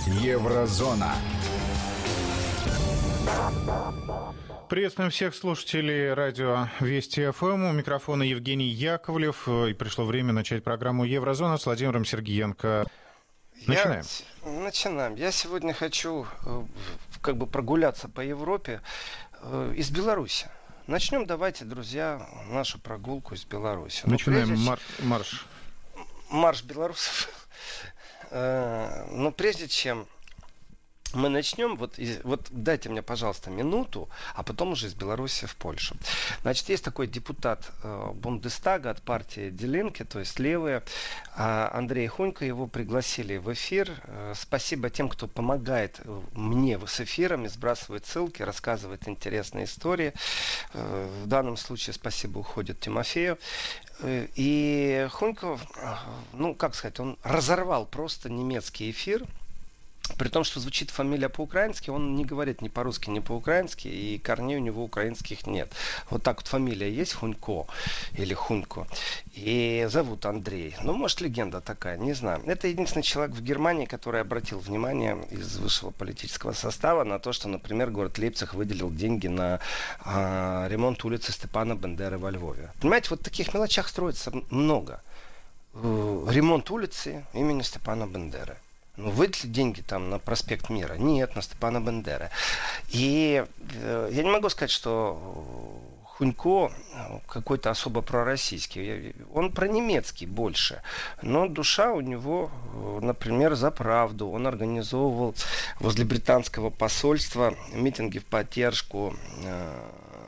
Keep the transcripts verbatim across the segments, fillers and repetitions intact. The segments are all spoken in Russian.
Еврозона. Приветствуем всех слушателей радио Вести ФМ. У микрофона Евгений Яковлев. И пришло время начать программу «Еврозона» с Владимиром Сергиенко. Начинаем. Я... Начинаем. Я сегодня хочу как бы прогуляться по Европе из Беларуси. Начнем, давайте, друзья, нашу прогулку из Беларуси. Начинаем прежде... мар... марш. Марш белорусов. Но прежде чем мы начнем, вот, вот дайте мне, пожалуйста, минуту, а потом уже из Беларуси в Польшу. Значит, есть такой депутат э, Бундестага от партии Die Linke, то есть левые, э, Андрей Хунько, его пригласили в эфир. Э, спасибо тем, кто помогает мне с эфирами, сбрасывает ссылки, рассказывает интересные истории. Э, в данном случае спасибо уходит Тимофею. Э, и Хунько, э, ну, как сказать, он разорвал просто немецкий эфир. При том, что звучит фамилия по-украински, он не говорит ни по-русски, ни по-украински, и корней у него украинских нет. Вот так вот фамилия есть, Хунько или Хунько, и зовут Андрей. Ну, может, легенда такая, не знаю. Это единственный человек в Германии, который обратил внимание из высшего политического состава на то, что, например, город Лейпциг выделил деньги на а, ремонт улицы Степана Бендеры во Львове. Понимаете, вот таких мелочах строится много. Ремонт улицы имени Степана Бендеры. Ну, выделили деньги там на проспект Мира? Нет, на Степана Бендеры. И э, я не могу сказать, что Хунько какой-то особо пророссийский. Он пронемецкий больше. Но душа у него, например, за правду. Он организовывал возле британского посольства митинги в поддержку э,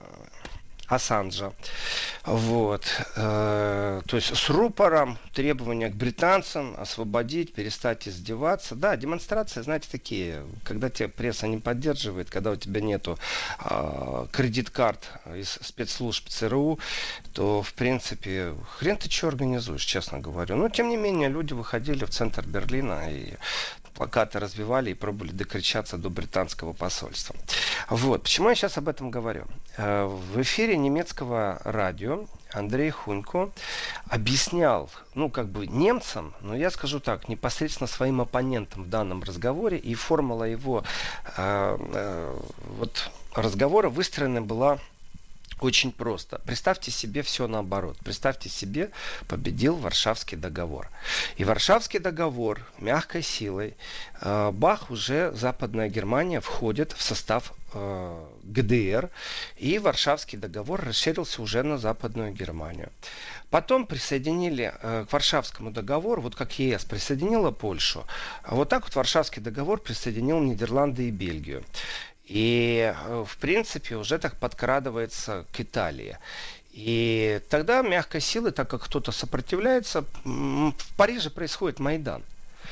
Ассанжа. Вот. Э, то есть с рупором требования к британцам освободить, перестать издеваться. Да, демонстрации, знаете, такие, когда тебя пресса не поддерживает, когда у тебя нету э, кредит-карт из спецслужб ЦРУ, то, в принципе, хрен ты что организуешь, честно говорю. Но, тем не менее, люди выходили в центр Берлина и плакаты развивали и пробовали докричаться до британского посольства. Вот. Почему я сейчас об этом говорю? В эфире немецкого радио Андрей Хунько объяснял, ну, как бы немцам, но я скажу так, непосредственно своим оппонентам в данном разговоре, и формула его э, э, вот, разговора выстроена была очень просто. Представьте себе все наоборот. Представьте себе, победил Варшавский договор. И Варшавский договор мягкой силой, э, бах, уже Западная Германия входит в состав э, ГДР. И Варшавский договор расширился уже на Западную Германию. Потом присоединили э, к Варшавскому договору, вот как ЕС присоединила Польшу, а вот так вот Варшавский договор присоединил Нидерланды и Бельгию. И, в принципе, уже так подкрадывается к Италии. И тогда мягкой силой, так как кто-то сопротивляется, в Париже происходит Майдан.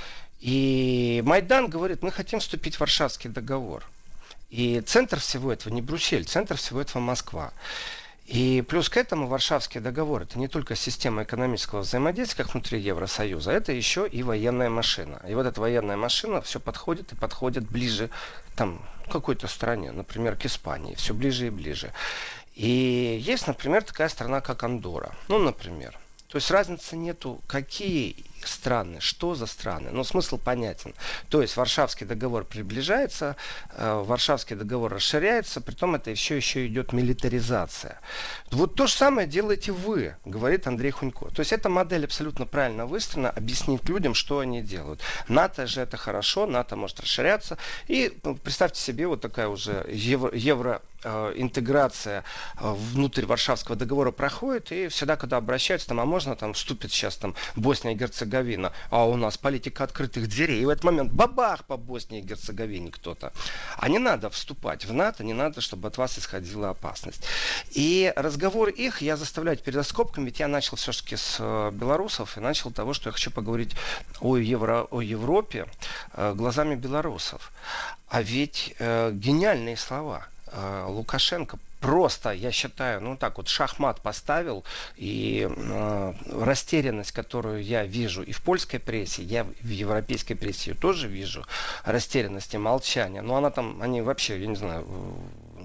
И Майдан говорит, мы хотим вступить в Варшавский договор. И центр всего этого не Брюссель, центр всего этого Москва. И плюс к этому Варшавский договор — это не только система экономического взаимодействия, как внутри Евросоюза, это еще и военная машина. И вот эта военная машина все подходит и подходит ближе там, к какой-то стране, например, к Испании, все ближе и ближе. И есть, например, такая страна, как Андорра. Ну, например. То есть разницы нету, какие страны, что за страны. Но смысл понятен. То есть Варшавский договор приближается, э, Варшавский договор расширяется, притом это еще, еще идет милитаризация. Вот то же самое делаете вы, говорит Андрей Хунько. То есть эта модель абсолютно правильно выстроена, объяснить людям, что они делают. НАТО же это хорошо, НАТО может расширяться. И ну, представьте себе, вот такая уже евро, евро э, интеграция э, внутрь Варшавского договора проходит, и всегда, когда обращаются, там, а можно там вступит сейчас там Босния и Герцеговина, а у нас политика открытых дверей. И в этот момент бабах по Боснии и Герцеговине кто-то. А не надо вступать в НАТО, не надо, чтобы от вас исходила опасность. И разговор их я заставляю перед скобками, ведь я начал все-таки с э, белорусов и начал с того, что я хочу поговорить о, Евро, о Европе э, глазами белорусов. А ведь э, гениальные слова. Э, Лукашенко просто, я считаю, ну так вот шахмат поставил, и э, растерянность, которую я вижу и в польской прессе, я в европейской прессе ее тоже вижу, растерянность и молчание. Но она там, они вообще, я не знаю,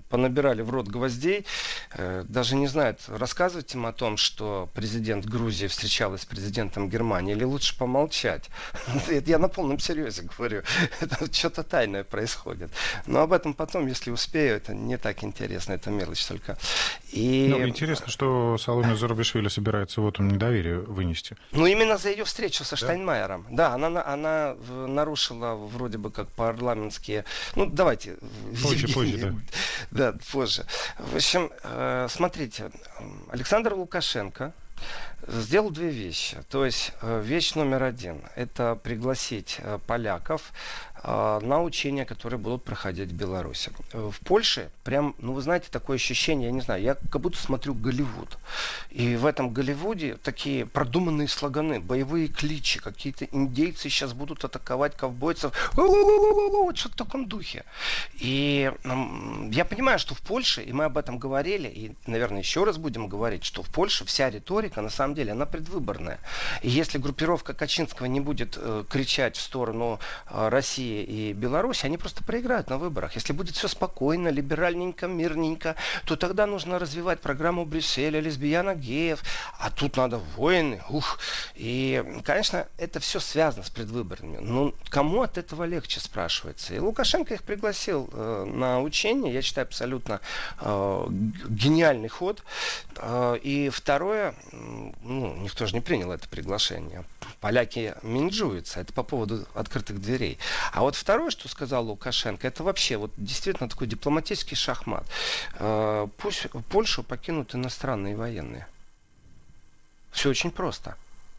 понабирали в рот гвоздей, даже не знают, рассказывать им о том, что президент Грузии встречалась с президентом Германии, или лучше помолчать. Это я на полном серьезе говорю. Это что-то тайное происходит. Но об этом потом, если успею, это не так интересно, это мелочь только. И... Ну, интересно, что Саломе Зурабишвили собирается вот он недоверие вынести. Ну, именно за ее встречу со да? Штайнмайером. Да, она, она нарушила вроде бы как парламентские... Ну, давайте... Позже, позже, да. Да, позже. В общем, смотрите, Александр Лукашенко сделал две вещи. То есть вещь номер один – это пригласить поляков на учения, которые будут проходить в Беларуси. В Польше прям, ну вы знаете, такое ощущение, я не знаю, я как будто смотрю Голливуд. И в этом Голливуде такие продуманные слоганы, боевые кличи, какие-то индейцы сейчас будут атаковать ковбойцев. Вот что-то в таком духе. И я понимаю, что в Польше, и мы об этом говорили, и, наверное, еще раз будем говорить, что в Польше вся риторика, на самом деле, она предвыборная. И если группировка Качинского не будет э, кричать в сторону э, России и Беларуси, они просто проиграют на выборах. Если будет все спокойно, либеральненько, мирненько, то тогда нужно развивать программу Брюсселя, лесбиянок, геев, а тут надо войны. Ух. И, конечно, это все связано с предвыборными. Но кому от этого легче, спрашивается. И Лукашенко их пригласил э, на учение. Я считаю, абсолютно э, гениальный ход. Э, и второе, ну, никто же не принял это приглашение. Поляки меньжуются. Это по поводу открытых дверей. А вот второе, что сказал Лукашенко, это вообще вот действительно такой дипломатический шахмат. Пусть Польшу покинут иностранные военные. Все очень просто.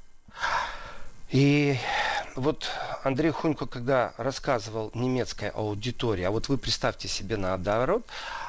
И вот Андрей Хунько, когда рассказывал немецкой аудитории, а вот вы представьте себе наоборот,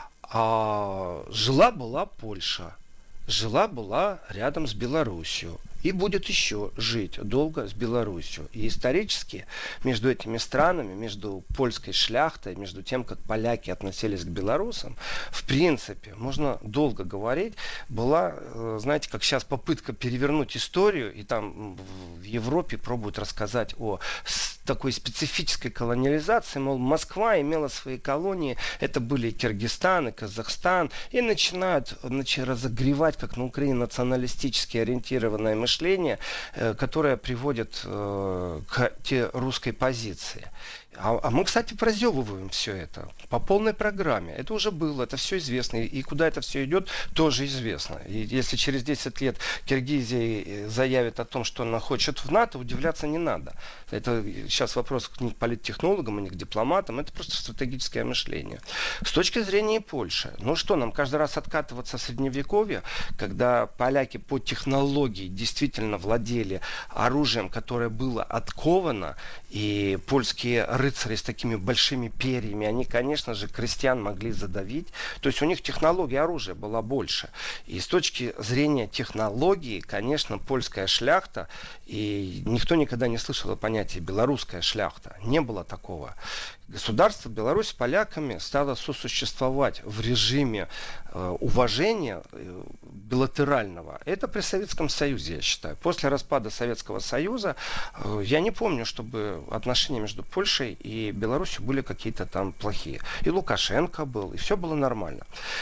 жила-была Польша. Жила-была рядом с Белоруссией. И будет еще жить долго с Белоруссией. И исторически между этими странами, между польской шляхтой, между тем, как поляки относились к белорусам, в принципе, можно долго говорить, была, знаете, как сейчас попытка перевернуть историю, и там в Европе пробуют рассказать о такой специфической колониализации, мол, Москва имела свои колонии, это были и Киргизстан, и Казахстан, и начинают значит, разогревать, как на Украине, националистически ориентированное мышление, э, которое приводит э, к те русской позиции. А, а мы, кстати, прозевываем все это по полной программе. Это уже было, это все известно. И куда это все идет, тоже известно. И если через десять лет Киргизия заявит о том, что она хочет в НАТО, удивляться не надо. Это сейчас вопрос не к политтехнологам, не к дипломатам. Это просто стратегическое мышление. С точки зрения Польши. Ну что, нам каждый раз откатываться в средневековье, когда поляки по технологии действительно владели оружием, которое было отковано, и польские рыцари с такими большими перьями, они, конечно же, крестьян могли задавить. То есть у них технология оружия была больше. И с точки зрения технологии, конечно, польская шляхта, и никто никогда не слышал о понятии белорусская шляхта. Не было такого. Государство Беларусь с поляками стало сосуществовать в режиме э, уважения э, билатерального. Это при Советском Союзе, я считаю. После распада Советского Союза э, я не помню, чтобы отношения между Польшей и Беларусью были какие-то там плохие. И Лукашенко был, и все было нормально.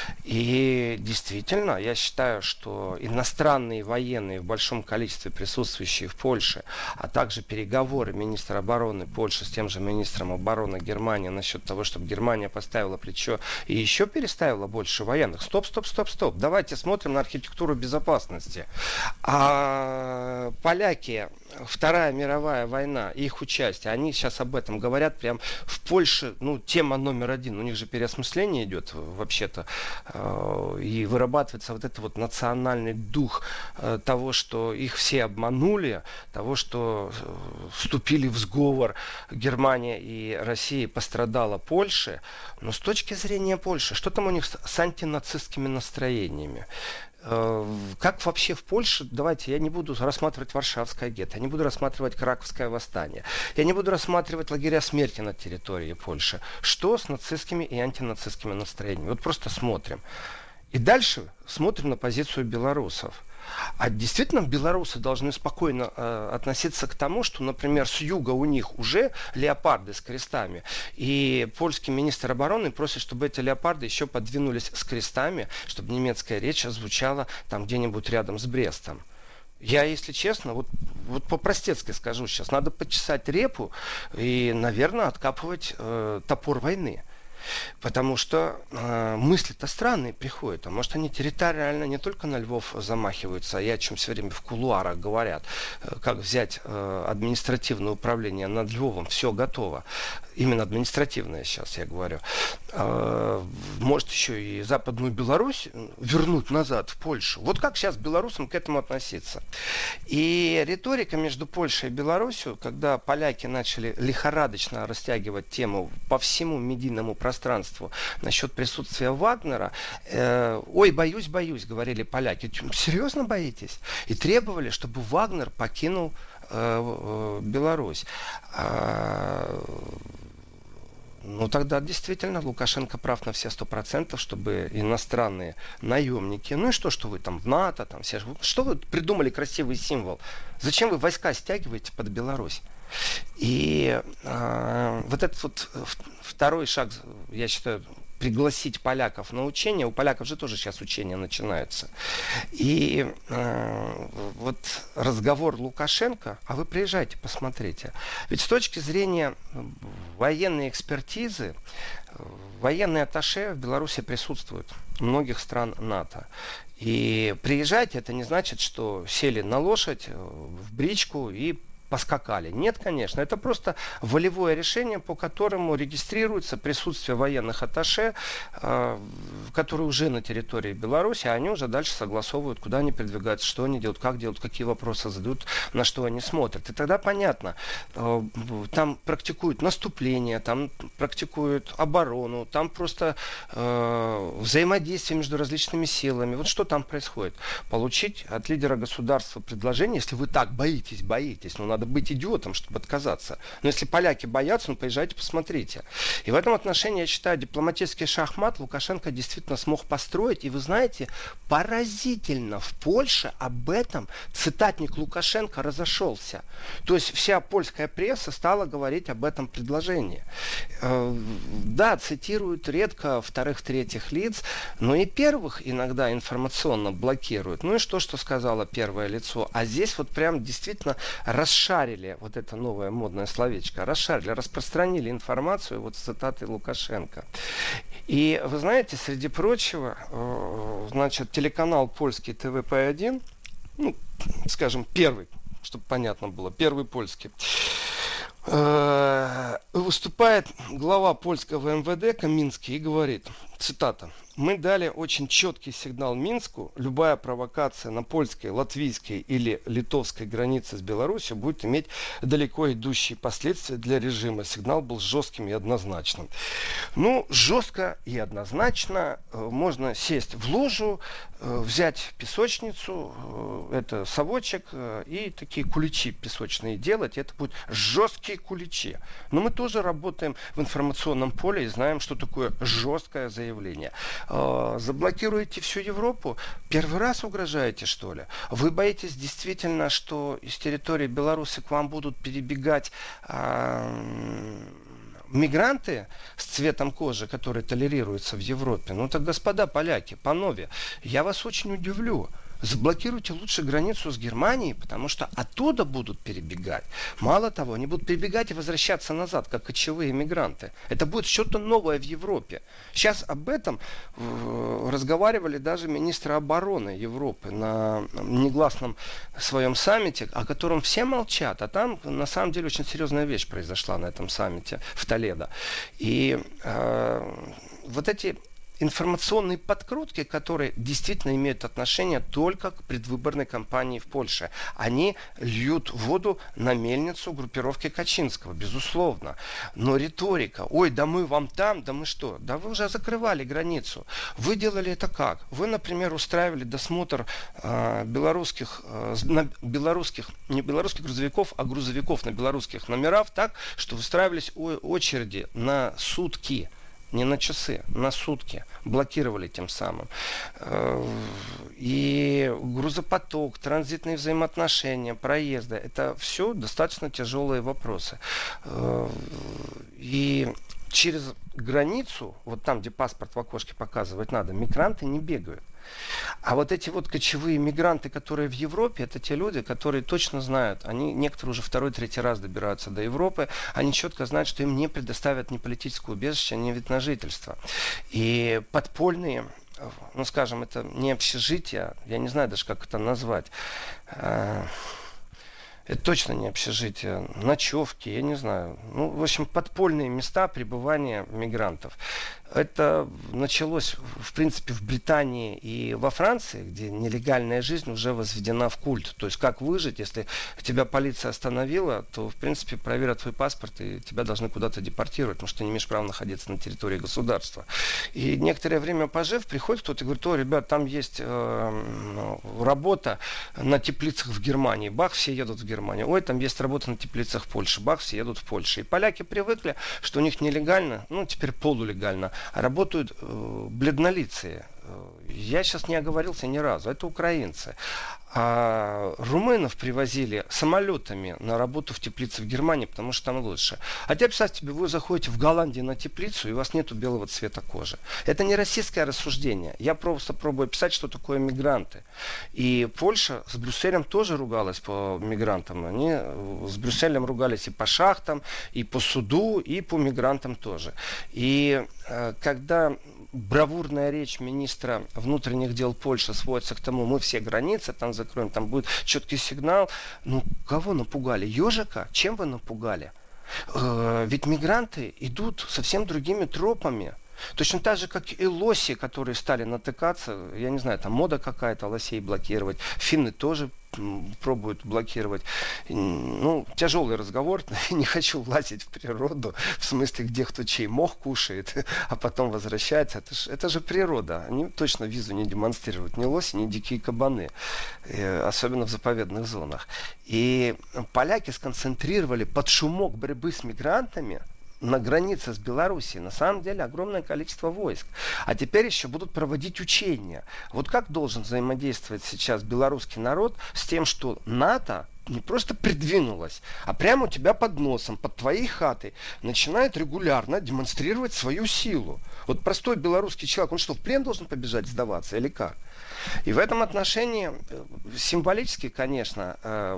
И действительно, я считаю, что иностранные военные в большом количестве присутствующие в Польше, а также переговоры министра обороны Польши с тем же министром обороны Германии Германия насчет того, чтобы Германия поставила плечо и еще переставила больше военных. Стоп, стоп, стоп, стоп. Давайте смотрим на архитектуру безопасности. А поляки, Вторая мировая война, их участие, они сейчас об этом говорят прям в Польше, ну, тема номер один. У них же переосмысление идет вообще-то. И вырабатывается вот этот вот национальный дух того, что их все обманули, того, что вступили в сговор Германия и Россия, пострадала Польша. Но с точки зрения Польши, что там у них с антинацистскими настроениями? Как вообще в Польше, давайте, я не буду рассматривать Варшавское гетто, я не буду рассматривать Краковское восстание, я не буду рассматривать лагеря смерти на территории Польши. Что с нацистскими и антинацистскими настроениями? Вот просто смотрим. И дальше смотрим на позицию белорусов. А действительно белорусы должны спокойно э, относиться к тому, что, например, с юга у них уже леопарды с крестами. И польский министр обороны просит, чтобы эти леопарды еще подвинулись с крестами, чтобы немецкая речь звучала там где-нибудь рядом с Брестом. Я, если честно, вот, вот по-простецки скажу сейчас, надо почесать репу и, наверное, откапывать э, топор войны. Потому что э, мысли-то странные приходят. А может, они территориально не только на Львов замахиваются, а и о чем все время в кулуарах говорят. Э, как взять э, административное управление над Львовом. Все готово. Именно административное сейчас я говорю. Э, может, еще и Западную Беларусь вернуть назад в Польшу. Вот как сейчас белорусам к этому относиться? И риторика между Польшей и Беларусью, когда поляки начали лихорадочно растягивать тему по всему медийному пространству, пространству насчет присутствия Вагнера. Э, Ой, боюсь, боюсь, говорили поляки. Серьезно боитесь? И требовали, чтобы Вагнер покинул э, э, Беларусь. А, ну, тогда действительно Лукашенко прав на все сто процентов, чтобы иностранные наемники, ну и что, что вы там в НАТО, там все, что вы придумали красивый символ? Зачем вы войска стягиваете под Беларусь? И э, вот этот вот второй шаг, я считаю, пригласить поляков на учения. У поляков же тоже сейчас учения начинаются. И э, вот разговор Лукашенко, а вы приезжайте, посмотрите. Ведь с точки зрения военной экспертизы, военные атташе в Беларуси присутствуют. Многих стран НАТО. И приезжайте, это не значит, что сели на лошадь, в бричку и поскакали. Нет, конечно. Это просто волевое решение, по которому регистрируется присутствие военных атташе, э, которые уже на территории Беларуси, а они уже дальше согласовывают, куда они передвигаются, что они делают, как делают, какие вопросы задают, на что они смотрят. И тогда понятно, э, там практикуют наступление, там практикуют оборону, там просто э, взаимодействие между различными силами. Вот что там происходит? Получить от лидера государства предложение, если вы так боитесь, боитесь, ну надо быть идиотом, чтобы отказаться. Но если поляки боятся, ну поезжайте, посмотрите. И в этом отношении, я считаю, дипломатический шахмат Лукашенко действительно смог построить. И вы знаете, поразительно, в Польше об этом цитатник Лукашенко разошелся. То есть вся польская пресса стала говорить об этом предложении. Да, цитируют редко вторых-третьих лиц, но и первых иногда информационно блокируют. Ну и что, что сказала первое лицо. А здесь вот прям действительно расшарили вот это новое модное словечко, расшарили, распространили информацию вот с цитатой Лукашенко. И вы знаете, среди прочего, значит, телеканал польский тэ вэ пэ один, ну, скажем, первый, чтобы понятно было, первый польский, выступает глава польского эм вэ дэ Каминский и говорит, цитата: «Мы дали очень четкий сигнал Минску. Любая провокация на польской, латвийской или литовской границе с Беларусью будет иметь далеко идущие последствия для режима. Сигнал был жестким и однозначным». Ну, жестко и однозначно можно сесть в лужу, взять песочницу, это совочек, и такие куличи песочные делать. Это будут жесткие куличи. Но мы тоже работаем в информационном поле и знаем, что такое жесткое заявление. Заблокируете всю Европу? Первый раз угрожаете, что ли? Вы боитесь действительно, что из территории Беларуси к вам будут перебегать а, мигранты с цветом кожи, которые толерируются в Европе? Ну так, господа поляки, панове, я вас очень удивлю. Заблокируйте лучше границу с Германией, потому что оттуда будут перебегать. Мало того, они будут перебегать и возвращаться назад, как кочевые мигранты. Это будет что-то новое в Европе. Сейчас об этом э, разговаривали даже министры обороны Европы на негласном своем саммите, о котором все молчат. А там, на самом деле, очень серьезная вещь произошла на этом саммите в Толедо. И э, вот эти информационные подкрутки, которые действительно имеют отношение только к предвыборной кампании в Польше. Они льют воду на мельницу группировки Качинского, безусловно. Но риторика: ой, да мы вам там, да мы что? Да вы уже закрывали границу. Вы делали это как? Вы, например, устраивали досмотр э, белорусских, э, на белорусских, не белорусских грузовиков, а грузовиков на белорусских номерах так, что выстраивались очереди на сутки. не на часы, на сутки. Блокировали тем самым. И грузопоток, транзитные взаимоотношения, проезды, это все достаточно тяжелые вопросы. И через границу, вот там, где паспорт в окошке показывать надо, мигранты не бегают. А вот эти вот кочевые мигранты, которые в Европе, это те люди, которые точно знают, они некоторые уже второй, третий раз добираются до Европы, они четко знают, что им не предоставят ни политическое убежище, ни вид на жительство. И подпольные, ну скажем, это не общежитие, я не знаю даже, как это назвать, это точно не общежитие, ночевки, я не знаю. Ну, в общем, подпольные места пребывания мигрантов. Это началось, в принципе, в Британии и во Франции, где нелегальная жизнь уже возведена в культ. То есть, как выжить, если тебя полиция остановила, то, в принципе, проверят твой паспорт, и тебя должны куда-то депортировать, потому что ты не имеешь права находиться на территории государства. И некоторое время пожив, приходит кто-то и говорит: о, ребят, там есть э, работа на теплицах в Германии. Бах, все едут в Германию. Ой, там есть работа на теплицах в Польше. Бах, все едут в Польшу. И поляки привыкли, что у них нелегально, ну, теперь полулегально, работают э, бледнолицые. Я сейчас не оговорился ни разу. Это украинцы. А румынов привозили самолетами на работу в теплице в Германии, потому что там лучше. А теперь, представьте себе, вы заходите в Голландию на теплицу, и у вас нету белого цвета кожи. Это не российское рассуждение. Я просто пробую писать, что такое мигранты. И Польша с Брюсселем тоже ругалась по мигрантам. Они с Брюсселем ругались и по шахтам, и по суду, и по мигрантам тоже. И э, когда бравурная речь министра внутренних дел Польши сводится к тому: мы все границы там закроем, там будет четкий сигнал. Ну, кого напугали? Ежика? Чем вы напугали? Э, ведь мигранты идут совсем другими тропами. Точно так же, как и лоси, которые стали натыкаться. Я не знаю, там мода какая-то лосей блокировать. Финны тоже пробуют блокировать. Ну, тяжелый разговор. Не хочу влазить в природу. В смысле, где кто чей мох кушает, а потом возвращается. Это же, это же природа. Они точно визу не демонстрируют. Ни лоси, ни дикие кабаны. Особенно в заповедных зонах. И поляки сконцентрировали под шумок борьбы с мигрантами на границе с Белоруссией на самом деле огромное количество войск. А теперь еще будут проводить учения. Вот как должен взаимодействовать сейчас белорусский народ с тем, что НАТО не просто придвинулось, а прямо у тебя под носом, под твоей хатой начинает регулярно демонстрировать свою силу. Вот простой белорусский человек, он что, в плен должен побежать сдаваться или как? И в этом отношении символически, конечно,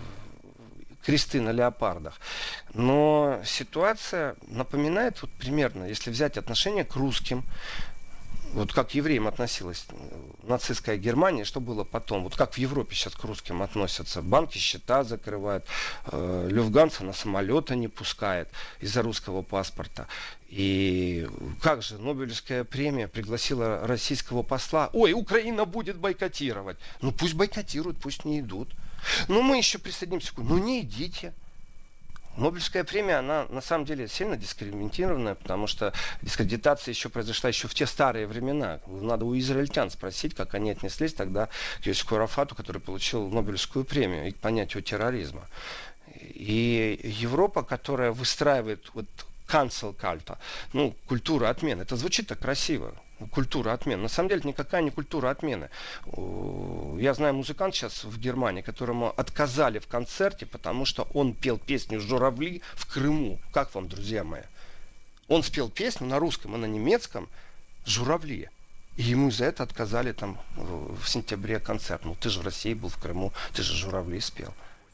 кресты на леопардах. Но ситуация напоминает вот примерно, если взять отношение к русским, вот как к евреям относилась нацистская Германия, что было потом, вот как в Европе сейчас к русским относятся. Банки счета закрывают, э, Люфтганза на самолеты не пускает из-за русского паспорта. И как же Нобелевская премия пригласила российского посла: ой, Украина будет бойкотировать. Ну пусть бойкотируют, пусть не идут. Ну мы еще присоединимся. Ну не идите. Нобелевская премия, она на самом деле сильно дискриминированная, потому что дискредитация еще произошла еще в те старые времена. Надо у израильтян спросить, как они отнеслись тогда к Йосифу Арафату, который получил Нобелевскую премию, и к понятию терроризма. И Европа, которая выстраивает вот cancel culture, ну, культура отмены, это звучит так красиво. Культура отмены. На самом деле это никакая не культура отмены. Я знаю музыкант сейчас в Германии, которому отказали в концерте, потому что он пел песню «Журавли» в Крыму. Как вам, друзья мои? Он спел песню на русском и на немецком «Журавли». И ему за это отказали там в сентябре концерт. Ну ты же в России был, в Крыму, ты же «Журавли» спел.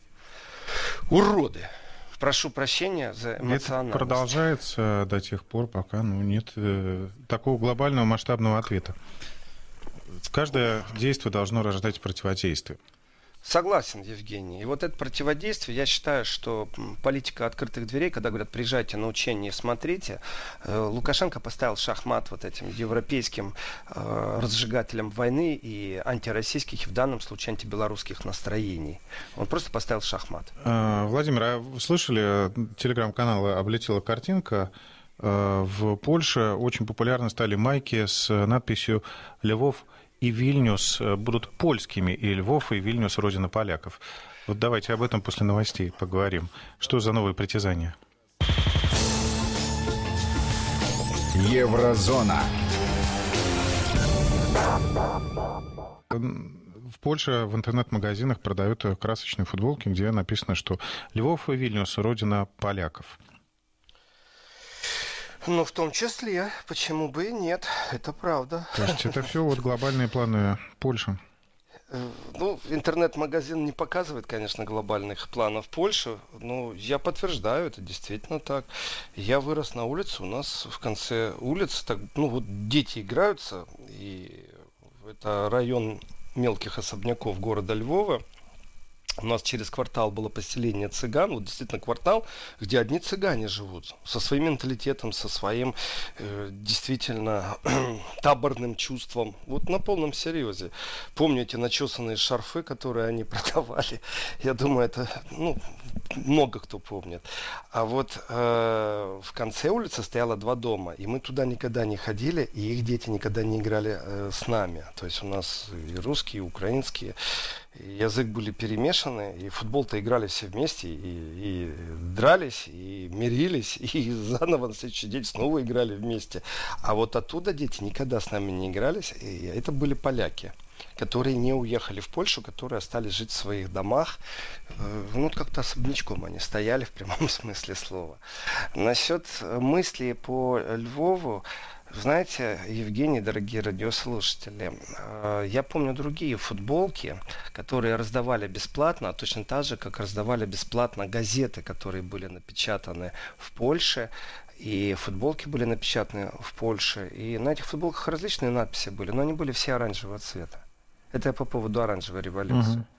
Уроды! Прошу прощения за эмоциональность. Это продолжается до тех пор, пока ну, нет э, такого глобального масштабного ответа. Каждое действие должно рождать противодействие. Согласен, Евгений. И вот это противодействие, я считаю, что политика открытых дверей, когда говорят: приезжайте на учение, смотрите, Лукашенко поставил шахмат вот этим европейским э, разжигателям войны и антироссийских, и в данном случае антибелорусских настроений. Он просто поставил шахмат. Владимир, а вы слышали, телеграм-каналы облетела картинка. В Польше очень популярны стали майки с надписью «Львов и Вильнюс будут польскими, и Львов и Вильнюс — родина поляков». Вот давайте об этом после новостей поговорим. Что за новые притязания? Еврозона. В Польше в интернет-магазинах продают красочные футболки, где написано, что Львов и Вильнюс — родина поляков. Ну, в том числе, почему бы и нет, это правда. То есть это все вот глобальные планы Польши. Ну, интернет-магазин не показывает, конечно, глобальных планов Польши, но я подтверждаю, это действительно так. Я вырос на улице, у нас в конце улицы, так, ну вот дети играются, и это район мелких особняков города Львова. У нас через квартал было поселение цыган, вот действительно квартал, где одни цыгане живут, со своим менталитетом, со своим э, действительно таборным чувством, вот на полном серьезе. Помню эти начесанные шарфы, которые они продавали, я думаю, это, ну, много кто помнит. А вот э, в конце улицы стояло два дома, и мы туда никогда не ходили, и их дети никогда не играли э, с нами. То есть у нас и русские, и украинские, язык были перемешаны, и в футбол-то играли все вместе, и, и дрались, и мирились, и заново на следующий день снова играли вместе. А вот оттуда дети никогда с нами не игрались, и это были поляки, которые не уехали в Польшу, которые остались жить в своих домах. Ну, как-то особнячком они стояли в прямом смысле слова. Насчет мысли по Львову, знаете, Евгений, дорогие радиослушатели, я помню другие футболки, которые раздавали бесплатно, точно так же, как раздавали бесплатно газеты, которые были напечатаны в Польше, и футболки были напечатаны в Польше, и на этих футболках различные надписи были, но они были все оранжевого цвета. Это я по поводу оранжевой революции. Uh-huh.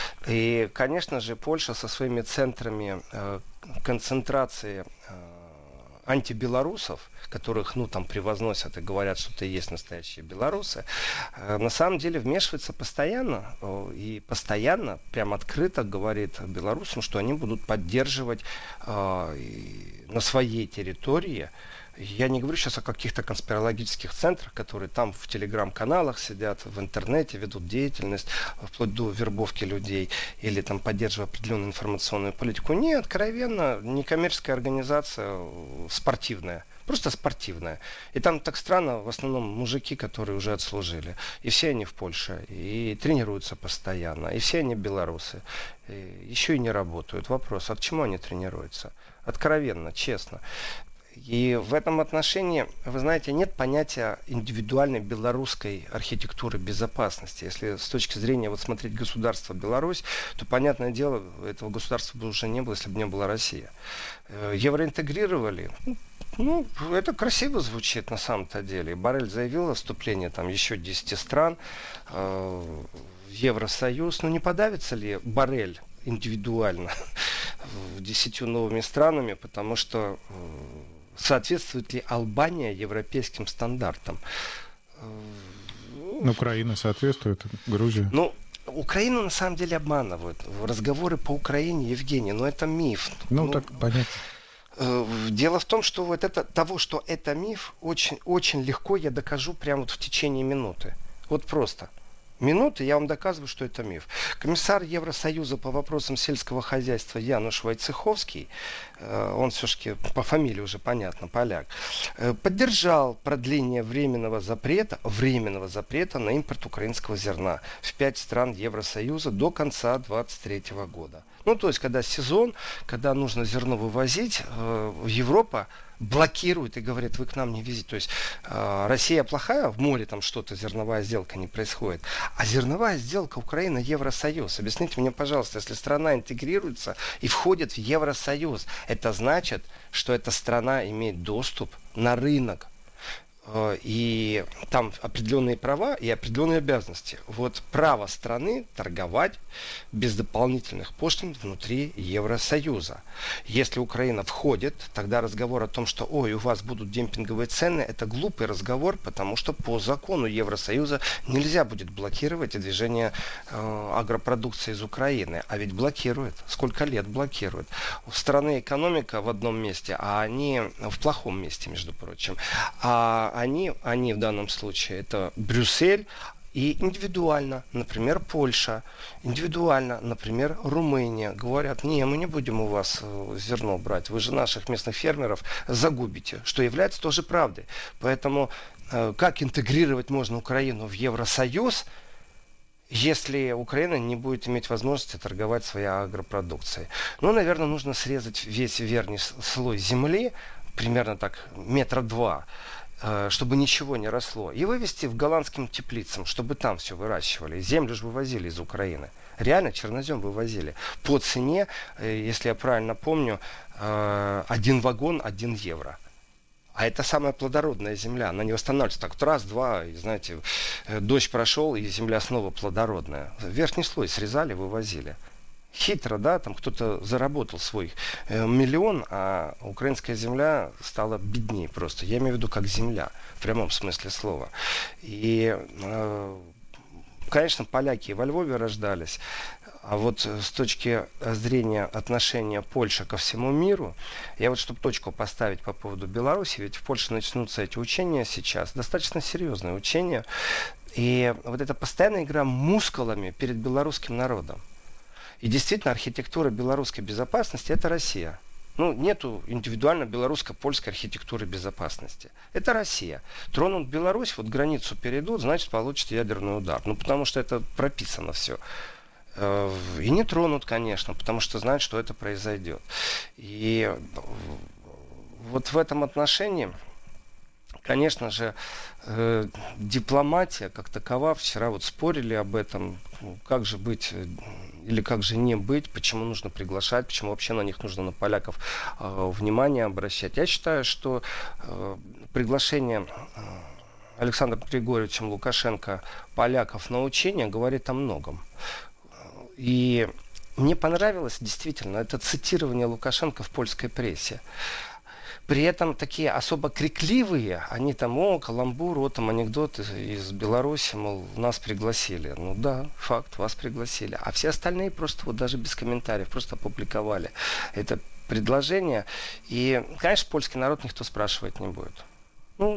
И, конечно же, Польша со своими центрами э, концентрации э, антибелорусов, которых, ну, там превозносят и говорят, что это и есть настоящие белорусы, э, на самом деле вмешивается постоянно э, и постоянно, прям открыто говорит белорусам, что они будут поддерживать э, и на своей территории. Я не говорю сейчас о каких-то конспирологических центрах, которые там в телеграм-каналах сидят, в интернете ведут деятельность, вплоть до вербовки людей или там поддерживая определенную информационную политику. Не, откровенно, некоммерческая организация спортивная. Просто спортивная. И там так странно, в основном мужики, которые уже отслужили. И все они в Польше. И тренируются постоянно. И все они белорусы. И еще и не работают. Вопрос, а к чему они тренируются? Откровенно, честно. И в этом отношении, вы знаете, нет понятия индивидуальной белорусской архитектуры безопасности. Если с точки зрения вот смотреть государство Беларусь, то, понятное дело, этого государства бы уже не было, если бы не была Россия. Евроинтегрировали. Ну, это красиво звучит на самом-то деле. Боррель заявил о вступлении там еще десяти стран э, в Евросоюз. Ну, не подавится ли Боррель индивидуально десятью новыми странами, потому что соответствует ли Албания европейским стандартам? Ну, Украина соответствует, Грузия. Ну, Украину на самом деле обманывают. Разговоры по Украине, Евгений, но это миф. Ну, ну так понятно. Дело в том, что вот это, того, что это миф, очень, очень легко я докажу прямо вот в течение минуты. Вот просто. Минуты я вам доказываю, что это миф. Комиссар Евросоюза по вопросам сельского хозяйства Януш Войцеховский, он все-таки по фамилии уже понятно, поляк, поддержал продление временного запрета, временного запрета на импорт украинского зерна в пять стран Евросоюза до конца две тысячи двадцать третьего года. Ну, то есть, когда сезон, когда нужно зерно вывозить, Европа блокирует и говорит, вы к нам не везите. То есть э, Россия плохая, в море там что-то, зерновая сделка не происходит. А зерновая сделка Украина, Евросоюз. Объясните мне, пожалуйста, если страна интегрируется и входит в Евросоюз, это значит, что эта страна имеет доступ на рынок. И там определенные права и определенные обязанности. Вот право страны торговать без дополнительных пошлин внутри Евросоюза. Если Украина входит, тогда разговор о том, что ой, у вас будут демпинговые цены, это глупый разговор, потому что по закону Евросоюза нельзя будет блокировать движение э, агропродукции из Украины. А ведь блокирует. Сколько лет блокирует. У страны экономика в одном месте, а они в плохом месте, между прочим. А они, они в данном случае это Брюссель, И индивидуально, например, Польша, индивидуально, например, Румыния, говорят, не, мы не будем у вас зерно брать, вы же наших местных фермеров загубите, что является тоже правдой. Поэтому как интегрировать можно Украину в Евросоюз, если Украина не будет иметь возможности торговать своей агропродукцией? Ну, наверное, нужно срезать весь верхний слой земли, примерно так метра два, чтобы ничего не росло, и вывезти в голландским теплицам, чтобы там все выращивали. Землю же вывозили из Украины. Реально чернозем вывозили. По цене, если я правильно помню, один вагон, один евро. А это самая плодородная земля. Она не восстанавливается так вот раз-два, и, знаете, дождь прошел, и земля снова плодородная. Верхний слой срезали, вывозили. Хитро, да, там кто-то заработал свой э, миллион, а украинская земля стала беднее просто. Я имею в виду как земля, в прямом смысле слова. И, э, конечно, поляки во Львове рождались, а вот с точки зрения отношения Польши ко всему миру, я вот, чтобы точку поставить по поводу Беларуси, ведь в Польше начнутся эти учения сейчас, достаточно серьезные учения, и вот эта постоянная игра мускулами перед белорусским народом. И действительно, архитектура белорусской безопасности – это Россия. Ну, нету индивидуально белорусско-польской архитектуры безопасности. Это Россия. Тронут Беларусь, вот границу перейдут, значит, получат ядерный удар. Ну, потому что это прописано все. И не тронут, конечно, потому что знают, что это произойдет. И вот в этом отношении, конечно же, э, дипломатия как такова, вчера вот спорили об этом, как же быть или как же не быть, почему нужно приглашать, почему вообще на них нужно, на поляков, э, внимание обращать. Я считаю, что э, приглашение Александром Григорьевичем Лукашенко поляков на учение говорит о многом. И мне понравилось действительно это цитирование Лукашенко в польской прессе. При этом такие особо крикливые, они там, о, каламбур, о, там анекдоты из Беларуси, мол, нас пригласили. Ну да, факт, вас пригласили. А все остальные просто вот даже без комментариев, просто опубликовали это предложение. И, конечно, польский народ никто спрашивать не будет. Ну,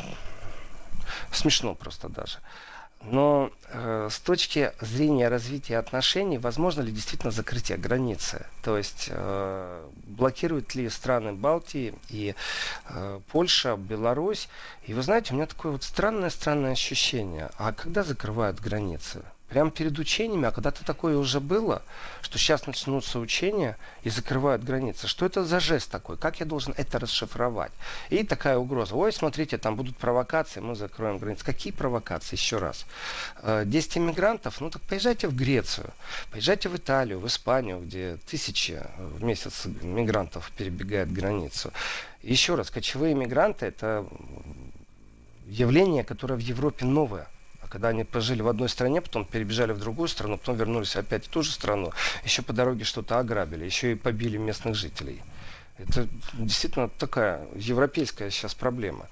смешно просто даже. Но э, с точки зрения развития отношений, возможно ли действительно закрытие границы? То есть э, блокируют ли страны Балтии и э, Польша, Беларусь? И вы знаете, у меня такое вот странное-странное ощущение. А когда закрывают границы? Прямо перед учениями, а когда-то такое уже было, что сейчас начнутся учения и закрывают границы. Что это за жест такой? Как я должен это расшифровать? И такая угроза. Ой, смотрите, там будут провокации, мы закроем границы. Какие провокации? Еще раз. десять иммигрантов? Ну так поезжайте в Грецию, поезжайте в Италию, в Испанию, где тысячи в месяц мигрантов перебегают границу. Еще раз, кочевые мигранты – это явление, которое в Европе новое. Когда они пожили в одной стране, потом перебежали в другую страну, потом вернулись опять в ту же страну, еще по дороге что-то ограбили, еще и побили местных жителей. Это действительно такая европейская сейчас проблема.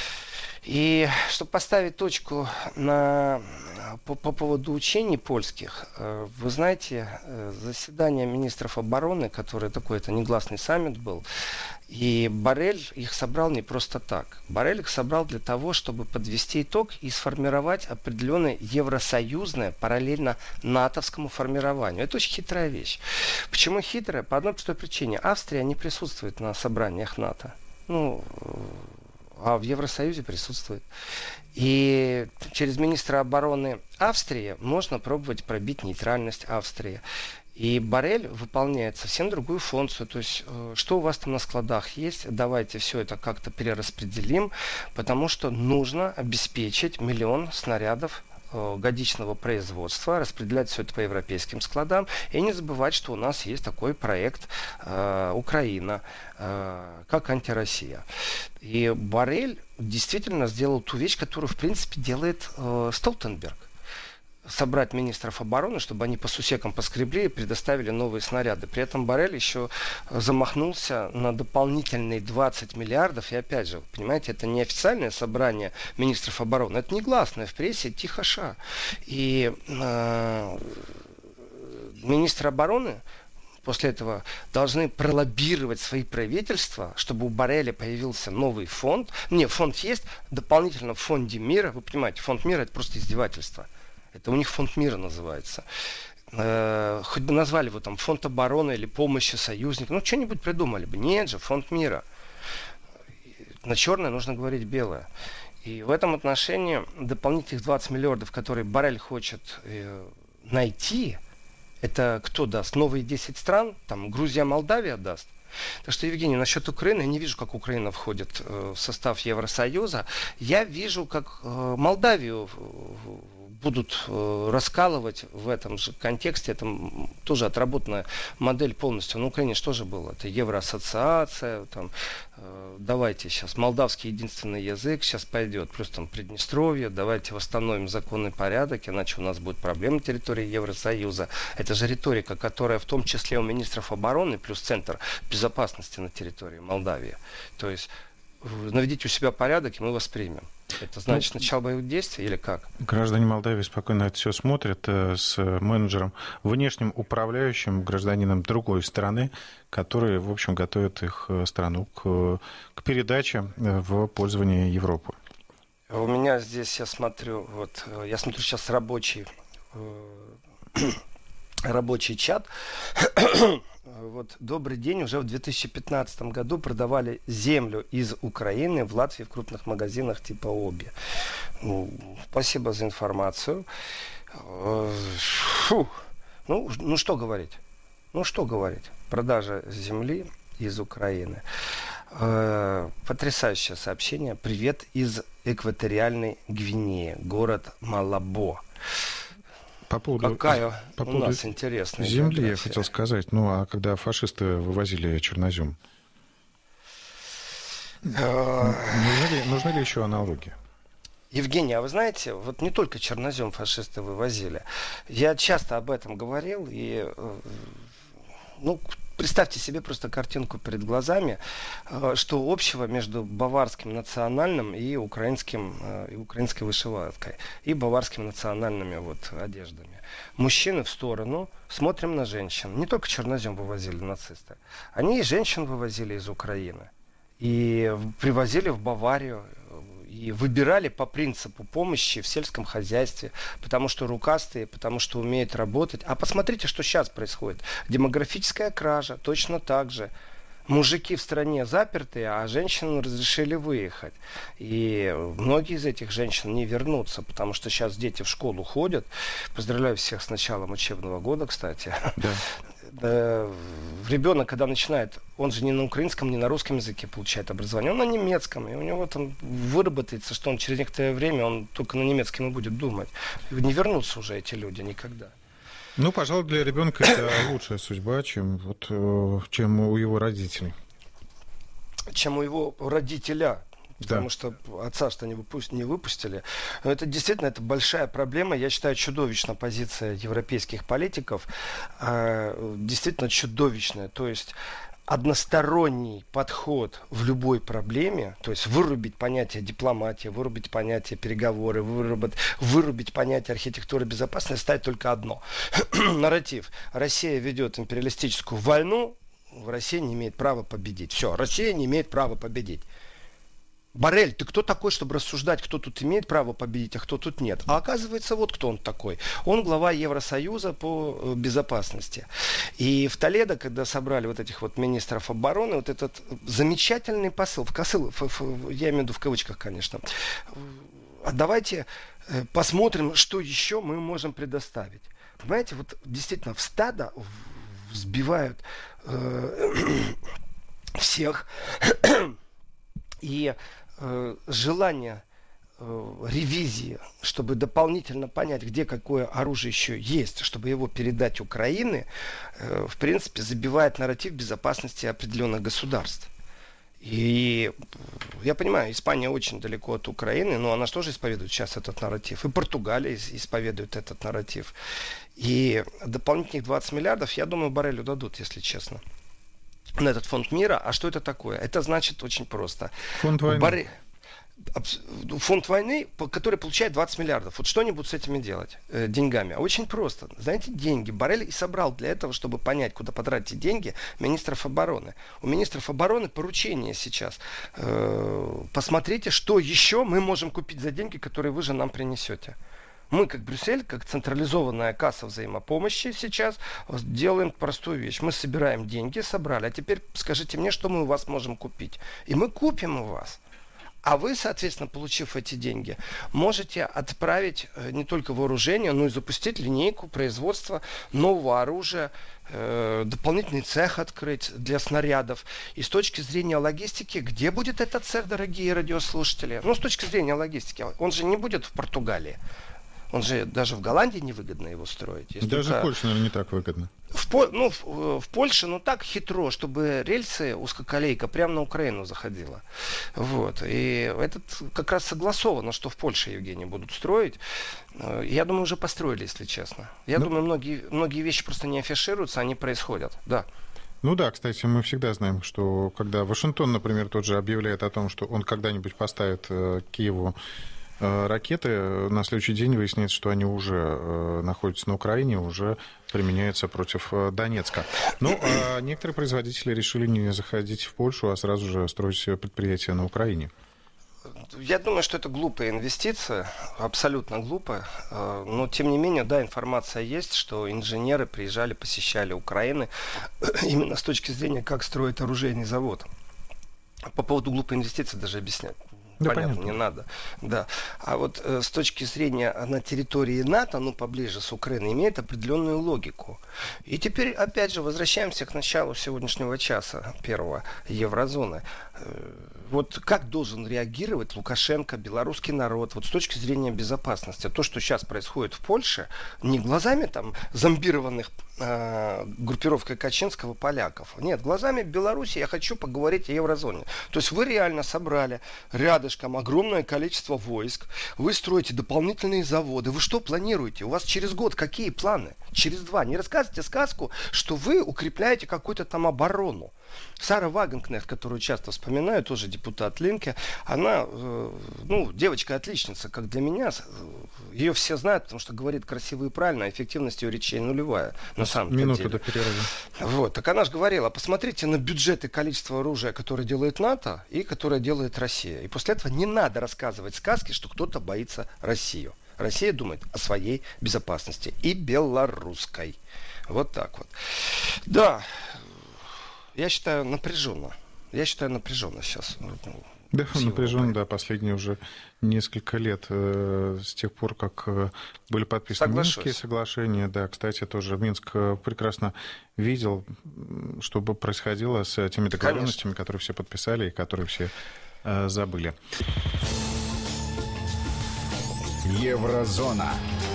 И чтобы поставить точку на, по, по поводу учений польских, вы знаете, заседание министров обороны, которое такой, это негласный саммит был, и Боррель их собрал не просто так. Боррель их собрал для того, чтобы подвести итог и сформировать определенное евросоюзное, параллельно натовскому формированию. Это очень хитрая вещь. Почему хитрая? По одной простой причине. Австрия не присутствует на собраниях НАТО. Ну, а в Евросоюзе присутствует. И через министра обороны Австрии можно пробовать пробить нейтральность Австрии. И Боррель выполняет совсем другую функцию. То есть, что у вас там на складах есть, давайте все это как-то перераспределим, потому что нужно обеспечить миллион снарядов годичного производства, распределять все это по европейским складам и не забывать, что у нас есть такой проект э, Украина, э, как антироссия. И Боррель действительно сделал ту вещь, которую в принципе делает э, Столтенберг. Собрать министров обороны, чтобы они по сусекам поскребли и предоставили новые снаряды. При этом Боррель еще замахнулся на дополнительные двадцать миллиардов. И опять же, понимаете, это не официальное собрание министров обороны, это негласное в прессе, тихоша. И э, министр обороны после этого должны пролоббировать свои правительства, чтобы у Борреля появился новый фонд. Не, фонд есть, дополнительно в фонде мира, вы понимаете, фонд мира это просто издевательство. Это у них фонд мира называется. Э, хоть бы назвали его там фонд обороны или помощи союзникам, ну что-нибудь придумали бы. Нет же, фонд мира. На черное нужно говорить белое. И в этом отношении дополнительных двадцать миллиардов, которые Боррель хочет э, найти, это кто даст? Новые десять стран? Там Грузия, Молдавия даст? Так что, Евгений, насчет Украины, я не вижу, как Украина входит э, в состав Евросоюза. Я вижу, как э, Молдавию будут э, раскалывать в этом же контексте. Это тоже отработанная модель полностью. Ну, Украине что же было? Это Евроассоциация, там, э, давайте сейчас молдавский единственный язык сейчас пойдет, плюс там Приднестровье, давайте восстановим законный порядок, иначе у нас будет проблема на территории Евросоюза. Это же риторика, которая в том числе у министров обороны, плюс Центр безопасности на территории Молдавии. То есть наведите у себя порядок, и мы вас примем. Это значит ну, начало боевых действий или как? Граждане Молдавии спокойно это все смотрят с менеджером, внешним управляющим, гражданином другой страны, который, в общем, готовит их страну к, к передаче в пользование Европы. У меня здесь, я смотрю, вот, я смотрю сейчас рабочий, рабочий чат. Вот, добрый день. Уже в две тысячи пятнадцатом году продавали землю из Украины в Латвии в крупных магазинах типа Оби. Ну, спасибо за информацию. Фу. Ну, ну, что говорить? Ну, что говорить? Продажа земли из Украины. Потрясающее сообщение. Привет из экваториальной Гвинеи. Город Малабо. По поводу, Какая по у поводу нас интересная земли, география. Я хотел сказать, ну а когда фашисты вывозили чернозем, нужны ли, нужны ли еще аналогии? Евгений, а вы знаете, вот не только чернозем фашисты вывозили. Я часто об этом говорил, и ну, представьте себе просто картинку перед глазами, что общего между баварским национальным и украинским, и украинской вышиваткой, и баварскими национальными вот одеждами. Мужчины в сторону, смотрим на женщин. Не только чернозем вывозили нацисты, они и женщин вывозили из Украины. И привозили в Баварию, и выбирали по принципу помощи в сельском хозяйстве, потому что рукастые, потому что умеют работать. А посмотрите, что сейчас происходит. Демографическая кража, точно так же. Мужики в стране запертые, а женщинам разрешили выехать. И многие из этих женщин не вернутся, потому что сейчас дети в школу ходят. Поздравляю всех с началом учебного года, кстати. Да. Ребенок, когда начинает, он же не на украинском, не на русском языке получает образование, он на немецком, и у него там выработается, что он через некоторое время, он только на немецком и будет думать. Не вернутся уже эти люди никогда. Ну, пожалуй, для ребенка это лучшая судьба, чем, вот, чем у его родителей. Чем у его родителя. Потому да. что отца-то не, выпу- не выпустили. Но это действительно это большая проблема. Я считаю, чудовищная позиция европейских политиков. Э, действительно чудовищная. То есть односторонний подход в любой проблеме, то есть вырубить понятие дипломатии, вырубить понятие переговоры, вырубить, вырубить понятие архитектуры безопасности, ставить только одно. Нарратив. Россия ведет империалистическую войну, Россия не имеет права победить. Все, Россия не имеет права победить. Боррель, ты кто такой, чтобы рассуждать, кто тут имеет право победить, а кто тут нет? А оказывается, вот кто он такой. Он глава Евросоюза по безопасности. И в Толедо, когда собрали вот этих вот министров обороны, вот этот замечательный посыл, в посыл, я имею в виду в кавычках, конечно, а давайте посмотрим, что еще мы можем предоставить. Понимаете, вот действительно в стадо взбивают э, всех, и э, желание э, ревизии, чтобы дополнительно понять, где какое оружие еще есть, чтобы его передать Украине, э, в принципе, забивает нарратив безопасности определенных государств. И я понимаю, Испания очень далеко от Украины, но она же тоже исповедует сейчас этот нарратив. И Португалия исповедует этот нарратив. И дополнительных двадцать миллиардов, я думаю, Боррелю дадут, если честно, на этот фонд мира. А что это такое? Это значит очень просто. Фонд войны. Борре... фонд войны, который получает двадцать миллиардов. Вот что они будут с этими делать э, деньгами? Очень просто. Знаете, деньги. Боррель и собрал для этого, чтобы понять, куда потратить деньги, министров обороны. У министров обороны поручение сейчас. Э, посмотрите, что еще мы можем купить за деньги, которые вы же нам принесете. Мы, как Брюссель, как централизованная касса взаимопомощи сейчас делаем простую вещь. Мы собираем деньги, собрали. А теперь скажите мне, что мы у вас можем купить. И мы купим у вас. А вы, соответственно, получив эти деньги, можете отправить не только вооружение, но и запустить линейку производства нового оружия, э, дополнительный цех открыть для снарядов. И с точки зрения логистики, где будет этот цех, дорогие радиослушатели? Ну, с точки зрения логистики, он же не будет в Португалии. Он же даже в Голландии невыгодно его строить. Даже только... в Польше, наверное, не так выгодно. В, ну, в, в Польше, ну так хитро, чтобы рельсы узкоколейка прямо на Украину заходила. Вот. И это как раз согласовано, что в Польше, Евгений, будут строить. Я думаю, уже построили, если честно. Я ну... думаю, многие, многие вещи просто не афишируются, они происходят. Да. Ну да, кстати, мы всегда знаем, что когда Вашингтон, например, тот же объявляет о том, что он когда-нибудь поставит э, Киеву ракеты, на следующий день выясняется, что они уже э, находятся на Украине, уже применяются против э, Донецка. Ну, а некоторые производители решили не заходить в Польшу, а сразу же строить предприятия на Украине. Я думаю, что это глупая инвестиция, абсолютно глупая. Но, тем не менее, да, информация есть, что инженеры приезжали, посещали Украину именно с точки зрения, как строить оружейный завод. По поводу глупой инвестиции даже объяснять. Да, понятно, понятно, не надо. Да. А вот э, с точки зрения на территории НАТО, ну, поближе с Украиной, имеет определенную логику. И теперь, опять же, возвращаемся к началу сегодняшнего часа первого Еврозоны. Э, вот как должен реагировать Лукашенко, белорусский народ, вот с точки зрения безопасности? То, что сейчас происходит в Польше, не глазами там зомбированных э, группировкой Качинского поляков. Нет, глазами Беларуси я хочу поговорить о Еврозоне. То есть вы реально собрали рядом огромное количество войск, вы строите дополнительные заводы. Вы что планируете? У вас через год какие планы? Через два. Не рассказывайте сказку, что вы укрепляете какую-то там оборону. Сара Вагенкнехт, которую часто вспоминаю, тоже депутат Линке, она, э, ну, девочка-отличница, как для меня. Ее все знают, потому что говорит красиво и правильно, а эффективность ее речей нулевая. На самом Минуту деле. до перерыва. Вот. Так она же говорила, посмотрите на бюджет и количество оружия, которое делает НАТО и которое делает Россия. И после этого не надо рассказывать сказки, что кто-то боится Россию. Россия думает о своей безопасности и белорусской. Вот так вот. Да, я считаю напряженно. Я считаю напряженно сейчас. Да, напряженно, да, последние уже несколько лет э, с тех пор, как э, были подписаны Соглашусь. Минские соглашения. Да, кстати, тоже Минск прекрасно видел, что бы происходило с теми договоренностями, Конечно. которые все подписали и которые все э, забыли. Еврозона.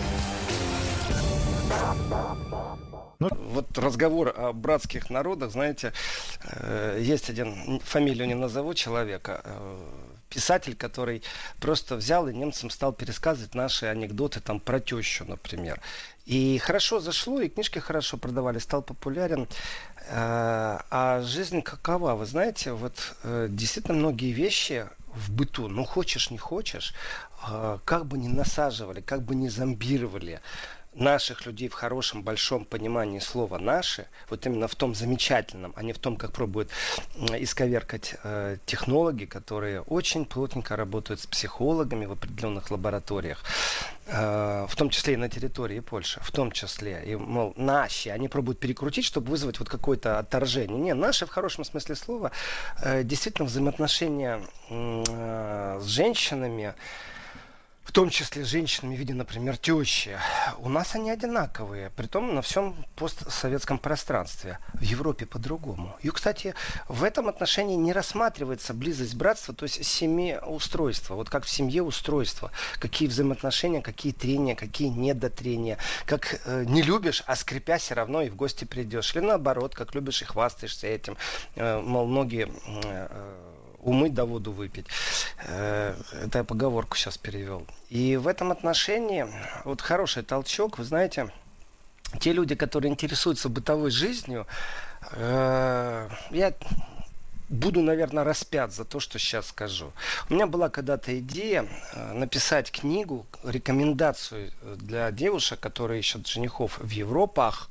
Ну, вот разговор о братских народах, знаете, э, есть один, фамилию не назову человека, э, писатель, который просто взял и немцам стал пересказывать наши анекдоты там про тещу, например. И хорошо зашло, и книжки хорошо продавали, стал популярен. Э, а жизнь какова? Вы знаете, вот э, действительно многие вещи в быту, ну хочешь не хочешь, э, как бы ни насаживали, как бы ни зомбировали наших людей в хорошем, большом понимании слова «наши», вот именно в том замечательном, а не в том, как пробуют исковеркать э, технологи, которые очень плотненько работают с психологами в определенных лабораториях, э, в том числе и на территории Польши, в том числе. И, мол, наши, они пробуют перекрутить, чтобы вызвать вот какое-то отторжение. Не, наши в хорошем смысле слова, э, действительно взаимоотношения э, с женщинами, в том числе с женщинами в виде, например, тещи, у нас они одинаковые, притом на всем постсоветском пространстве. В Европе по-другому. И, кстати, в этом отношении не рассматривается близость братства, то есть семьеустройство. Вот как в семье устройство. Какие взаимоотношения, какие трения, какие недотрения. Как э, не любишь, а скрипя все равно и в гости придешь. Или наоборот, как любишь и хвастаешься этим. Э, мол, многие... Э, умыть да воду выпить. Это я поговорку сейчас перевел. И в этом отношении вот хороший толчок, вы знаете, те люди, которые интересуются бытовой жизнью, я буду, наверное, распят за то, что сейчас скажу. У меня была когда-то идея написать книгу, рекомендацию для девушек, которые ищут женихов в Европах.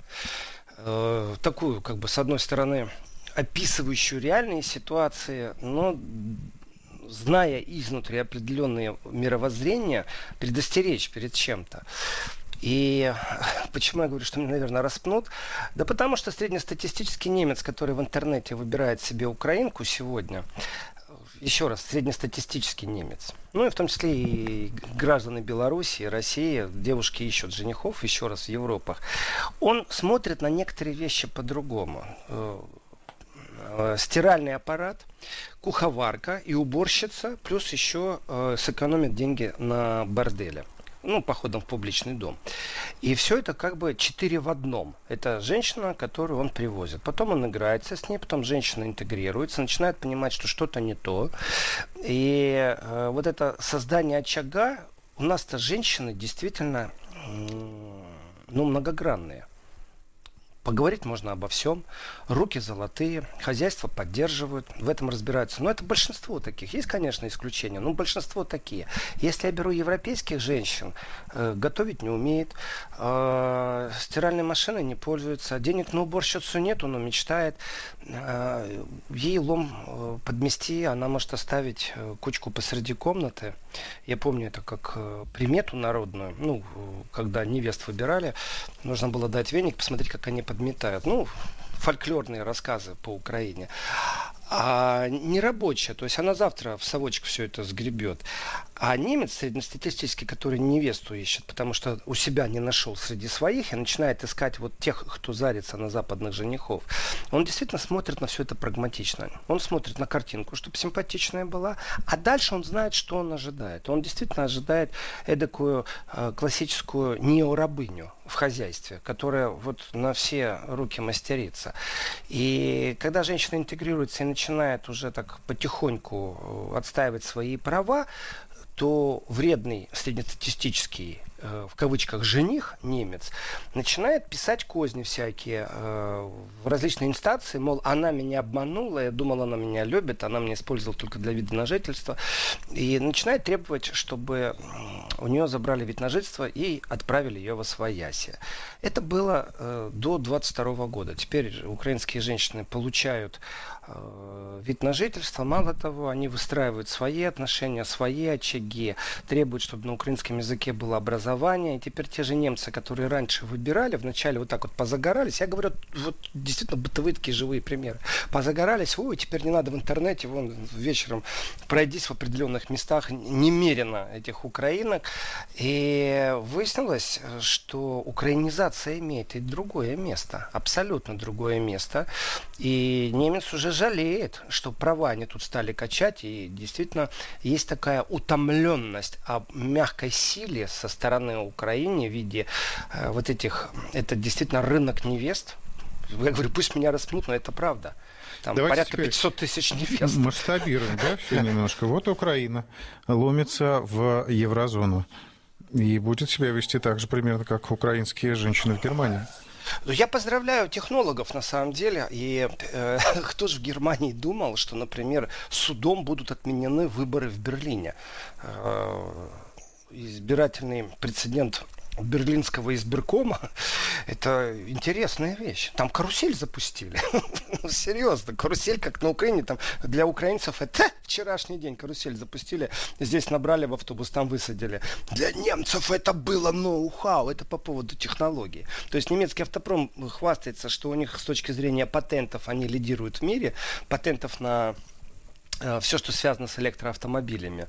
Такую, как бы, с одной стороны, описывающую реальные ситуации, но, зная изнутри определенные мировоззрения, предостеречь перед чем-то. И почему я говорю, что меня, наверное, распнут? Да потому что среднестатистический немец, который в интернете выбирает себе украинку сегодня, еще раз, среднестатистический немец, ну и в том числе и граждане Беларуси, России, девушки ищут женихов, еще раз, в Европах, он смотрит на некоторые вещи по-другому. Стиральный аппарат, куховарка и уборщица, плюс еще сэкономит деньги на борделе. Ну, походом в публичный дом. И все это как бы четыре в одном. Это женщина, которую он привозит. Потом он играется с ней, потом женщина интегрируется, начинает понимать, что что-то не то. И э, вот это создание очага, у нас-то женщины действительно ну, многогранные. Поговорить можно обо всем. Руки золотые, хозяйство поддерживают, в этом разбираются. Но это большинство таких. Есть, конечно, исключения, но большинство такие. Если я беру европейских женщин, э, готовить не умеет, э, стиральной машиной не пользуется, денег на уборщицу нету, но мечтает. Э, ей лом э, подмести, она может оставить э, кучку посреди комнаты. Я помню это как э, примету народную. Ну, когда невест выбирали, нужно было дать веник, посмотреть, как они подметают. Ну, фольклорные рассказы по Украине. А не рабочая, то есть она завтра в совочек все это сгребет. А немец среднестатистический, который невесту ищет, потому что у себя не нашел среди своих и начинает искать вот тех, кто зарится на западных женихов, он действительно смотрит на все это прагматично. Он смотрит на картинку, чтобы симпатичная была, а дальше он знает, что он ожидает. Он действительно ожидает эдакую э, классическую неорабыню в хозяйстве, которая вот на все руки мастерица. И когда женщина интегрируется и начинает уже так потихоньку отстаивать свои права, то вредный среднестатистический, э, в кавычках, жених, немец, начинает писать козни всякие э, в различные инстанции, мол, она меня обманула, я думал, она меня любит, она меня использовала только для вида на жительство, и начинает требовать, чтобы у нее забрали вид на жительство и отправили ее во свояси. Это было э, до двадцать второго года. Теперь украинские женщины получают э, вид на жительство, мало того, они выстраивают свои отношения, свои очаги, требуют, чтобы на украинском языке было образование. И теперь те же немцы, которые раньше выбирали, вначале вот так вот позагорались, я говорю, вот действительно бытовые такие живые примеры, позагорались, ой, теперь не надо в интернете, вон вечером пройдись в определенных местах, немерено этих украинок. И выяснилось, что украинизация имеет и другое место, абсолютно другое место. И немец уже жалеет, что права они тут стали качать, и действительно есть такая утомленность о мягкой силе со стороны Украины в виде э, вот этих, это действительно рынок невест. Я говорю, пусть меня распнут, но это правда. Там Давайте порядка пятьсот тысяч невест. Масштабируем, да, все немножко. Вот Украина ломится в еврозону и будет себя вести так же примерно, как украинские женщины в Германии. Я поздравляю технологов на самом деле. И э, кто же в Германии думал, что, например, судом будут отменены выборы в Берлине? Э, избирательный прецедент берлинского избиркома — это интересная вещь. Там карусель запустили. Серьезно, карусель, как на Украине. Там для украинцев это вчерашний день карусель запустили. Здесь набрали в автобус, там высадили. Для немцев это было ноу-хау. Это по поводу технологий. То есть немецкий автопром хвастается, что у них с точки зрения патентов они лидируют в мире. Патентов на э, все, что связано с электроавтомобилями.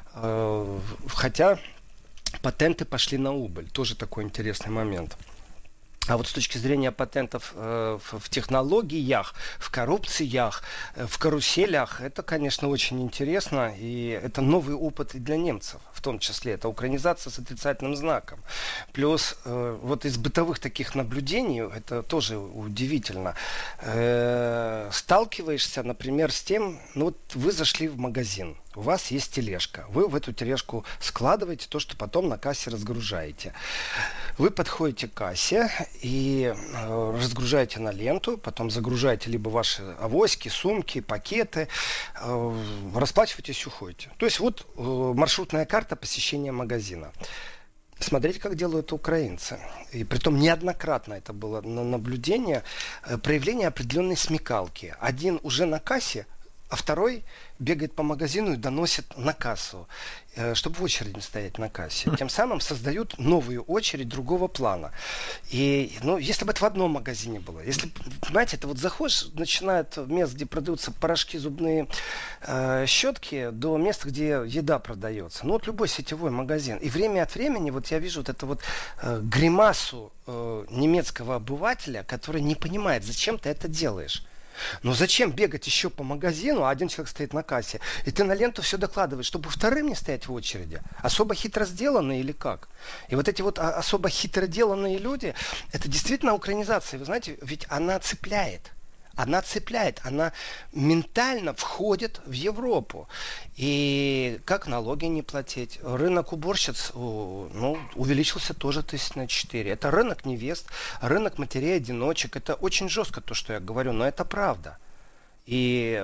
Э, хотя патенты пошли на убыль. Тоже такой интересный момент. А вот с точки зрения патентов э, в, в технологиях, в коррупциях, э, в каруселях, это, конечно, очень интересно. И это новый опыт и для немцев, в том числе. Это украинизация с отрицательным знаком. Плюс э, вот из бытовых таких наблюдений, это тоже удивительно, э, сталкиваешься, например, с тем, ну вот вы зашли в магазин. У вас есть тележка. Вы в эту тележку складываете то, что потом на кассе разгружаете. Вы подходите к кассе и э, разгружаете на ленту, потом загружаете либо ваши авоськи, сумки, пакеты, э, расплачиваетесь, уходите. То есть вот э, маршрутная карта посещения магазина. Смотрите, как делают украинцы. И притом неоднократно это было наблюдение, э, проявление определенной смекалки. Один уже на кассе, а второй бегает по магазину и доносит на кассу, чтобы в очереди не стоять на кассе. Тем самым создают новую очередь другого плана. И, ну, если бы это в одном магазине было, если, понимаете, это вот заходишь, начинает мест, где продаются порошки, зубные э, щетки, до места, где еда продается. Ну, вот любой сетевой магазин. И время от времени, вот я вижу вот эту вот э, гримасу э, немецкого обывателя, который не понимает, зачем ты это делаешь. Но зачем бегать еще по магазину, а один человек стоит на кассе, и ты на ленту все докладываешь, чтобы вторым не стоять в очереди? Особо хитро сделанные или как? И вот эти вот особо хитро деланные люди, это действительно украинизация. Вы знаете, ведь она цепляет. Она цепляет, она ментально входит в Европу. И как налоги не платить? Рынок уборщиц, ну, увеличился тоже тысяч на четыре. Это рынок невест, рынок матерей-одиночек. Это очень жестко то, что я говорю, но это правда. И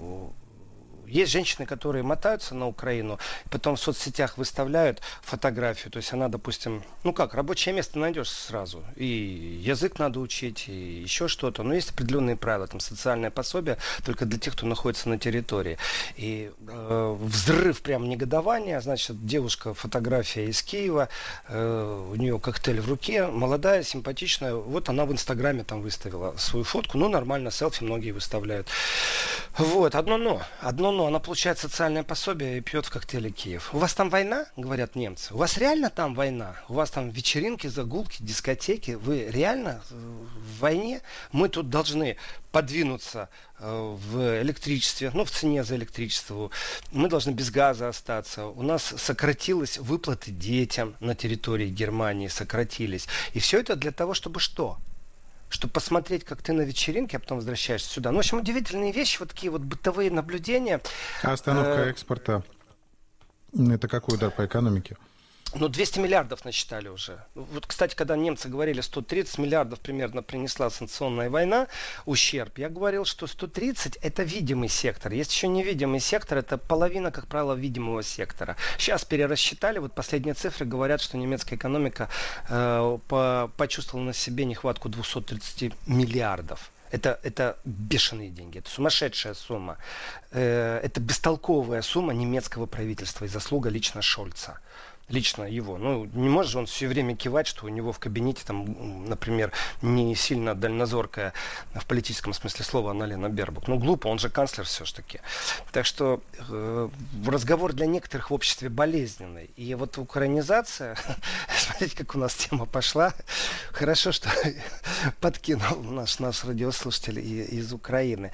есть женщины, которые мотаются на Украину, потом в соцсетях выставляют фотографию. То есть она, допустим, ну как, рабочее место найдешь сразу. И язык надо учить, и еще что-то. Но есть определенные правила, там социальное пособие только для тех, кто находится на территории. И э, взрыв прям негодования. Значит, девушка, фотография из Киева, э, у нее коктейль в руке, молодая, симпатичная. Вот она в Инстаграме там выставила свою фотку. Ну, нормально, селфи многие выставляют. Вот, одно но. Одно но. Она получает социальное пособие и пьет в коктейле Киев. У вас там война, говорят немцы? У вас реально там война? У вас там вечеринки, загулки, дискотеки? Вы реально в войне? Мы тут должны подвинуться э, в электричестве, ну, в цене за электричество. Мы должны без газа остаться. У нас сократились выплаты детям на территории Германии, сократились. И все это для того, чтобы что? Чтобы посмотреть, как ты на вечеринке, а потом возвращаешься сюда. Ну, в общем, удивительные вещи, вот такие вот бытовые наблюдения. А остановка э- экспорта, это какой удар по экономике? Ну, двести миллиардов насчитали уже. Вот, кстати, когда немцы говорили, сто тридцать миллиардов примерно принесла санкционная война, ущерб, я говорил, что сто тридцать это видимый сектор. Есть еще невидимый сектор, это половина, как правило, видимого сектора. Сейчас перерасчитали, вот последние цифры говорят, что немецкая экономика э, по, почувствовала на себе нехватку двести тридцать миллиардов. Это, это бешеные деньги, это сумасшедшая сумма. Э, это бестолковая сумма немецкого правительства и заслуга лично Шольца. Лично его. Ну, не может же он все время кивать, что у него в кабинете, там, например, не сильно дальнозоркая в политическом смысле слова Анна-Лена Бербок. Ну, глупо, он же канцлер все-таки. Так что э, разговор для некоторых в обществе болезненный. И вот украинизация, смотрите, как у нас тема пошла. Хорошо, что подкинул наш, наш радиослушатель из Украины.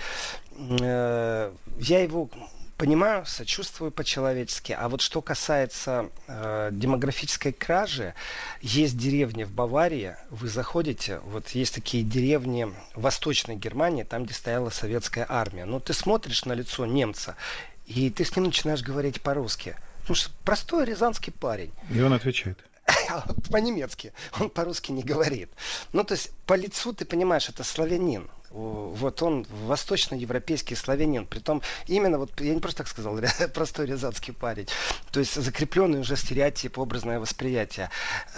Э, я его... понимаю, сочувствую по-человечески. А вот что касается э, демографической кражи, есть деревни в Баварии, вы заходите, вот есть такие деревни в Восточной Германии, там, где стояла советская армия. Но ты смотришь на лицо немца, и ты с ним начинаешь говорить по-русски. Потому что простой рязанский парень. И он отвечает. По-немецки. Он по-русски не говорит. Ну, то есть, по лицу ты понимаешь, это славянин. Вот он восточноевропейский славянин. Притом, именно, вот я не просто так сказал, простой рязанский парень. То есть, закрепленный уже стереотип, образное восприятие.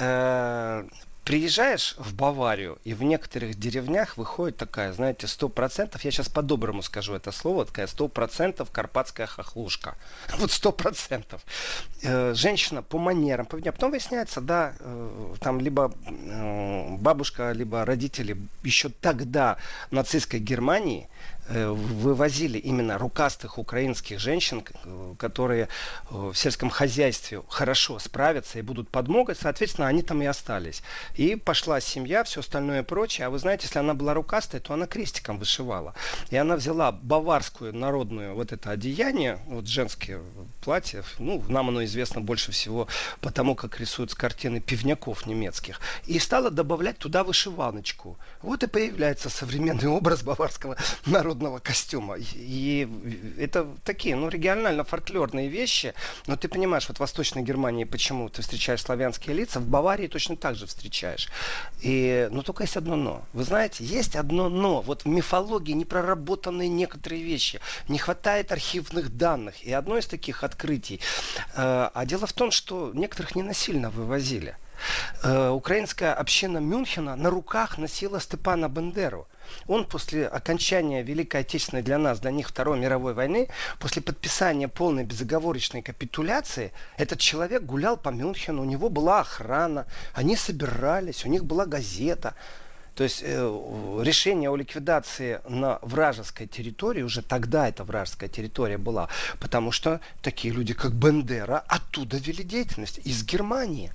Приезжаешь в Баварию, и в некоторых деревнях выходит такая, знаете, сто процентов, я сейчас по-доброму скажу это слово, такая сто процентов карпатская хохлушка. Вот сто процентов. Э, женщина по манерам, по а потом выясняется, да, э, там либо э, бабушка, либо родители еще тогда в нацистской Германии э, вывозили именно рукастых украинских женщин, э, которые э, в сельском хозяйстве хорошо справятся и будут подмогой, соответственно, они там и остались. И пошла семья, все остальное прочее. А вы знаете, если она была рукастая, то она крестиком вышивала. И она взяла баварскую народную вот это одеяние, вот женские платья, ну, нам оно известно больше всего потому, как рисуют с картины пивняков немецких, и стала добавлять туда вышиваночку. Вот и появляется современный образ баварского народного костюма. И это такие, ну, регионально-фольклорные вещи. Но ты понимаешь, вот в Восточной Германии почему ты встречаешь славянские лица, в Баварии точно так же встречаешь. И, но только есть одно но. Вы знаете, есть одно но. Вот в мифологии не проработаны некоторые вещи. Не хватает архивных данных. И одно из таких открытий. Э, а дело в том, что некоторых не насильно вывозили. Э, украинская община Мюнхена на руках носила Степана Бендеру. Он после окончания Великой Отечественной для нас, для них Второй мировой войны, после подписания полной безоговорочной капитуляции, этот человек гулял по Мюнхену, у него была охрана, они собирались, у них была газета. То есть э, решение о ликвидации на вражеской территории, уже тогда эта вражеская территория была, потому что такие люди, как Бендера, оттуда вели деятельность, из Германии.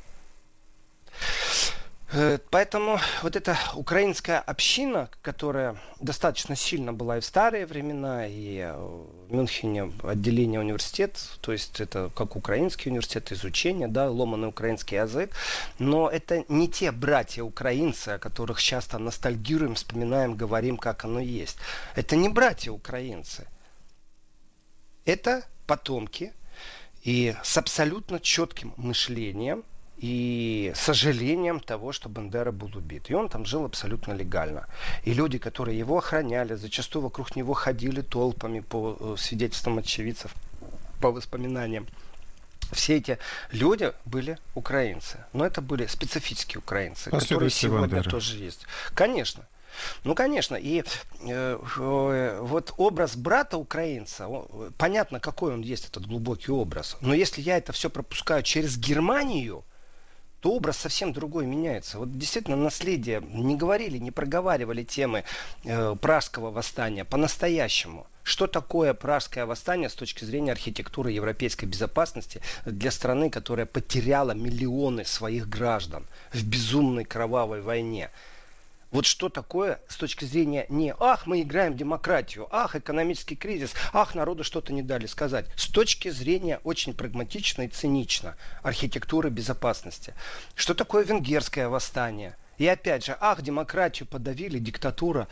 Поэтому вот эта украинская община, которая достаточно сильно была и в старые времена, и в Мюнхене отделение университет, то есть это как украинский университет, изучение, да, ломаный украинский язык, но это не те братья-украинцы, о которых часто ностальгируем, вспоминаем, говорим, как оно есть. Это не братья-украинцы. Это потомки и с абсолютно четким мышлением, и сожалением того, что Бендера был убит. И он там жил абсолютно легально. И люди, которые его охраняли, зачастую вокруг него ходили толпами по свидетельствам очевидцев, по воспоминаниям. Все эти люди были украинцы. Но это были специфические украинцы, которые сегодня Бендеры. Тоже есть. Конечно. Ну, конечно, и э, э, вот образ брата украинца, он, понятно, какой он есть, этот глубокий образ. Но если я это все пропускаю через Германию, то образ совсем другой меняется. Вот действительно наследие, не говорили, не проговаривали темы э, Пражского восстания по-настоящему. Что такое Пражское восстание с точки зрения архитектуры европейской безопасности для страны, которая потеряла миллионы своих граждан в безумной кровавой войне? Вот что такое с точки зрения не «ах, мы играем в демократию», «ах, экономический кризис», «ах, народу что-то не дали сказать». С точки зрения очень прагматично и цинично архитектуры безопасности. Что такое венгерское восстание? И опять же, ах, демократию подавили, диктатура.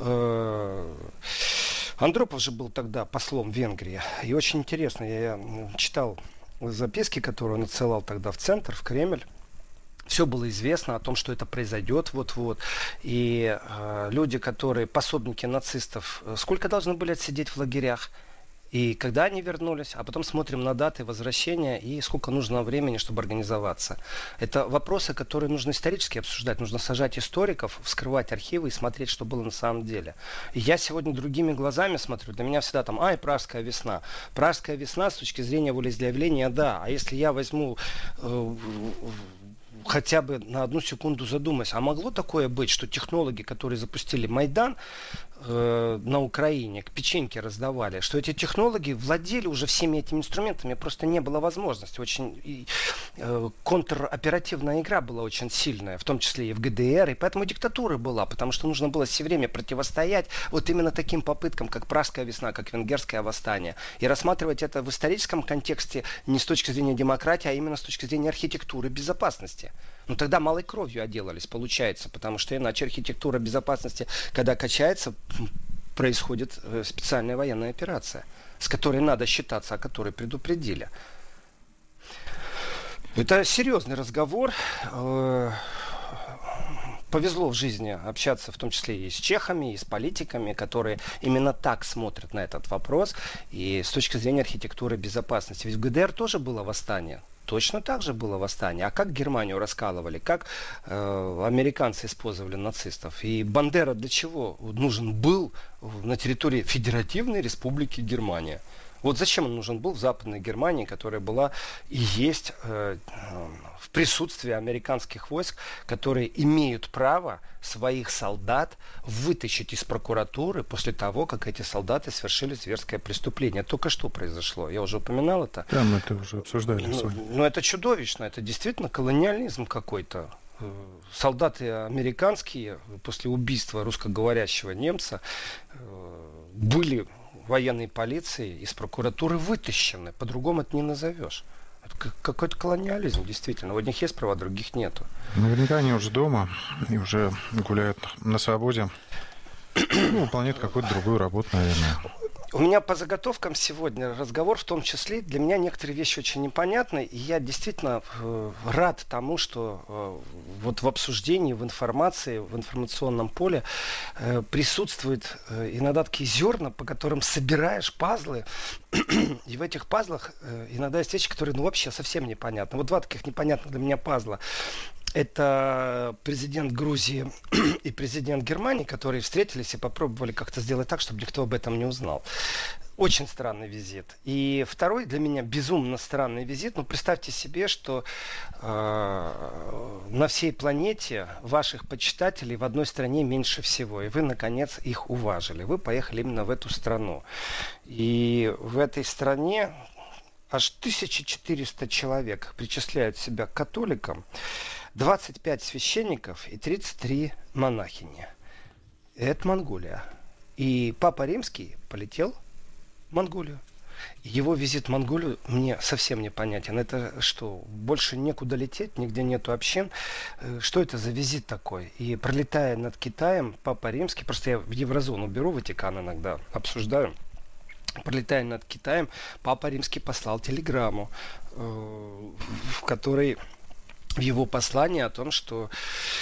Андропов же был тогда послом в Венгрии. И очень интересно, я читал записки, которые он отсылал тогда в центр, в Кремль. Все было известно о том, что это произойдет вот-вот. И э, люди, которые пособники нацистов, сколько должны были отсидеть в лагерях? И когда они вернулись? А потом смотрим на даты возвращения и сколько нужно времени, чтобы организоваться. Это вопросы, которые нужно исторически обсуждать. Нужно сажать историков, вскрывать архивы и смотреть, что было на самом деле. И я сегодня другими глазами смотрю. Для меня всегда там, ай, Пражская весна. Пражская весна с точки зрения волеизъявления, да. А если я возьму... Э, хотя бы на одну секунду задумайся, а могло такое быть, что технологи, которые запустили Майдан э, на Украине, к печеньке раздавали, что эти технологи владели уже всеми этими инструментами, просто не было возможности. Очень и, э, контроперативная игра была очень сильная, в том числе и в ГДР, и поэтому диктатура была, потому что нужно было все время противостоять вот именно таким попыткам, как Пражская весна, как Венгерское восстание, и рассматривать это в историческом контексте не с точки зрения демократии, а именно с точки зрения архитектуры безопасности. Ну тогда малой кровью отделались, получается, потому что иначе архитектура безопасности, когда качается, происходит специальная военная операция, с которой надо считаться, о которой предупредили. Это серьезный разговор. Повезло в жизни общаться в том числе и с чехами, и с политиками, которые именно так смотрят на этот вопрос. И с точки зрения архитектуры безопасности. Ведь в ГДР тоже было восстание. Точно так же было восстание. А как Германию раскалывали? Как э, американцы использовали нацистов? И Бандера для чего нужен был на территории Федеративной Республики Германия? Вот зачем он нужен был в Западной Германии, которая была и есть э, в присутствии американских войск, которые имеют право своих солдат вытащить из прокуратуры после того, как эти солдаты совершили зверское преступление. Только что произошло. Я уже упоминал это. Да, мы это уже обсуждали. Ну, ну это чудовищно. Это действительно колониализм какой-то. солдаты американские после убийства русскоговорящего немца были военной полицией из прокуратуры вытащены. По-другому это не назовешь. Это какой-то колониализм, действительно. У одних есть права, других нету. Наверняка они уже дома и уже гуляют на свободе. Ну, выполняют какую-то другую работу, наверное. У меня по заготовкам сегодня разговор, в том числе, для меня некоторые вещи очень непонятны, и я действительно э, рад тому, что э, вот в обсуждении, в информации, в информационном поле э, присутствуют э, иногда такие зерна, по которым собираешь пазлы, и в этих пазлах э, иногда есть вещи, которые ну, вообще совсем непонятны. Вот два таких непонятных для меня пазла. Это президент Грузии и президент Германии, которые встретились и попробовали как-то сделать так, чтобы никто об этом не узнал. Очень странный визит. И второй для меня безумно странный визит. Ну, представьте себе, что э, на всей планете ваших почитателей в одной стране меньше всего. И вы, наконец, их уважили. Вы поехали именно в эту страну. И в этой стране аж тысяча четыреста человек причисляют себя к католикам. двадцать пять священников и тридцать три монахини. Это Монголия. И Папа Римский полетел в Монголию. Его визит в Монголию мне совсем непонятен. Это что, больше некуда лететь, нигде нету общин? Что это за визит такой? И пролетая над Китаем, Папа Римский, просто я в Еврозону беру, Ватикан иногда обсуждаю, пролетая над Китаем, Папа Римский послал телеграмму, в которой в его послании о том, что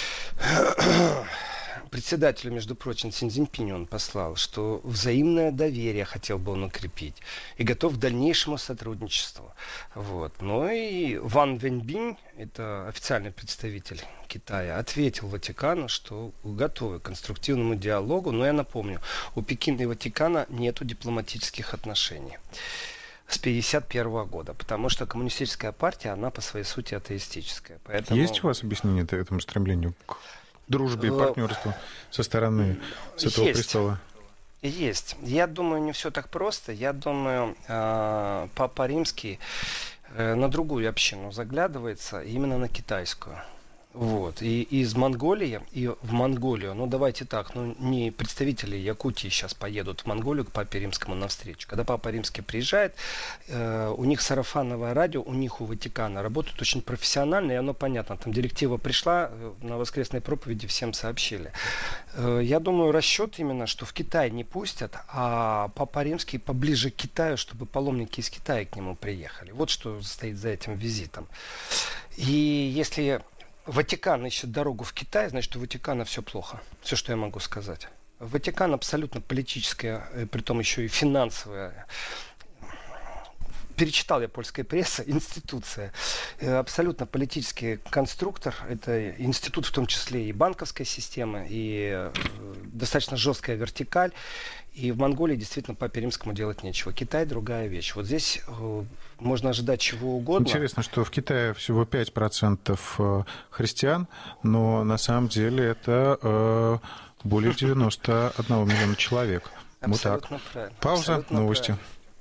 председателю, между прочим, Си Цзиньпиню он послал, что взаимное доверие хотел бы он укрепить и готов к дальнейшему сотрудничеству. Вот. Но и Ван Вэньбинь, это официальный представитель Китая, ответил Ватикану, что готовы к конструктивному диалогу. Но я напомню, у Пекина и Ватикана нету дипломатических отношений с пятьдесят первого года, потому что коммунистическая партия, она по своей сути атеистическая. Поэтому... Есть у вас объяснение этому стремлению к дружбе и партнерству со стороны Святого Есть. Престола? Есть. Я думаю, не все так просто. Я думаю, Папа Римский на другую общину заглядывается, именно на китайскую. Вот. И из Монголии и в Монголию, ну давайте так, ну не представители Якутии сейчас поедут в Монголию к Папе Римскому навстречу. Когда Папа Римский приезжает, э, у них сарафановое радио, у них у Ватикана работают очень профессионально, и оно понятно. Там директива пришла, на воскресной проповеди всем сообщили. Э, я думаю, расчет именно, что в Китай не пустят, а Папа Римский поближе к Китаю, чтобы паломники из Китая к нему приехали. Вот что стоит за этим визитом. И если Ватикан ищет дорогу в Китай, значит, у Ватикана все плохо. Все, что я могу сказать. Ватикан абсолютно политическая, притом еще и финансовая. Перечитал я польская пресса, институция. Абсолютно политический конструктор. Это институт в том числе и банковской системы, и достаточно жесткая вертикаль. И в Монголии действительно Папе Римскому делать нечего. Китай другая вещь. Вот здесь э, можно ожидать чего угодно. Интересно, что в Китае всего пять процентов христиан, но на самом деле это э, более девяносто один миллиона человек. Абсолютно вот так. Правильно. Пауза, Абсолютно новости.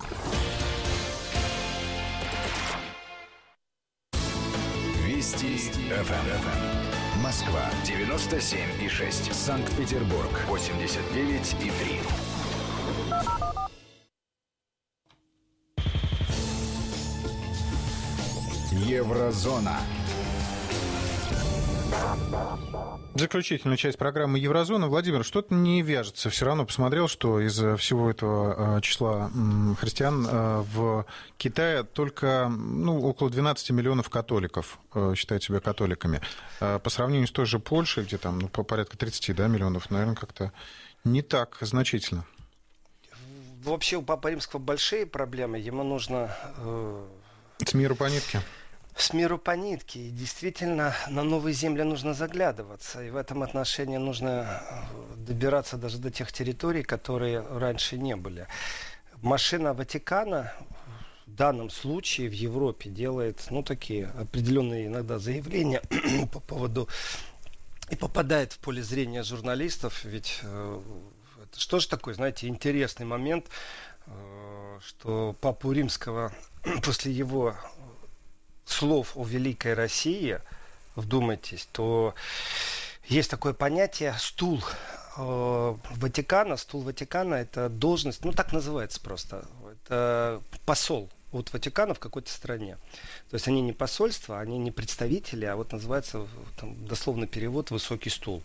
Правильно. Вести эф эм. Москва девяносто семь и шесть. Санкт-Петербург восемьдесят девять и три. Еврозона. Заключительная часть программы «Еврозона». Владимир, что-то не вяжется. Все равно посмотрел, что из всего этого числа христиан в Китае только ну, около двенадцать миллионов католиков считают себя католиками. По сравнению с той же Польшей, где там ну, по порядка тридцать да, миллионов, наверное, как-то не так значительно. Вообще у Папы Римского большие проблемы. Ему нужно... Э... С миру по нитке. С миру по нитке. И действительно, на новые земли нужно заглядываться. И в этом отношении нужно добираться даже до тех территорий, которые раньше не были. Машина Ватикана в данном случае в Европе делает, ну, такие определенные иногда заявления по поводу... И попадает в поле зрения журналистов. Ведь э, это что же такое, знаете, интересный момент, э, что Папу Римского после его... слов о великой России вдумайтесь, то есть такое понятие «стул». Ватикана, стул Ватикана — это должность, ну так называется просто, это посол от Ватикана в какой-то стране. То есть они не посольство, они не представители, а вот называется там, дословный перевод «высокий стул».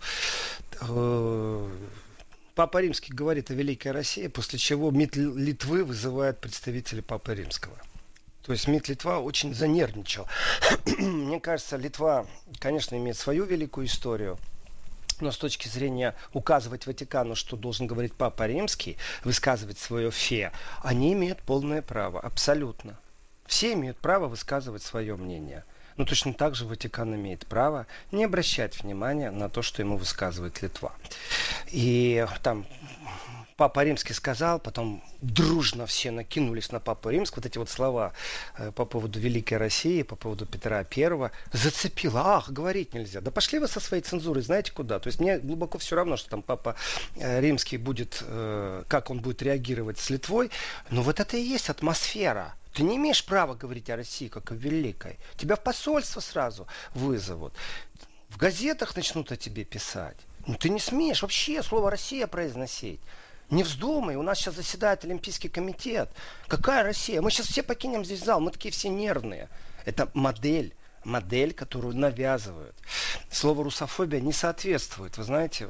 Папа Римский говорит о Великой России, после чего МИД Литвы вызывает представителей Папы Римского. То есть МИД Литва очень занервничал. Мне кажется, Литва, конечно, имеет свою великую историю. Но с точки зрения указывать Ватикану, что должен говорить Папа Римский, высказывать свое фе, они имеют полное право, абсолютно. Все имеют право высказывать свое мнение. Но точно так же Ватикан имеет право не обращать внимания на то, что ему высказывает Литва. И там Папа Римский сказал, потом дружно все накинулись на Папу Римского. Вот эти вот слова э, по поводу Великой России, по поводу Петра Первого. Зацепило. Ах, говорить нельзя. Да пошли вы со своей цензурой, знаете куда? То есть мне глубоко все равно, что там Папа э, Римский будет, э, как он будет реагировать с Литвой. Но вот это и есть атмосфера. Ты не имеешь права говорить о России как о великой. Тебя в посольство сразу вызовут. В газетах начнут о тебе писать. Ну ты не смеешь вообще слово «Россия» произносить. Не вздумай, у нас сейчас заседает Олимпийский комитет. Какая Россия? Мы сейчас все покинем здесь зал, мы такие все нервные. Это модель, модель, которую навязывают. Слово русофобия не соответствует, вы знаете,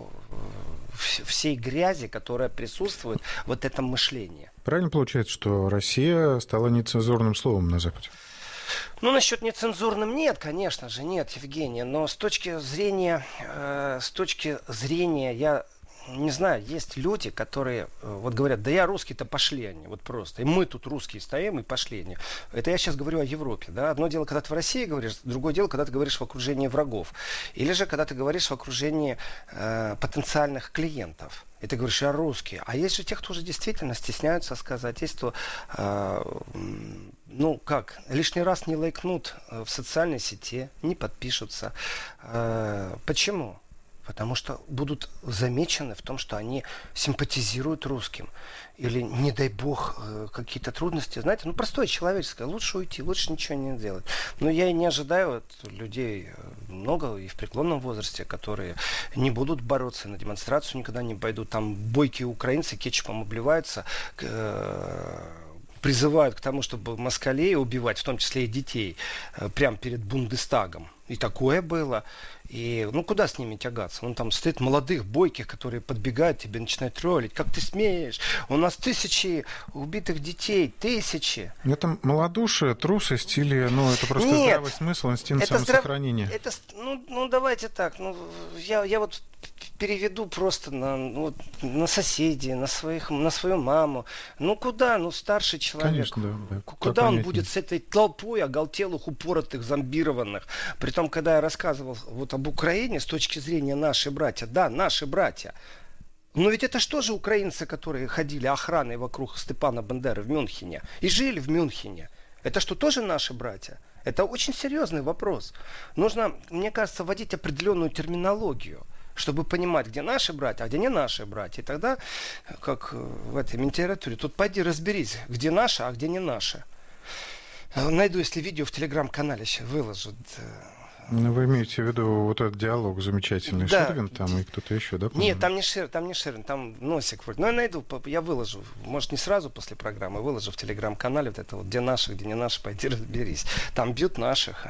всей грязи, которая присутствует в вот этом мышлении. Правильно получается, что Россия стала нецензурным словом на Западе? Ну, насчет нецензурным нет, конечно же, нет, Евгений. Но с точки зрения, э, с точки зрения, я не знаю, есть люди, которые вот говорят, да я русский-то пошли они, вот просто. И мы тут русские стоим, и пошли они. Это я сейчас говорю о Европе, да. Одно дело, когда ты в России говоришь, другое дело, когда ты говоришь в окружении врагов. Или же, когда ты говоришь в окружении э, потенциальных клиентов. И ты говоришь, я русский. А есть же те, кто уже действительно стесняются сказать. Есть, кто, э, ну как, лишний раз не лайкнут в социальной сети, не подпишутся. Э, почему? Потому что будут замечены в том, что они симпатизируют русским. Или, не дай бог, какие-то трудности. Знаете, ну простое человеческое. Лучше уйти, лучше ничего не делать. Но я и не ожидаю от людей много и в преклонном возрасте, которые не будут бороться, на демонстрацию никогда не пойдут. Там бойкие украинцы кетчупом обливаются, призывают к тому, чтобы москалей убивать, в том числе и детей, прямо перед Бундестагом. И такое было. И ну куда с ними тягаться? Он там стоит молодых, бойких, которые подбегают тебе, начинают троллить. Как ты смеешь? У нас тысячи убитых детей, тысячи. Это малодушие, трусость или ну, это просто Нет, здравый смысл, инстинкт это самосохранения? Здрав... Это, ну, ну давайте так. Ну, я, я вот переведу просто на, ну, на соседей, на, своих, на свою маму. Ну куда? Ну старший человек. Конечно, да, да. Куда он будет с этой толпой оголтелых, упоротых, зомбированных? Притом, когда я рассказывал вот об Украине с точки зрения наши братья, да, наши братья. Но ведь это что же украинцы, которые ходили охраной вокруг Степана Бандеры в Мюнхене и жили в Мюнхене? Это что, тоже наши братья? Это очень серьезный вопрос. Нужно, мне кажется, вводить определенную терминологию, чтобы понимать, где наши братья, а где не наши братья. И тогда, как в этой литературе, тут пойди разберись, где наши, а где не наши. Найду, если видео в телеграм-канале сейчас выложат. Ну, вы имеете в виду вот этот диалог замечательный, да. Ширвин там и кто-то еще, да? Нет, там не Ширвин, там не Ширвин, там носик вроде. Но я найду, я выложу. Может, не сразу после программы, выложу в телеграм-канале вот это вот, где наши, где не наши, пойди разберись. Там бьют наших.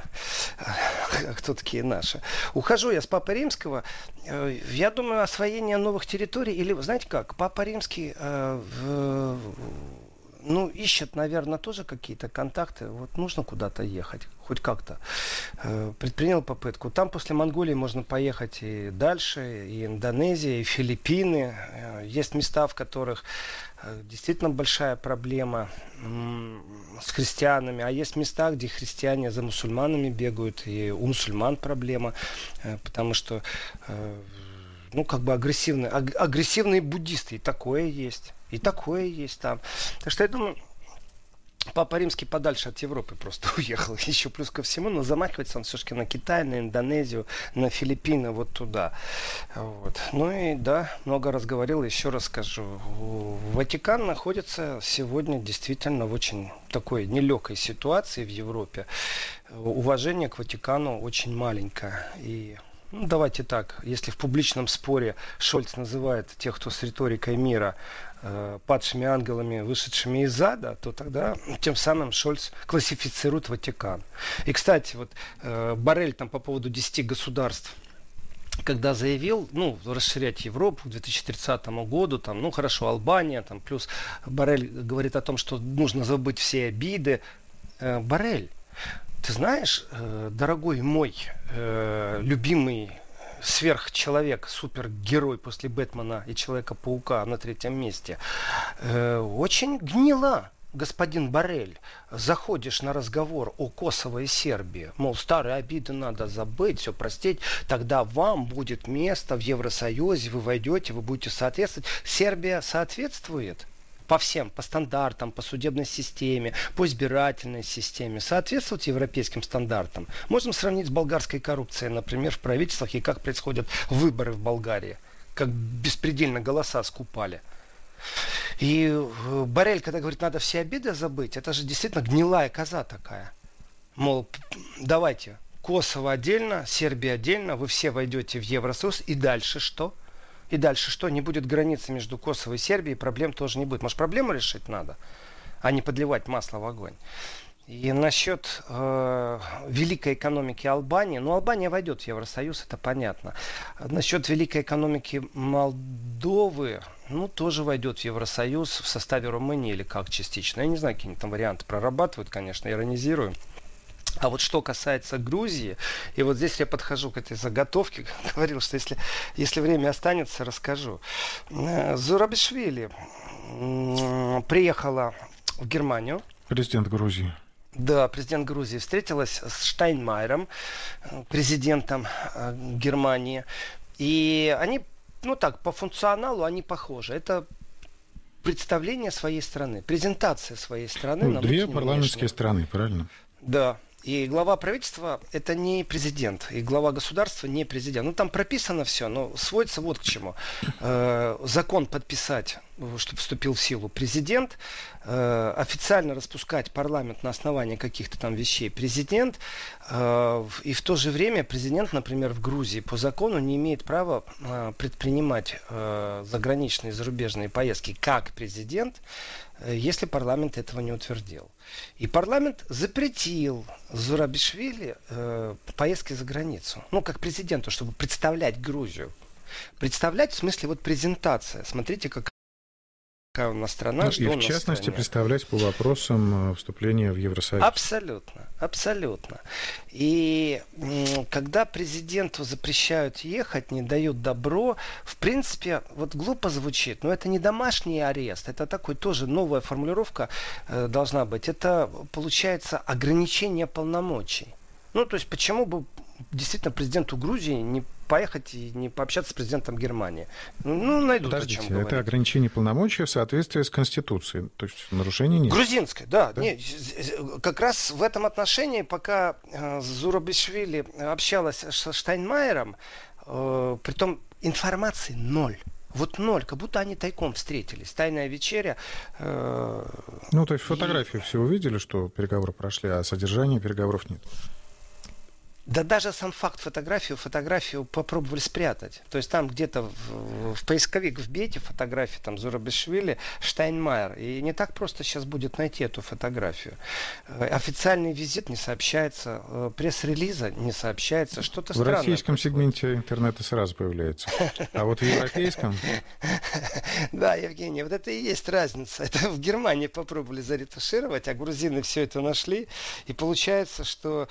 Кто такие наши? Ухожу я с Папы Римского. Я думаю, освоение новых территорий, или, знаете как, Папа Римский э, в, ну, ищет, наверное, тоже какие-то контакты. Вот нужно куда-то ехать, хоть как-то. Э, предпринял попытку. Там после Монголии можно поехать и дальше, и Индонезия, и Филиппины. Э, есть места, в которых э, действительно большая проблема э, с христианами. А есть места, где христиане за мусульманами бегают, и у мусульман проблема. Э, потому что, э, ну, как бы агрессивные, аг- агрессивные буддисты. И такое есть. И такое есть там. Так что я думаю, Папа Римский подальше от Европы просто уехал. Еще плюс ко всему, но замахивается он все-таки на Китай, на Индонезию, на Филиппины, вот туда. Вот. Ну и да, много раз говорил, еще раз скажу. Ватикан находится сегодня действительно в очень такой нелегкой ситуации в Европе. Уважение к Ватикану очень маленькое. И ну, давайте так, если в публичном споре Шольц называет тех, кто с риторикой мира, э, падшими ангелами, вышедшими из ада, то тогда тем самым Шольц классифицирует Ватикан. И, кстати, вот э, Боррель там по поводу десяти государств, когда заявил, ну, расширять Европу к две тысячи тридцатому году, там, ну, хорошо, Албания, там, плюс Боррель говорит о том, что нужно забыть все обиды. Э, Боррель, ты знаешь, дорогой мой, любимый сверхчеловек, супергерой после Бэтмена и Человека-паука на третьем месте, очень гнила, господин Боррель. Заходишь на разговор о Косово и Сербии, мол, старые обиды надо забыть, все простить, тогда вам будет место в Евросоюзе, вы войдете, вы будете соответствовать. Сербия соответствует по всем, по стандартам, по судебной системе, по избирательной системе, соответствовать европейским стандартам. Можем сравнить с болгарской коррупцией, например, в правительствах и как происходят выборы в Болгарии, как беспредельно голоса скупали. И Боррель, когда говорит, надо все обиды забыть, это же действительно гнилая коза такая. Мол, давайте, Косово отдельно, Сербия отдельно, вы все войдете в Евросоюз, и дальше что? И дальше что? Не будет границы между Косово и Сербией, проблем тоже не будет. Может, проблему решить надо, а не подливать масло в огонь. И насчет э, великой экономики Албании, ну, Албания войдет в Евросоюз, это понятно. Насчет великой экономики Молдовы, ну, тоже войдет в Евросоюз в составе Румынии или как частично. Я не знаю, какие там варианты прорабатывают, конечно, иронизирую. А вот что касается Грузии, и вот здесь я подхожу к этой заготовке, говорил, что если, если время останется, расскажу. Зурабишвили приехала в Германию. Президент Грузии. Да, президент Грузии встретилась с Штайнмайером, президентом Германии. И они, ну так, по функционалу они похожи. Это представление своей страны, презентация своей страны. Ну, две парламентские страны, правильно? Да. И глава правительства это не президент, и глава государства не президент. Ну там прописано все, но сводится вот к чему. Э, закон подписать, чтобы вступил в силу президент, э, официально распускать парламент на основании каких-то там вещей президент, э, и в то же время президент, например, в Грузии по закону не имеет права э, предпринимать э, заграничные зарубежные поездки как президент, если парламент этого не утвердил. И парламент запретил Зурабишвили э, поездки за границу. Ну, как президенту, чтобы представлять Грузию. Представлять в смысле вот презентация. Смотрите, как какая у нас страна, ну, что и у в нас частности стране. Представлять по вопросам вступления в Евросоюз. Абсолютно, абсолютно. И м, когда президенту запрещают ехать, не дают добро, в принципе, вот глупо звучит, но это не домашний арест, это такой тоже новая формулировка э, должна быть. Это получается ограничение полномочий. Ну, то есть, почему бы действительно президенту Грузии не поехать и не пообщаться с президентом Германии? Ну, найдут Подождите, о чем это говорить. ограничение полномочий в соответствии с Конституцией. То есть нарушений нет. Грузинской, да. Да? Не, как раз в этом отношении, пока э, Зурабишвили общалась со Штайнмайером, э, притом информации ноль. Вот ноль, как будто они тайком встретились. Тайная вечеря. Э, ну, то есть фотографии и... все увидели, что переговоры прошли, а содержания переговоров нет. Да даже сам факт фотографии, фотографию попробовали спрятать. То есть там где-то в, в поисковик вбейте фотографии там Зурабишвили, Штайнмайер. И не так просто сейчас будет найти эту фотографию. Официальный визит не сообщается, пресс-релиза не сообщается. Что-то странное. В российском сегменте интернета сразу появляется. А вот в европейском... Да, Евгений, вот это и есть разница. Это в Германии попробовали заретушировать, а грузины все это нашли. И получается, что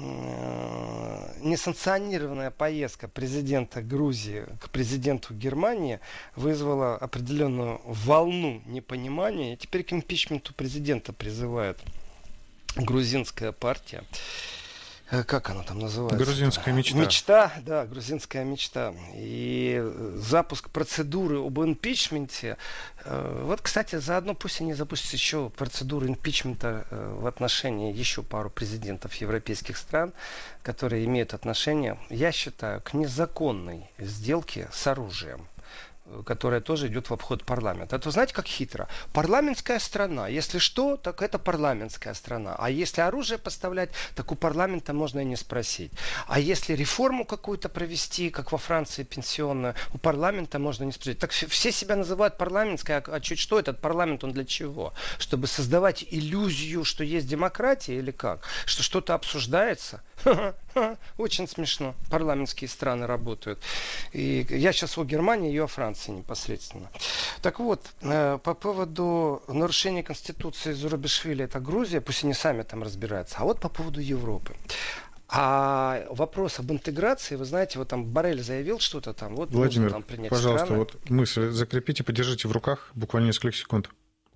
несанкционированная поездка президента Грузии к президенту Германии вызвала определенную волну непонимания. И теперь к импичменту президента призывает грузинская партия. как она там называется? Грузинская мечта. Мечта, да, грузинская мечта. И запуск процедуры об импичменте. Вот, кстати, заодно пусть они запустят еще процедуру импичмента в отношении еще пару президентов европейских стран, которые имеют отношение, я считаю, к незаконной сделке с оружием, которая тоже идет в обход парламента. Это знаете, как хитро? Парламентская страна. Если что, так это парламентская страна. А если оружие поставлять, так у парламента можно и не спросить. А если реформу какую-то провести, как во Франции пенсионную, у парламента можно не спросить. Так все себя называют парламентской, а чуть что этот парламент, он для чего? Чтобы создавать иллюзию, что есть демократия или как? Что что-то обсуждается? Очень смешно. Парламентские страны работают. И я сейчас о Германии и о Франции непосредственно. Так вот, э, по поводу нарушения Конституции Зурабишвили, это Грузия, пусть они сами там разбираются. А вот по поводу Европы. А вопрос об интеграции, вы знаете, вот там Боррель заявил что-то там. Вот Владимир, там принять пожалуйста, страны. вот мысль закрепите, подержите в руках буквально несколько секунд.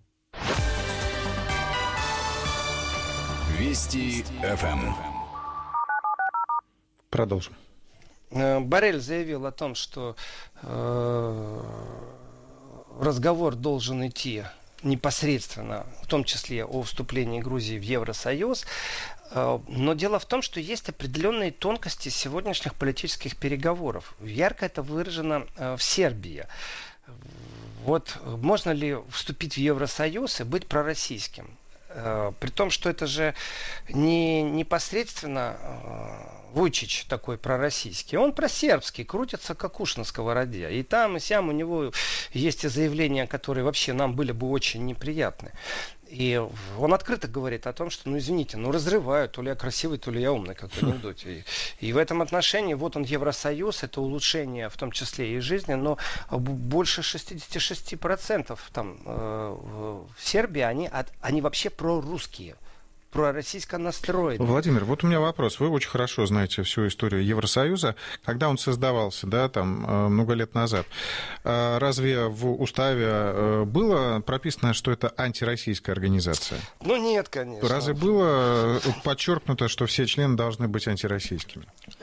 Вести эф эм. Продолжим. Боррель заявил о том, что э, разговор должен идти непосредственно, в том числе о вступлении Грузии в Евросоюз. Э, но дело в том, что есть определенные тонкости сегодняшних политических переговоров. Ярко это выражено э, в Сербии. Вот можно ли вступить в Евросоюз и быть пророссийским? Э, при том, что это же не непосредственно э, Вуйчич такой пророссийский, он просербский, крутится как уж на сковороде. И там, и сям у него есть и заявления, которые вообще нам были бы очень неприятны. И он открыто говорит о том, что, ну извините, ну разрывают, то ли я красивый, то ли я умный, как в анекдоте. И, и в этом отношении, вот он Евросоюз, это улучшение, в том числе и жизни, но больше шестьдесят шесть процентов там э, в Сербии, они, от, они вообще прорусские. Пророссийско настроены. Владимир, вот у меня вопрос. Вы очень хорошо знаете всю историю Евросоюза. Когда он создавался, да, там, много лет назад, разве в уставе было прописано, что это антироссийская организация? Ну, нет, конечно. Разве было подчеркнуто, что все члены должны быть антироссийскими?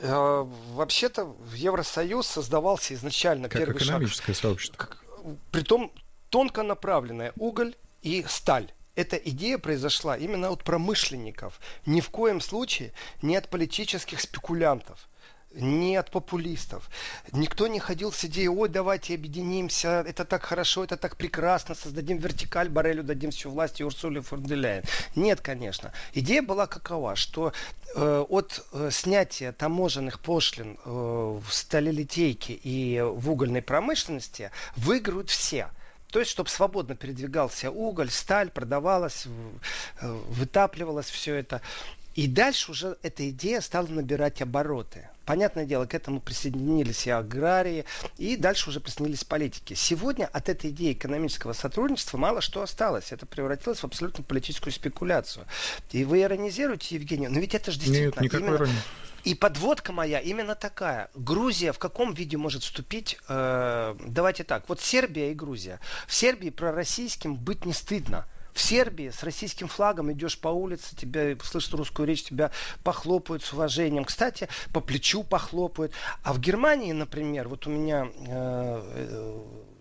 Вообще-то Евросоюз создавался изначально как первый экономическое шаг, сообщество. Как, притом тонко направленное уголь и сталь. Эта идея произошла именно от промышленников. Ни в коем случае не от политических спекулянтов, не от популистов. Никто не ходил с идеей: ой, давайте объединимся, это так хорошо, это так прекрасно, создадим вертикаль, Боррелю дадим всю власть и Урсуле фон дер Ляйен. Нет, конечно. Идея была какова, что э, от э, снятия таможенных пошлин э, в сталелитейке и в угольной промышленности выиграют все. То есть, чтобы свободно передвигался уголь, сталь, продавалась, вытапливалось все это. И дальше уже эта идея стала набирать обороты. Понятное дело, к этому присоединились и аграрии, и дальше уже присоединились политики. Сегодня от этой идеи экономического сотрудничества мало что осталось. Это превратилось в абсолютно политическую спекуляцию. И вы иронизируете, Евгений, но ведь это же действительно... Нет, никакой именно... иронии. И подводка моя именно такая. Грузия в каком виде может вступить? Э, давайте так. Вот Сербия и Грузия. В Сербии пророссийским быть не стыдно. В Сербии с российским флагом идешь по улице, тебя слышат русскую речь, тебя похлопают с уважением. Кстати, по плечу похлопают. А в Германии, например, вот у меня... Э, э,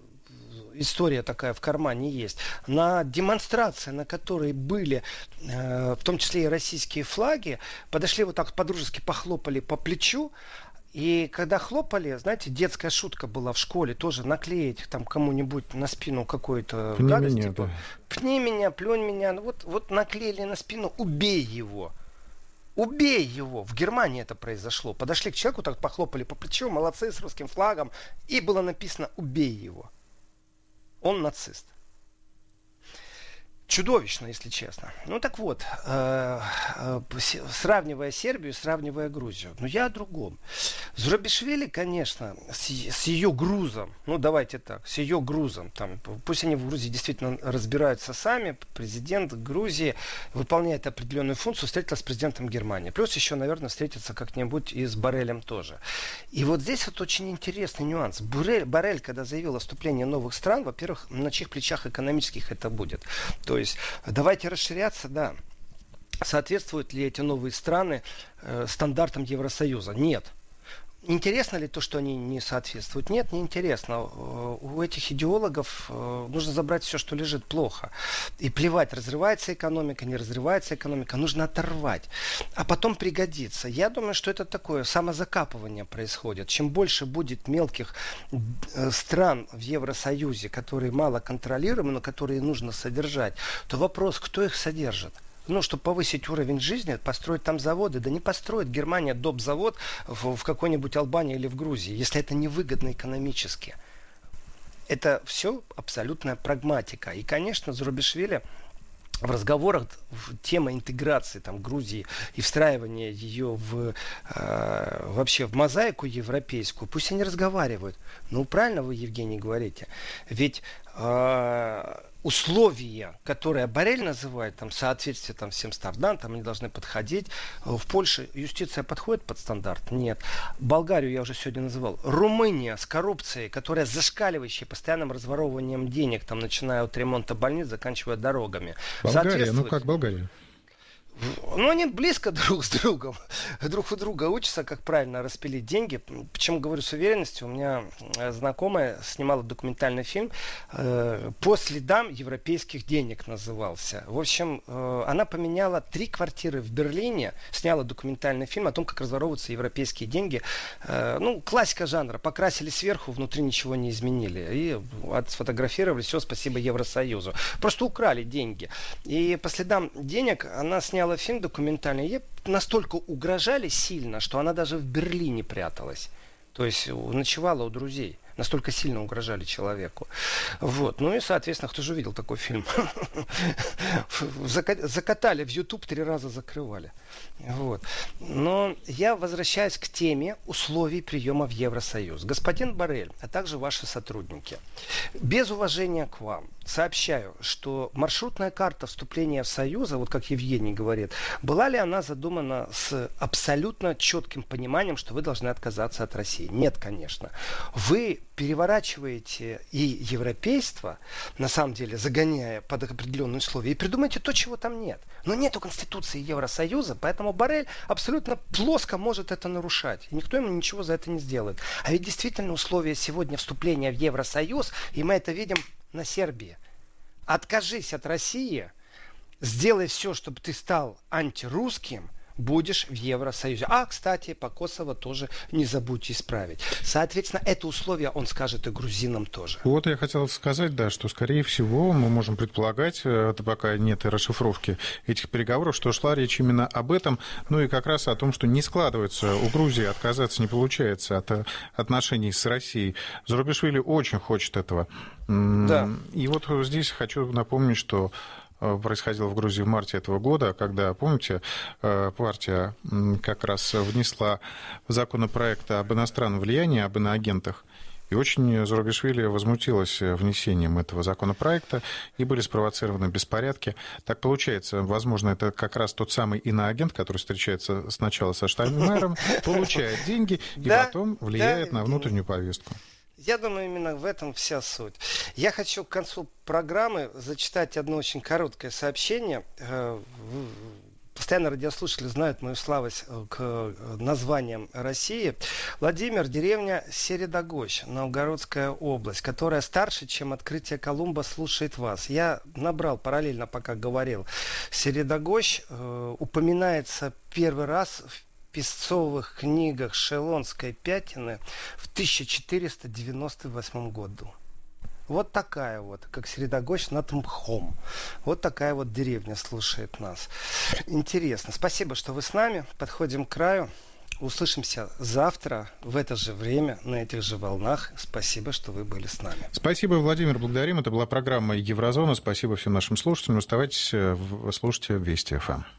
история такая в кармане есть. На демонстрации, на которой были, э, в том числе и российские флаги, подошли вот так по-дружески, похлопали по плечу. И когда хлопали, знаете, детская шутка была в школе, тоже наклеить там кому-нибудь на спину какую-то Пни гадость. меня, Типа, да. Пни меня, плюнь меня. Ну, вот, вот наклеили на спину, убей его. Убей его. В Германии это произошло. Подошли к человеку, так похлопали по плечу, молодцы, с русским флагом. И было написано: убей его. Он нацист. Чудовищно, если честно. Ну так вот, э, э, сравнивая Сербию, сравнивая Грузию. Но я о другом. Зурабишвили, конечно, с, с ее грузом, ну давайте так, с ее грузом, там, пусть они в Грузии действительно разбираются сами, президент Грузии выполняет определенную функцию, встретился с президентом Германии. Плюс еще, наверное, встретится как-нибудь и с Боррелем тоже. И вот здесь вот очень интересный нюанс. Боррель, Боррель, когда заявил о вступлении новых стран, во-первых, на чьих плечах экономических это будет? То есть, давайте расширяться, да. соответствуют ли эти новые страны э, стандартам Евросоюза? Нет. Интересно ли то, что они не соответствуют? Нет, не интересно. У этих идеологов нужно забрать все, что лежит плохо. И плевать, разрывается экономика, не разрывается экономика. Нужно оторвать. А потом пригодится. Я думаю, что это такое самозакапывание происходит. Чем больше будет мелких стран в Евросоюзе, которые мало контролируемы, но которые нужно содержать, то вопрос, кто их содержит? Ну, чтобы повысить уровень жизни, построить там заводы. Да не построит Германия доп-завод в, в какой-нибудь Албании или в Грузии, если это невыгодно экономически. Это все абсолютная прагматика. И, конечно, Зурабишвили в разговорах тема интеграции там, Грузии и встраивания ее в, э, вообще в мозаику европейскую, пусть они разговаривают. Ну, правильно вы, Евгений, говорите. Ведь э, условия, которые Боррель называет, там, соответствие там, всем стандартам, они должны подходить. В Польше юстиция подходит под стандарт? Нет. Болгарию я уже сегодня называл. Румыния с коррупцией, которая зашкаливающая постоянным разворовыванием денег, там, начиная от ремонта больниц, заканчивая дорогами. Болгария, ну как Болгария? Ну, они близко друг с другом. Друг у друга учатся, как правильно распилить деньги. Почему говорю с уверенностью? У меня знакомая снимала документальный фильм «По следам европейских денег» назывался. В общем, она поменяла три квартиры в Берлине, сняла документальный фильм о том, как разворовываются европейские деньги. Ну, классика жанра. Покрасили сверху, внутри ничего не изменили. И отсфотографировали. Все, спасибо Евросоюзу. Просто украли деньги. И по следам денег она сняла фильм документальный, ей настолько угрожали сильно, что она даже в Берлине пряталась. То есть ночевала у друзей. Настолько сильно угрожали человеку. Вот. Ну и, соответственно, кто же увидел такой фильм? Закатали в YouTube, три раза закрывали. Вот. Но я возвращаюсь к теме условий приема в Евросоюз. Господин Боррель, а также ваши сотрудники, без уважения к вам, сообщаю, что маршрутная карта вступления в Союз, вот как Евгений говорит, была ли она задумана с абсолютно четким пониманием, что вы должны отказаться от России? Нет, конечно. Вы переворачиваете и европейство, на самом деле, загоняя под определенные условия, и придумаете то, чего там нет. Но нету Конституции Евросоюза, поэтому Боррель абсолютно плоско может это нарушать. И никто ему ничего за это не сделает. А ведь действительно условия сегодня вступления в Евросоюз, и мы это видим на Сербии. Откажись от России, сделай все, чтобы ты стал антирусским, будешь в Евросоюзе. А, кстати, по Косово тоже не забудьте исправить. Соответственно, это условие он скажет и грузинам тоже. Вот я хотел сказать, да, что, скорее всего, мы можем предполагать, это пока нет и расшифровки этих переговоров, что шла речь именно об этом, ну и как раз о том, что не складывается у Грузии, отказаться не получается от отношений с Россией. Зурабишвили очень хочет этого. Да. И вот здесь хочу напомнить, что происходило в Грузии в марте этого года, когда, помните, партия как раз внесла законопроект об иностранном влиянии, об иноагентах, и очень Зурабишвили возмутилась внесением этого законопроекта, и были спровоцированы беспорядки. Так получается, возможно, это как раз тот самый иноагент, который встречается сначала со Штайнмайером, получает деньги и потом влияет на внутреннюю повестку. Я думаю, именно в этом вся суть. Я хочу к концу программы зачитать одно очень короткое сообщение. Постоянно радиослушатели знают мою слабость к названиям России. Владимир, деревня Середогощ, Новгородская область, которая старше, чем открытие Колумба, слушает вас. Я набрал параллельно, пока говорил. Середогощ э, упоминается первый раз в песцовых книгах Шелонской Пятины в тысяча четыреста девяносто восьмом году. Вот такая вот, как Середогощ над Мхом. Вот такая вот деревня слушает нас. Интересно. Спасибо, что вы с нами. Подходим к краю. Услышимся завтра в это же время, на этих же волнах. Спасибо, что вы были с нами. Спасибо, Владимир, благодарим. Это была программа «Еврозона». Спасибо всем нашим слушателям. Оставайтесь, слушайте Вести эф эм.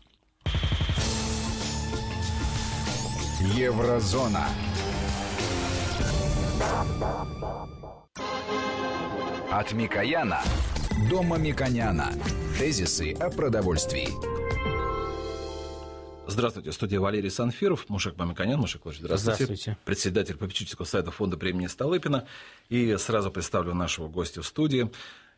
Еврозона. От Микояна до Мамиконяна. Тезисы о продовольствии. Здравствуйте, студия Валерий Санфиров, Мушек Мамиконян. Мушек Владимирович, здравствуйте. Здравствуйте. Председатель попечительского совета фонда премии Столыпина. И сразу представлю нашего гостя в студии.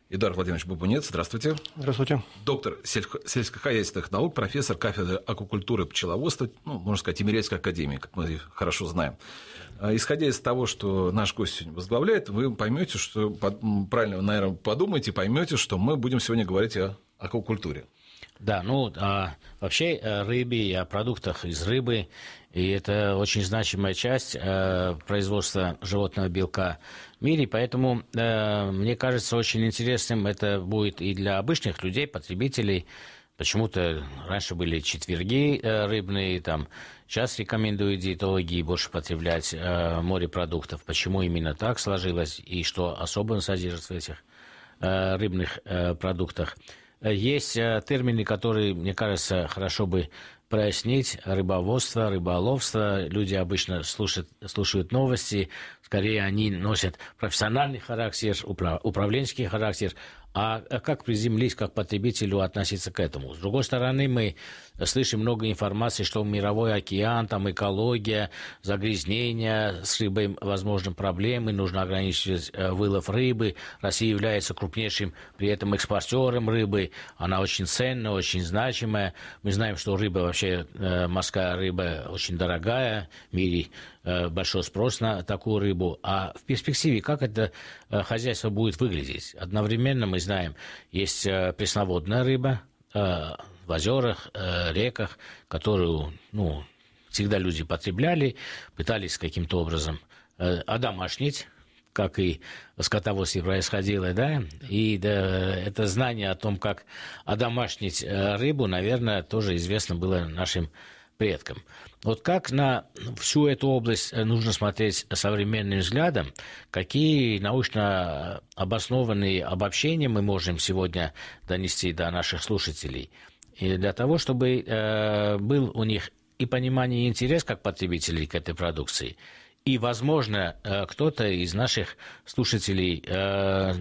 Эдуард Владимирович Бабунец, здравствуйте. Здравствуйте. Доктор сельско- сельскохозяйственных наук, профессор кафедры аквакультуры и пчеловодства, ну, можно сказать, Тимирязевской академии, как мы хорошо знаем. Исходя из того, что наш гость сегодня возглавляет, вы поймете, что правильно, наверное, подумаете, поймете, что мы будем сегодня говорить о аквакультуре. Да, ну, а, вообще о рыбе и о продуктах из рыбы, и это очень значимая часть а, производства животного белка в мире, поэтому, а, мне кажется, очень интересным это будет и для обычных людей, потребителей. Почему-то раньше были четверги а, рыбные, там, сейчас рекомендуют диетологи больше потреблять а, морепродуктов. Почему именно так сложилось и что особенно содержится в этих а, рыбных а, продуктах? Есть термины, которые, мне кажется, хорошо бы прояснить. Рыбоводство, рыболовство. Люди обычно слушают, слушают новости. Скорее, они носят профессиональный характер, управленческий характер. А как приземлить, как потребителю относиться к этому? С другой стороны, мы слышим много информации, что мировой океан, там экология, загрязнение, с рыбой возможны проблемы, нужно ограничивать вылов рыбы. Россия является крупнейшим при этом экспортером рыбы. Она очень ценная, очень значимая. Мы знаем, что рыба вообще, морская рыба очень дорогая в мире. Большой спрос на такую рыбу. А в перспективе как это хозяйство будет выглядеть? Одновременно мы знаем, есть пресноводная рыба в озерах, реках, которую, ну, всегда люди потребляли, пытались каким-то образом одомашнить, как и в скотоводстве происходило, да, и да, это знание о том, как одомашнить рыбу, наверное, тоже известно было нашим предкам. Вот как на всю эту область нужно смотреть современным взглядом, какие научно обоснованные обобщения мы можем сегодня донести до наших слушателей, и для того, чтобы э, был у них и понимание, и интерес как потребителей к этой продукции, и, возможно, э, кто-то из наших слушателей э,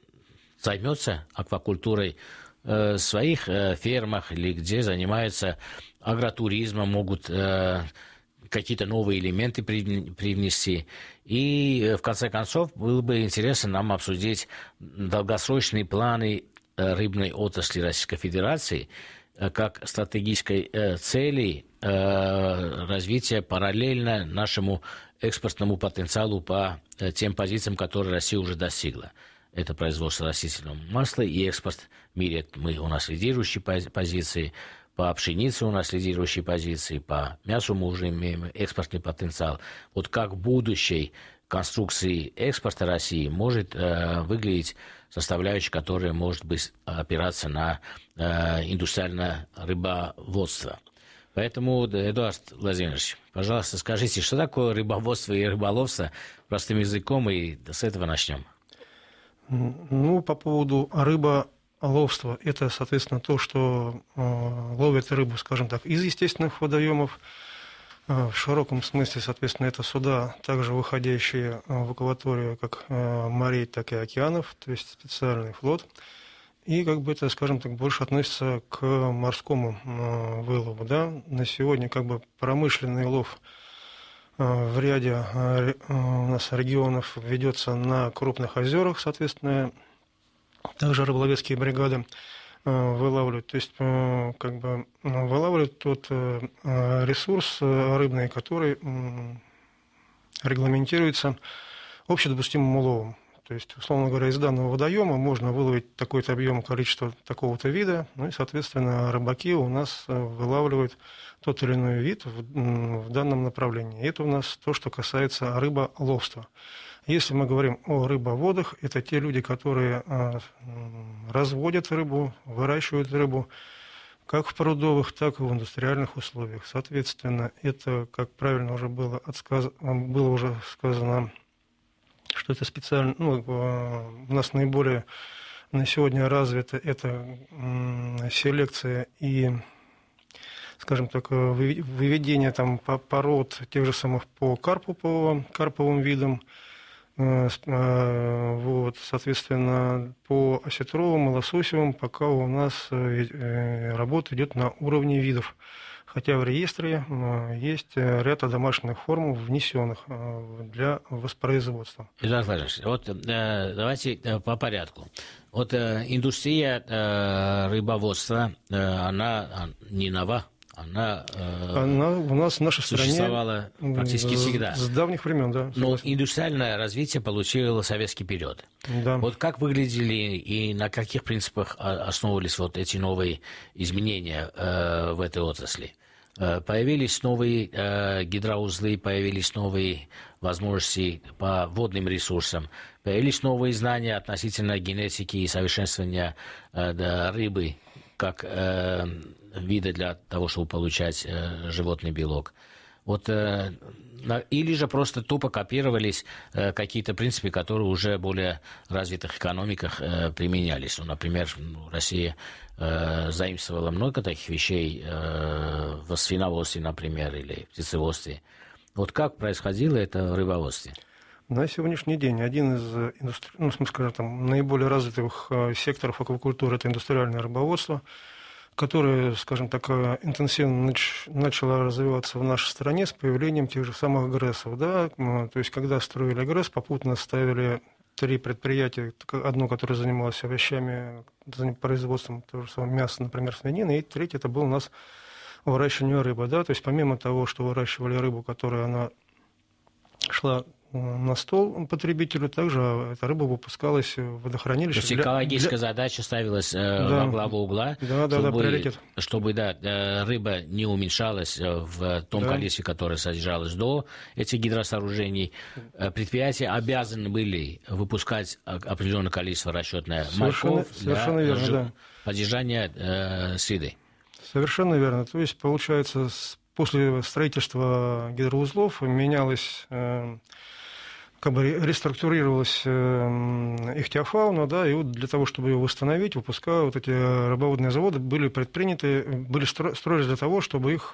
займется аквакультурой в своих э, фермах или где занимаются агротуризмом, могут э, какие-то новые элементы при, привнести. И, в конце концов, было бы интересно нам обсудить долгосрочные планы э, рыбной отрасли Российской Федерации э, как стратегической э, цели э, развития параллельно нашему экспортному потенциалу по э, тем позициям, которые Россия уже достигла. Это производство растительного масла и экспорт в мире. Мы, у нас лидирующие позиции, по пшенице у нас лидирующие позиции, по мясу мы уже имеем экспортный потенциал. Вот как в будущей конструкции экспорта России может э, выглядеть составляющая, которая может быть опираться на э, индустриальное рыбоводство. Поэтому, Эдуард Владимирович, пожалуйста, скажите, что такое рыбоводство и рыболовство простым языком, и с этого начнем. Ну, по поводу рыболовства, это, соответственно, то, что э, ловят рыбу, скажем так, из естественных водоемов. Э, в широком смысле, соответственно, это суда, также выходящие в акваторию как э, морей, так и океанов, то есть специальный флот. И как бы это, скажем так, больше относится к морскому э, вылову. Да? На сегодня как бы промышленный лов в ряде у нас регионов ведется на крупных озерах, соответственно, также рыболовецкие бригады вылавливают, то есть как бы вылавливают тот ресурс рыбный, который регламентируется общедопустимым уловом. То есть, условно говоря, из данного водоема можно выловить такой-то объем, количество такого-то вида, ну и, соответственно, рыбаки у нас вылавливают тот или иной вид в, в данном направлении. Это у нас то, что касается рыболовства. Если мы говорим о рыбоводах, это те люди, которые а, разводят рыбу, выращивают рыбу, как в прудовых, так и в индустриальных условиях. Соответственно, это, как правильно уже было, отсказ... было уже сказано, что это специально, ну, у нас наиболее на сегодня развито это селекция и, скажем так, выведение там пород тех же самых по карпу, по карповым видам, Вот, соответственно, по осетровым и лососевым пока у нас работа идет на уровне видов. Хотя в реестре есть ряд домашних форм, внесенных для воспроизводства. Эдуард Владимирович, вот давайте по порядку. Вот индустрия рыбоводства, она не нова. Она, Она у нас в нашей стране существовала практически с, всегда. С давних времен, да. Но индустриальное развитие получило советский период. Да. Вот как выглядели и на каких принципах основывались вот эти новые изменения э, в этой отрасли? Э, появились новые э, гидроузлы, появились новые возможности по водным ресурсам, появились новые знания относительно генетики и совершенствования э, да, рыбы, как э, вида для того, чтобы получать э, животный белок. Вот, э, на, или же просто тупо копировались э, какие-то принципы, которые уже в более развитых экономиках э, применялись. Ну, например, ну, Россия э, заимствовала много таких вещей э, в свиноводстве, например, или птицеводстве. Вот как происходило это в рыбоводстве? На сегодняшний день один из индустри... ну, скажем, там, наиболее развитых секторов аквакультуры – это индустриальное рыбоводство, которое, скажем так, интенсивно нач... начало развиваться в нашей стране с появлением тех же самых ГРЭСов. Да? То есть, когда строили ГРЭС, попутно ставили три предприятия. Одно, которое занималось овощами, производством того же самого мяса, например, свинины, и третье – это было у нас выращивание рыбы. Да? То есть, помимо того, что выращивали рыбу, которая она шла на стол потребителю, также эта рыба выпускалась в водохранилище. То есть экологическая для... задача ставилась э, да. во главу угла, да, да, чтобы, да, приоритет. чтобы да, рыба не уменьшалась в том да. количестве, которое содержалось до этих гидросооружений. Предприятия обязаны были выпускать определенное количество расчетное морков совершенно для верно, да. поддержания э, среды. Совершенно верно. То есть, получается, после строительства гидроузлов менялось... Э, как бы реструктурировалась э, ихтиофауна, да, и вот для того, чтобы ее восстановить, выпуская вот эти рыбоводные заводы, были предприняты, были стро, строились для того, чтобы их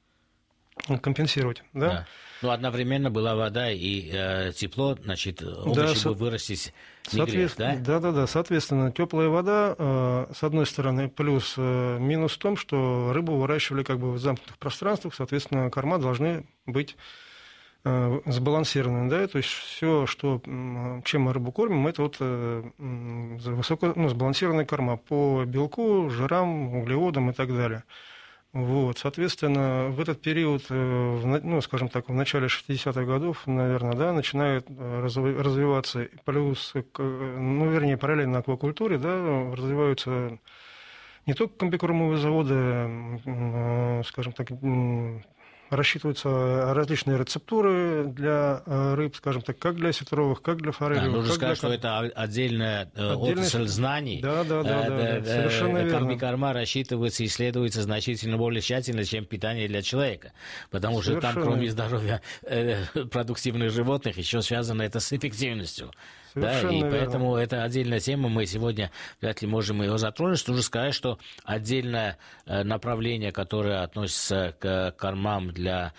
э, компенсировать, да. да. Ну, одновременно была вода и э, тепло, значит, овощи да, бы вырастить не грех, да? Да, да, да. Соответственно, теплая вода, э, с одной стороны, плюс э, минус в том, что рыбу выращивали как бы в замкнутых пространствах, соответственно, корма должны быть сбалансированные, да, то есть все, что, чем мы рыбу кормим, это вот высоко, ну, сбалансированная корма по белку, жирам, углеводам и так далее. Вот, соответственно, в этот период, ну, скажем так, в начале шестидесятых годов, наверное, да, начинают развиваться, плюс, ну, вернее, параллельно аквакультуре, да, развиваются не только комбикормовые заводы, скажем так, рассчитываются различные рецептуры для рыб, скажем так, как для осетровых, как для форелевых. Да, нужно сказать, для... что это отдельная Отдельный... отрасль знаний. Да, да, да, да, да, да. Совершенно верно. Комбикорма рассчитывается и исследуется значительно более тщательно, чем питание для человека. Потому Совершенно. что там, кроме здоровья э, продуктивных животных, еще связано это с эффективностью. Да, и верно. поэтому это отдельная тема, мы сегодня вряд ли можем ее затронуть. Нужно сказать, что отдельное направление, которое относится к кормам для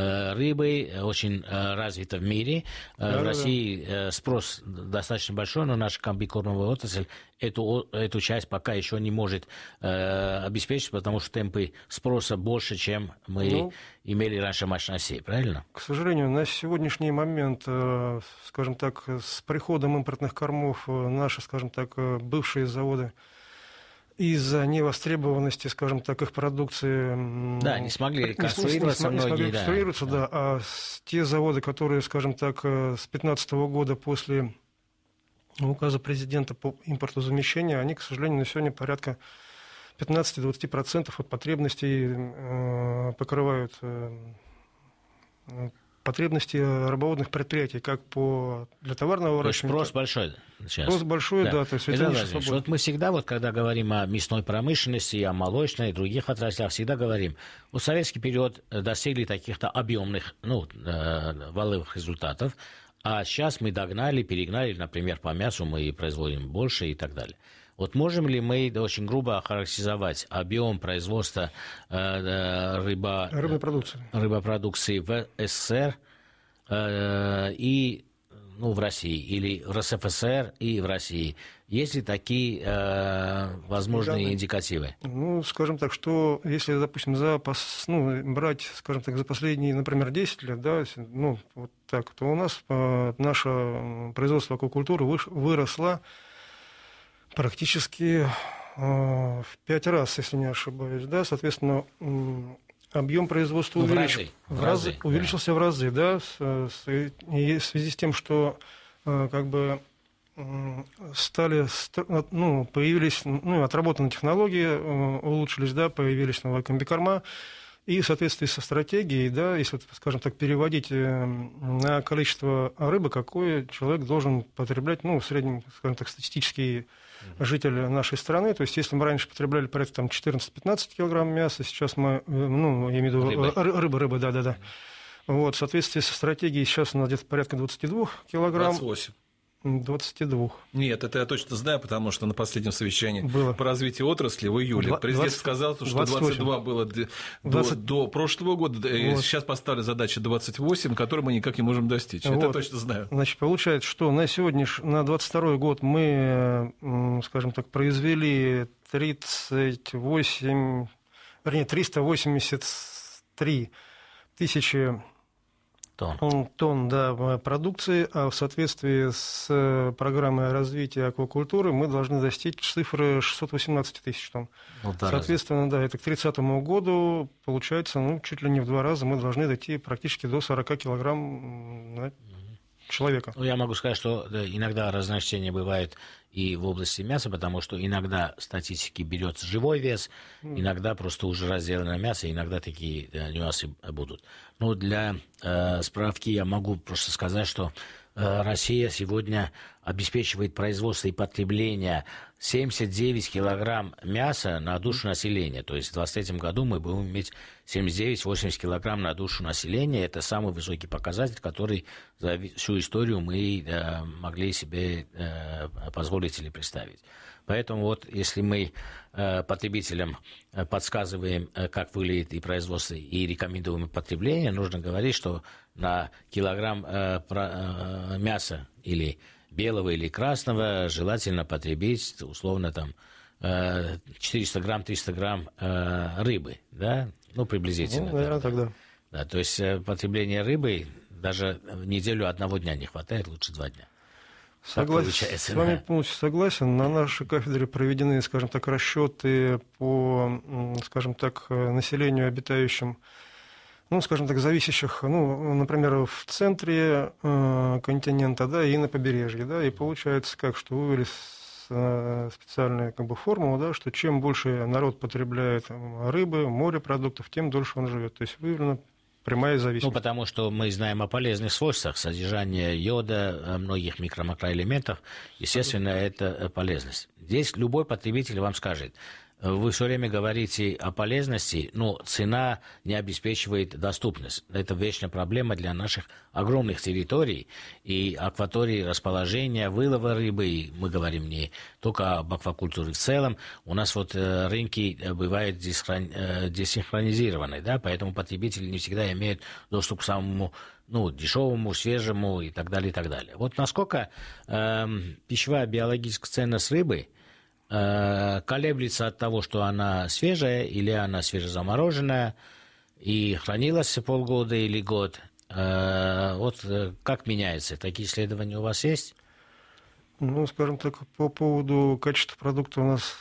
рыбы, очень развито в мире. Да, в России да. спрос достаточно большой, но наша комбикормовая отрасль эту, эту часть пока еще не может э, обеспечить, потому что темпы спроса больше, чем мы ну, имели раньше мощностей, правильно? К сожалению, на сегодняшний момент, э, скажем так, с приходом импортных кормов э, наши, скажем так, э, бывшие заводы из-за невостребованности, скажем так, их продукции... Да, не смогли реконструироваться не, не, не, многие, не смогли реконструироваться, да. да. да. А те заводы, которые, скажем так, с две тысячи пятнадцатого года после указа президента по импортозамещению, они, к сожалению, на сегодня порядка пятнадцать-двадцать процентов от потребностей э, покрывают э, потребности рыбоводных предприятий, как по для товарного выращивания. Спрос большой сейчас. Спрос большой, да. да то есть это не вот мы всегда, вот, когда говорим о мясной промышленности, о молочной и других отраслях, всегда говорим, в советский период достигли таких-то объемных, ну, э, валовых результатов, а сейчас мы догнали, перегнали, например, по мясу мы производим больше и так далее. Вот можем ли мы очень грубо охарактеризовать объем производства э, рыба, рыбопродукции. рыбопродукции в СССР э, и ну, в России, или в РСФСР и в России? Есть ли такие э, возможные да, индикативы? Ну, скажем так, что если, допустим, за, ну, брать, скажем так, за последние, например, десять лет, да, ну, вот так, то у нас э, наше производство аквакультуры выросло практически э, в пять раз, если не ошибаюсь, да, соответственно, объем производства ну, увелич... в разы, в разы, да. увеличился в разы, да, с, с, и в связи с тем, что э, как бы стали, ну, появились, ну, отработаны технологии, улучшились, да, появились новые комбикорма, и в соответствии со стратегией, да, если, скажем так, переводить на количество рыбы, какое человек должен потреблять, ну, в среднем, скажем так, статистический житель нашей страны, то есть если мы раньше потребляли порядка там четырнадцать-пятнадцать килограмм мяса, сейчас мы, ну, я имею в виду рыба, рыба, рыба, да-да-да, вот, в соответствии со стратегией сейчас у нас где-то порядка двадцать два килограмм. двадцать восемь. двадцать два. Нет, это я точно знаю, потому что на последнем совещании было. По развитию отрасли в июле двадцать, президент сказал, что двадцать два было до, двадцать... до прошлого года. Вот. Сейчас поставили задачу двадцать восемь, которую мы никак не можем достичь. Вот. Это я точно знаю. Значит, получается, что на сегодняшний, на двадцать второй год мы, скажем так, произвели тридцать восемь, вернее, триста восемьдесят три тысячи Тонн. Тонн, да, продукции, а в соответствии с программой развития аквакультуры мы должны достичь цифры шестьсот восемнадцать тысяч тонн. Ну, Соответственно, да, это к тридцатому году, получается, ну, чуть ли не в два раза мы должны дойти практически до сорок килограмм на человека. Ну, я могу сказать, что да, иногда разночтение бывает и в области мяса, потому что иногда статистики берется живой вес, иногда просто уже разделанное мясо, иногда такие да, нюансы будут. Но для э, справки я могу просто сказать, что э, Россия сегодня обеспечивает производство и потребление семьдесят девять килограмм мяса на душу населения. То есть в двадцать третьем году мы будем иметь семьдесят девять - восемьдесят килограмм на душу населения. Это самый высокий показатель, который за всю историю мы э, могли себе э, позволить или представить. Поэтому вот если мы э, потребителям э, подсказываем, э, как выглядит и производство, и рекомендуем потребление, нужно говорить, что на килограмм э, про, э, мяса или белого или красного желательно потребить условно там э, четыреста грамм, триста грамм э, рыбы, да, ну приблизительно. Ну, наверное, да, тогда. Да, то есть э, потребление рыбы даже в неделю одного дня не хватает, лучше два дня. Согласен, с вами да. полностью согласен. На нашей кафедре проведены, скажем так, расчеты по, скажем так, населению, обитающим, ну, скажем так, зависящих, ну, например, в центре э, континента, да, и на побережье, да, и получается как, что вывели э, специальную как бы формулу, да, что чем больше народ потребляет рыбы, морепродуктов, тем дольше он живет. То есть выявлено прямая зависимость. Ну, потому что мы знаем о полезных свойствах содержания йода, многих микро-макроэлементов. Естественно, это полезность. Здесь любой потребитель вам скажет, вы все время говорите о полезности, но цена не обеспечивает доступность. Это вечная проблема для наших огромных территорий и акваторий расположения, вылова рыбы. И мы говорим не только об аквакультуре в целом. У нас вот рынки бывают десинхронизированы, да, поэтому потребители не всегда имеют доступ к самому ну, дешевому, свежему и так далее, и так далее. Вот насколько э, пищевая биологическая ценность рыбы колеблется от того, что она свежая или она свежезамороженная и хранилась полгода или год. Вот как меняется? Такие исследования у вас есть? Ну, скажем так, по поводу качества продукта у нас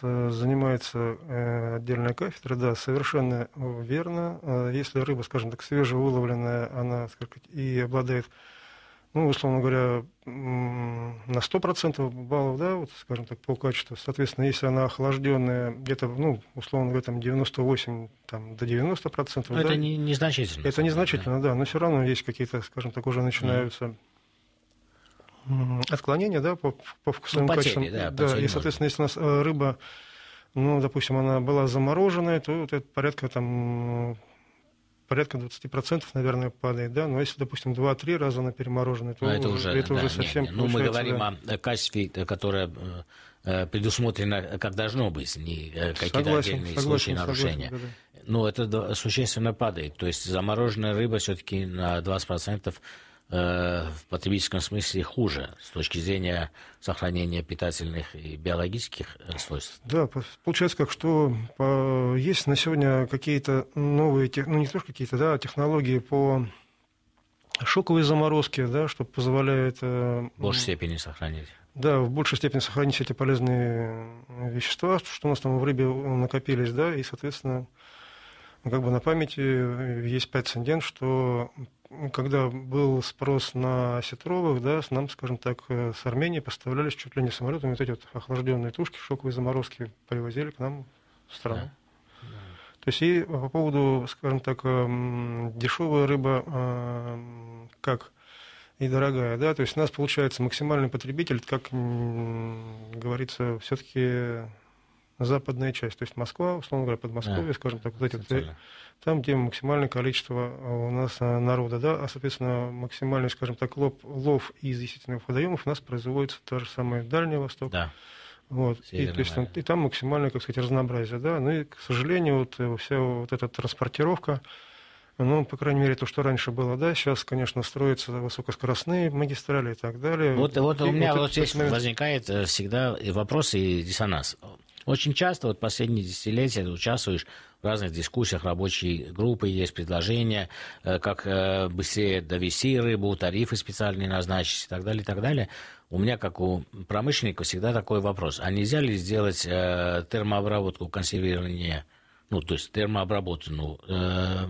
занимается отдельная кафедра. Да, совершенно верно. Если рыба, скажем так, свежевыловленная, она, скажем, и обладает, ну, условно говоря, на сто процентов баллов, да, вот, скажем так, по качеству. Соответственно, если она охлажденная, где-то, ну, условно говоря, там девяносто восемь там, до девяноста процентов. Но да, это не, незначительно. Это незначительно, да. да, но все равно есть какие-то, скажем так, уже начинаются mm. отклонения, да, по, по вкусовым ну, потери, качествам. Да, да, и, соответственно, если у нас рыба, ну, допустим, она была замороженная, то вот это порядка там... порядка двадцать процентов, наверное, падает, да, но если, допустим, два-три раза на перемороженное, то это уже, это да, уже совсем не, не. Ну, мы говорим да. о качестве, которое э, предусмотрено, как должно быть, не какие-то согласен, отдельные согласен, случаи нарушения. Согласен, да, да. Но это существенно падает, то есть замороженная рыба все-таки на двадцать процентов в потребительском смысле хуже с точки зрения сохранения питательных и биологических свойств. Да, получается как, что есть на сегодня какие-то новые, ну не только какие-то, да, технологии по шоковой заморозке, да, что позволяет... В большей степени сохранить. Да, в большей степени сохранить эти полезные вещества, что у нас там в рыбе накопились, да, и, соответственно, как бы на памяти есть прецедент, что когда был спрос на осетровых, да, нам, скажем так, с Армении поставлялись чуть ли не самолетами вот эти вот охлажденные тушки, шоковые заморозки привозили к нам в страну. Да. То есть и по поводу, скажем так, дешевая рыба, как и дорогая, да, то есть у нас получается максимальный потребитель, как говорится, все-таки западная часть, то есть Москва, условно говоря, Подмосковье, да, скажем так, вот эти вот, там, где максимальное количество у нас народа, да, а, соответственно, максимальный, скажем так, лов, лов из естественных водоемов у нас производится то же самое Дальний Восток. Да. Вот. И, то есть, там, и там максимальное, как сказать, разнообразие, да, ну и, к сожалению, вот вся вот эта транспортировка, ну, по крайней мере, то, что раньше было, да, сейчас, конечно, строятся высокоскоростные магистрали и так далее. Вот, вот и, у меня вот, вот здесь момент... возникает всегда и вопрос, и диссонанс. Очень часто, вот последние десятилетия, ты участвуешь в разных дискуссиях, рабочей группы, есть предложения, как быстрее довести рыбу, тарифы специальные назначить и так далее, и так далее. У меня, как у промышленника, всегда такой вопрос. А нельзя ли сделать э, термообработку, консервирование, ну, то есть термообработанную э,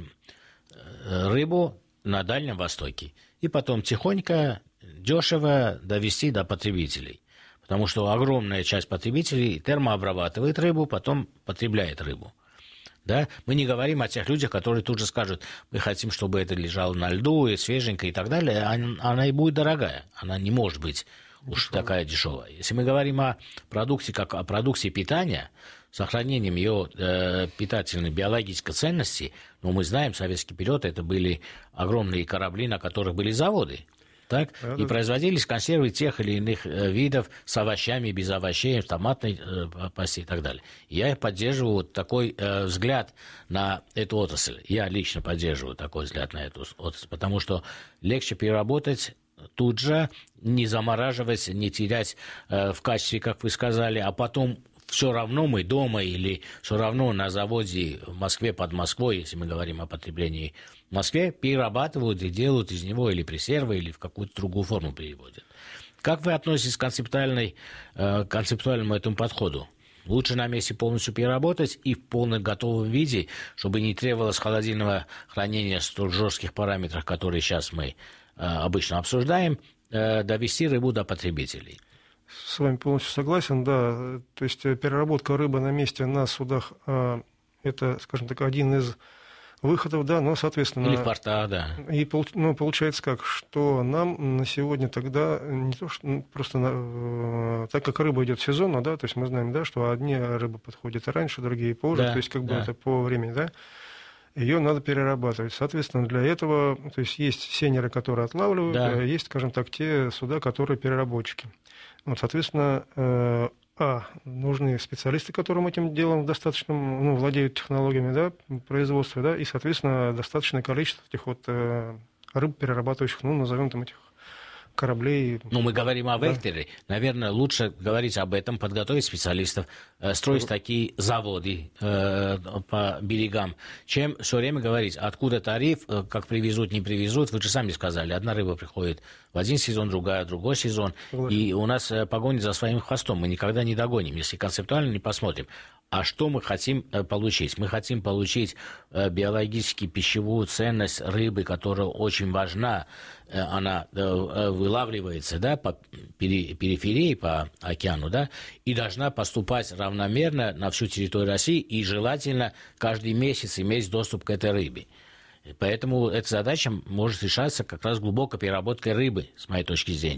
рыбу на Дальнем Востоке, и потом тихонько, дешево довести до потребителей? Потому что огромная часть потребителей термообрабатывает рыбу, потом потребляет рыбу. Да? Мы не говорим о тех людях, которые тут же скажут, мы хотим, чтобы это лежало на льду, и свеженько и так далее. Она и будет дорогая, она не может быть уж дешевая. Такая дешевая. Если мы говорим о продукте как о продукте питания, сохранением ее э, питательной биологической ценности, ну, мы знаем, советский период, это были огромные корабли, на которых были заводы. Так? Да, и да. Производились консервы тех или иных э, видов с овощами, без овощей, томатной э, пасты и так далее. Я поддерживаю вот такой э, взгляд на эту отрасль. Я лично поддерживаю такой взгляд на эту отрасль, потому что легче переработать тут же, не замораживать, не терять э, в качестве, как вы сказали, а потом все равно мы дома или все равно на заводе в Москве, под Москвой, если мы говорим о потреблении в Москве, перерабатывают и делают из него или пресервы, или в какую-то другую форму переводят. Как вы относитесь к концептуальной, э, концептуальному этому подходу? Лучше на месте полностью переработать и в полном готовом виде, чтобы не требовалось холодильного хранения в столь жестких параметрах, которые сейчас мы э, обычно обсуждаем, э, довести рыбу до потребителей. С вами полностью согласен, да. То есть переработка рыбы на месте на судах э, это, скажем так, один из выходов, да, но, соответственно... Или в портах, да. И, ну, получается как, что нам на сегодня тогда не то, что ну, просто, э, так как рыба идет сезонно, да, то есть мы знаем, да, что одни рыбы подходят раньше, другие позже, да, то есть как бы да. это по времени, да, ее надо перерабатывать. Соответственно, для этого, то есть есть сейнеры, которые отлавливают, да. а есть, скажем так, те суда, которые переработчики. Вот, соответственно, э, а, нужны специалисты, которым этим делом достаточно, ну, владеют технологиями, да, производства, да, и, соответственно, достаточное количество этих вот э, рыб, перерабатывающих, ну, назовем там этих кораблей. Ну, мы говорим о векторе. Да. Наверное, лучше говорить об этом, подготовить специалистов, э, строить такие заводы э, по берегам, чем все время говорить, откуда тариф, э, как привезут, не привезут. Вы же сами сказали, одна рыба приходит в один сезон, другая в другой сезон. Согласен. И у нас э, погоня за своим хвостом. Мы никогда не догоним, если концептуально не посмотрим. А что мы хотим э, получить? Мы хотим получить э, биологически пищевую ценность рыбы, которая очень важна. Э, она э, вылавливается, да, по пери- периферии, по океану, да, и должна поступать равномерно на всю территорию России, и желательно каждый месяц иметь доступ к этой рыбе. Поэтому эта задача может решаться как раз глубокой переработкой рыбы, с моей точки зрения.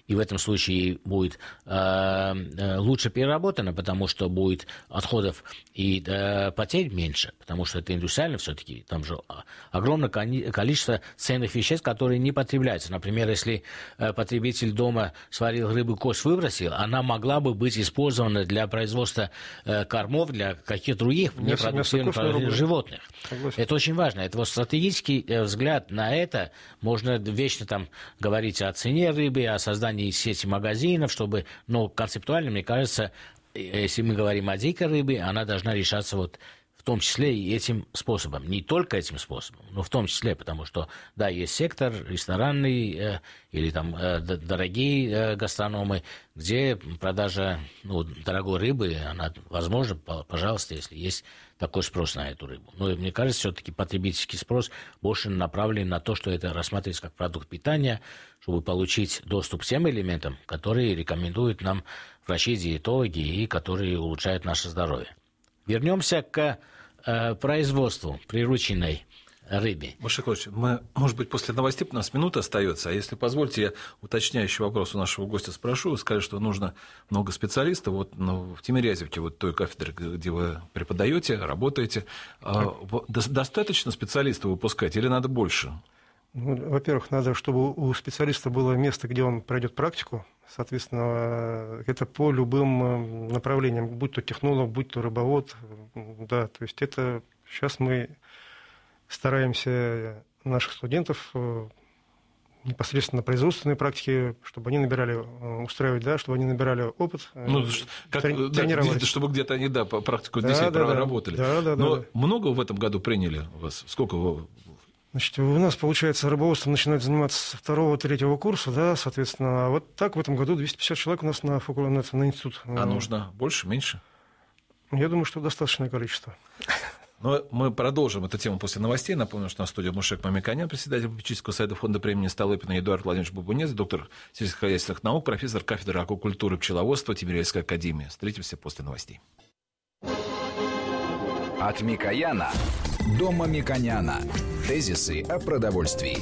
и в этом случае будет э, лучше переработано, потому что будет отходов и э, потерь меньше, потому что это индустриально все-таки, там же огромное количество ценных веществ, которые не потребляются. Например, если э, потребитель дома сварил рыбу, кость выбросил, она могла бы быть использована для производства э, кормов, для каких-то других непродуктивных животных. Согласен. Это очень важно. Это вот стратегический э, взгляд на это. Можно вечно там говорить о цене рыбы, о создании сети магазинов, чтобы, но концептуально, мне кажется, если мы говорим о дикой рыбе, она должна решаться вот в том числе и этим способом. Не только этим способом, но в том числе, потому что, да, есть сектор ресторанный э, или там э, дорогие э, гастрономы, где продажа ну, дорогой рыбы, она возможна, пожалуйста, если есть такой спрос на эту рыбу. Но мне кажется, все-таки потребительский спрос больше направлен на то, что это рассматривается как продукт питания, чтобы получить доступ к тем элементам, которые рекомендуют нам врачи-диетологи и которые улучшают наше здоровье. Вернемся к э, производству прирученной рыбе. Маша Клович, мы, может быть, после новостей у нас минута остается, а если позвольте, я уточняющий вопрос у нашего гостя спрошу. Сказали, что нужно много специалистов. Вот ну, в Тимирязевке, вот той кафедре, где вы преподаете, работаете, а, достаточно специалистов выпускать или надо больше? Ну, во-первых, надо, чтобы у специалиста было место, где он пройдет практику. Соответственно, это по любым направлениям, будь то технолог, будь то рыбовод. Да, то есть это сейчас мы стараемся наших студентов непосредственно на производственной практике, чтобы они набирали, устраивать, да, чтобы они набирали опыт, ну, как, тренировались. Да, чтобы где-то они, да, по практику да, здесь да, работали. Да, да, Но да. много в этом году приняли вас? Сколько вы... Значит, у нас, получается, рыбоводством начинают заниматься со второго-третьего курса, да, соответственно. А вот так в этом году двести пятьдесят человек у нас на, факультет, на институт. А нужно больше, меньше? Я думаю, что достаточное количество. Но мы продолжим эту тему после новостей. Напомню, что на студии Мушек Мамиканян, председатель попечительского совета фонда премии Столыпина, Эдуард Владимирович Бабунец, доктор сельскохозяйственных наук, профессор кафедры аквакультуры и пчеловодства Тимирязевской академии. Встретимся после новостей. От Микояна до Мамиканяна. Тезисы о продовольствии.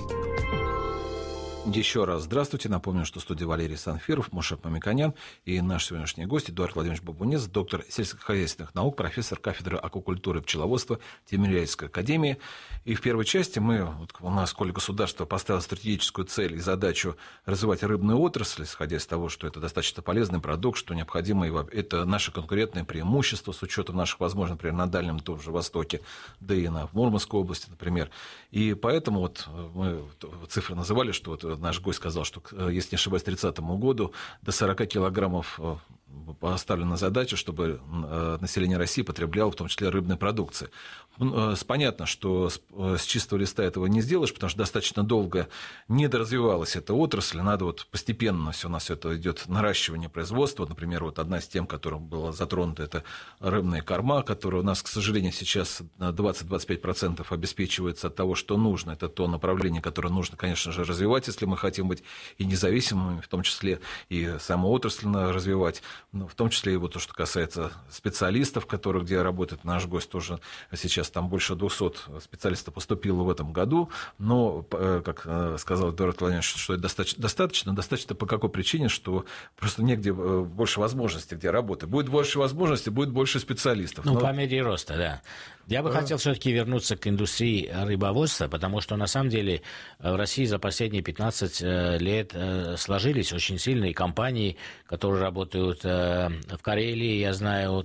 Еще раз здравствуйте. Напомню, что в студии Валерий Санфиров, Мушек Мамиканян и наш сегодняшний гость Эдуард Владимирович Бабунец, доктор сельскохозяйственных наук, профессор кафедры аквакультуры и пчеловодства Тимирязевской академии. И в первой части мы, вот у нас, коли государство поставило стратегическую цель и задачу развивать рыбную отрасль, исходя из того, что это достаточно полезный продукт, что необходимо, это наше конкурентное преимущество с учетом наших возможностей, например, на Дальнем том же Востоке, да и на, в Мурманской области, например. И поэтому вот мы цифры называли, что вот наш гость сказал, что, если не ошибаюсь, к тридцатому году до сорока килограммов поставлена задача, чтобы население России потребляло в том числе рыбной продукции. Понятно, что с чистого листа этого не сделаешь, потому что достаточно долго недоразвивалась эта отрасль. Надо вот постепенно все у нас это идет наращивание производства. Например, вот одна из тем, которая была затронута, это рыбная корма, которая у нас, к сожалению, сейчас на двадцать-двадцать пять процентов обеспечивается от того, что нужно. Это то направление, которое нужно, конечно же, развивать, если мы хотим быть и независимыми, в том числе и саму отрасль развивать. Ну, в том числе и вот то, что касается специалистов, которые, где работает наш гость, тоже сейчас там больше двухсот специалистов поступило в этом году, но, как сказал Эдуард Владимирович, что это достаточно, достаточно, достаточно по какой причине, что просто негде больше возможностей, где работать. Будет больше возможностей, будет больше специалистов. Ну, но... по мере роста, да. Я бы да. хотел все-таки вернуться к индустрии рыбоводства, потому что, на самом деле, в России за последние пятнадцать лет сложились очень сильные компании, которые работают в Карелии, я знаю,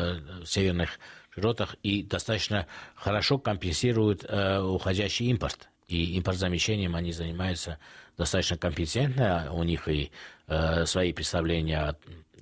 в северных широтах, и достаточно хорошо компенсируют уходящий импорт. И импортзамещением они занимаются достаточно компетентно, у них и свои представления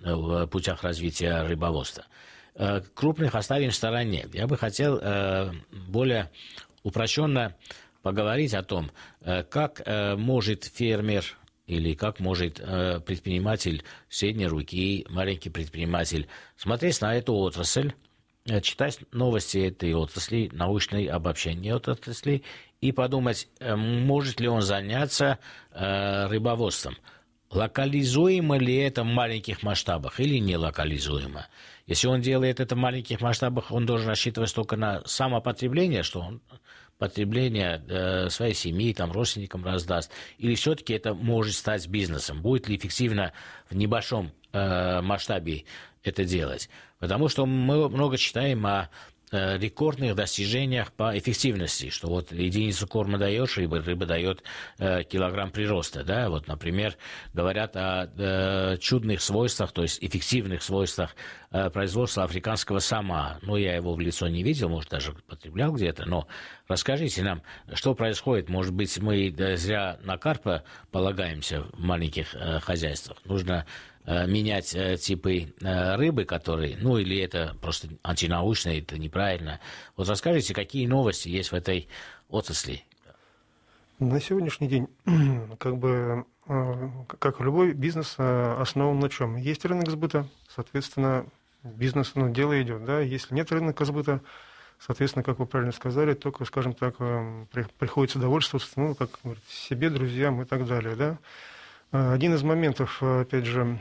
о путях развития рыбоводства. Крупных оставим в стороне. Я бы хотел э, более упрощенно поговорить о том, э, как э, может фермер или как может э, предприниматель средней руки, маленький предприниматель смотреть на эту отрасль, э, читать новости этой отрасли, научные обобщения этой отрасли и подумать, э, может ли он заняться э, рыбоводством. Локализуемо ли это в маленьких масштабах или не локализуемо? Если он делает это в маленьких масштабах, он должен рассчитывать только на самопотребление, что он потребления э, своей семьи, там, родственникам раздаст? Или все-таки это может стать бизнесом? Будет ли эффективно в небольшом э, масштабе это делать? Потому что мы много читаем о рекордных достижениях по эффективности, что вот единицу корма даешь рыбы, рыба дает э, килограмм прироста, да, вот, например, говорят о э, чудных свойствах, то есть эффективных свойствах э, производства африканского сама. Ну, я его в лицо не видел, может, даже потреблял где-то, но расскажите нам, что происходит, может быть, мы зря на карпа полагаемся в маленьких э, хозяйствах, нужно менять э, типы э, рыбы, которые, ну или это просто антинаучно, это неправильно. Вот расскажите, какие новости есть в этой отрасли? На сегодняшний день, как бы, э, как любой бизнес, э, основан на чем? Есть рынок сбыта, соответственно, бизнес, ну, дело идет, да. Если нет рынка сбыта, соответственно, как вы правильно сказали, только, скажем так, э, при, приходится довольствоваться, ну, как говорят, себе, друзьям и так далее, да. Один из моментов, опять же,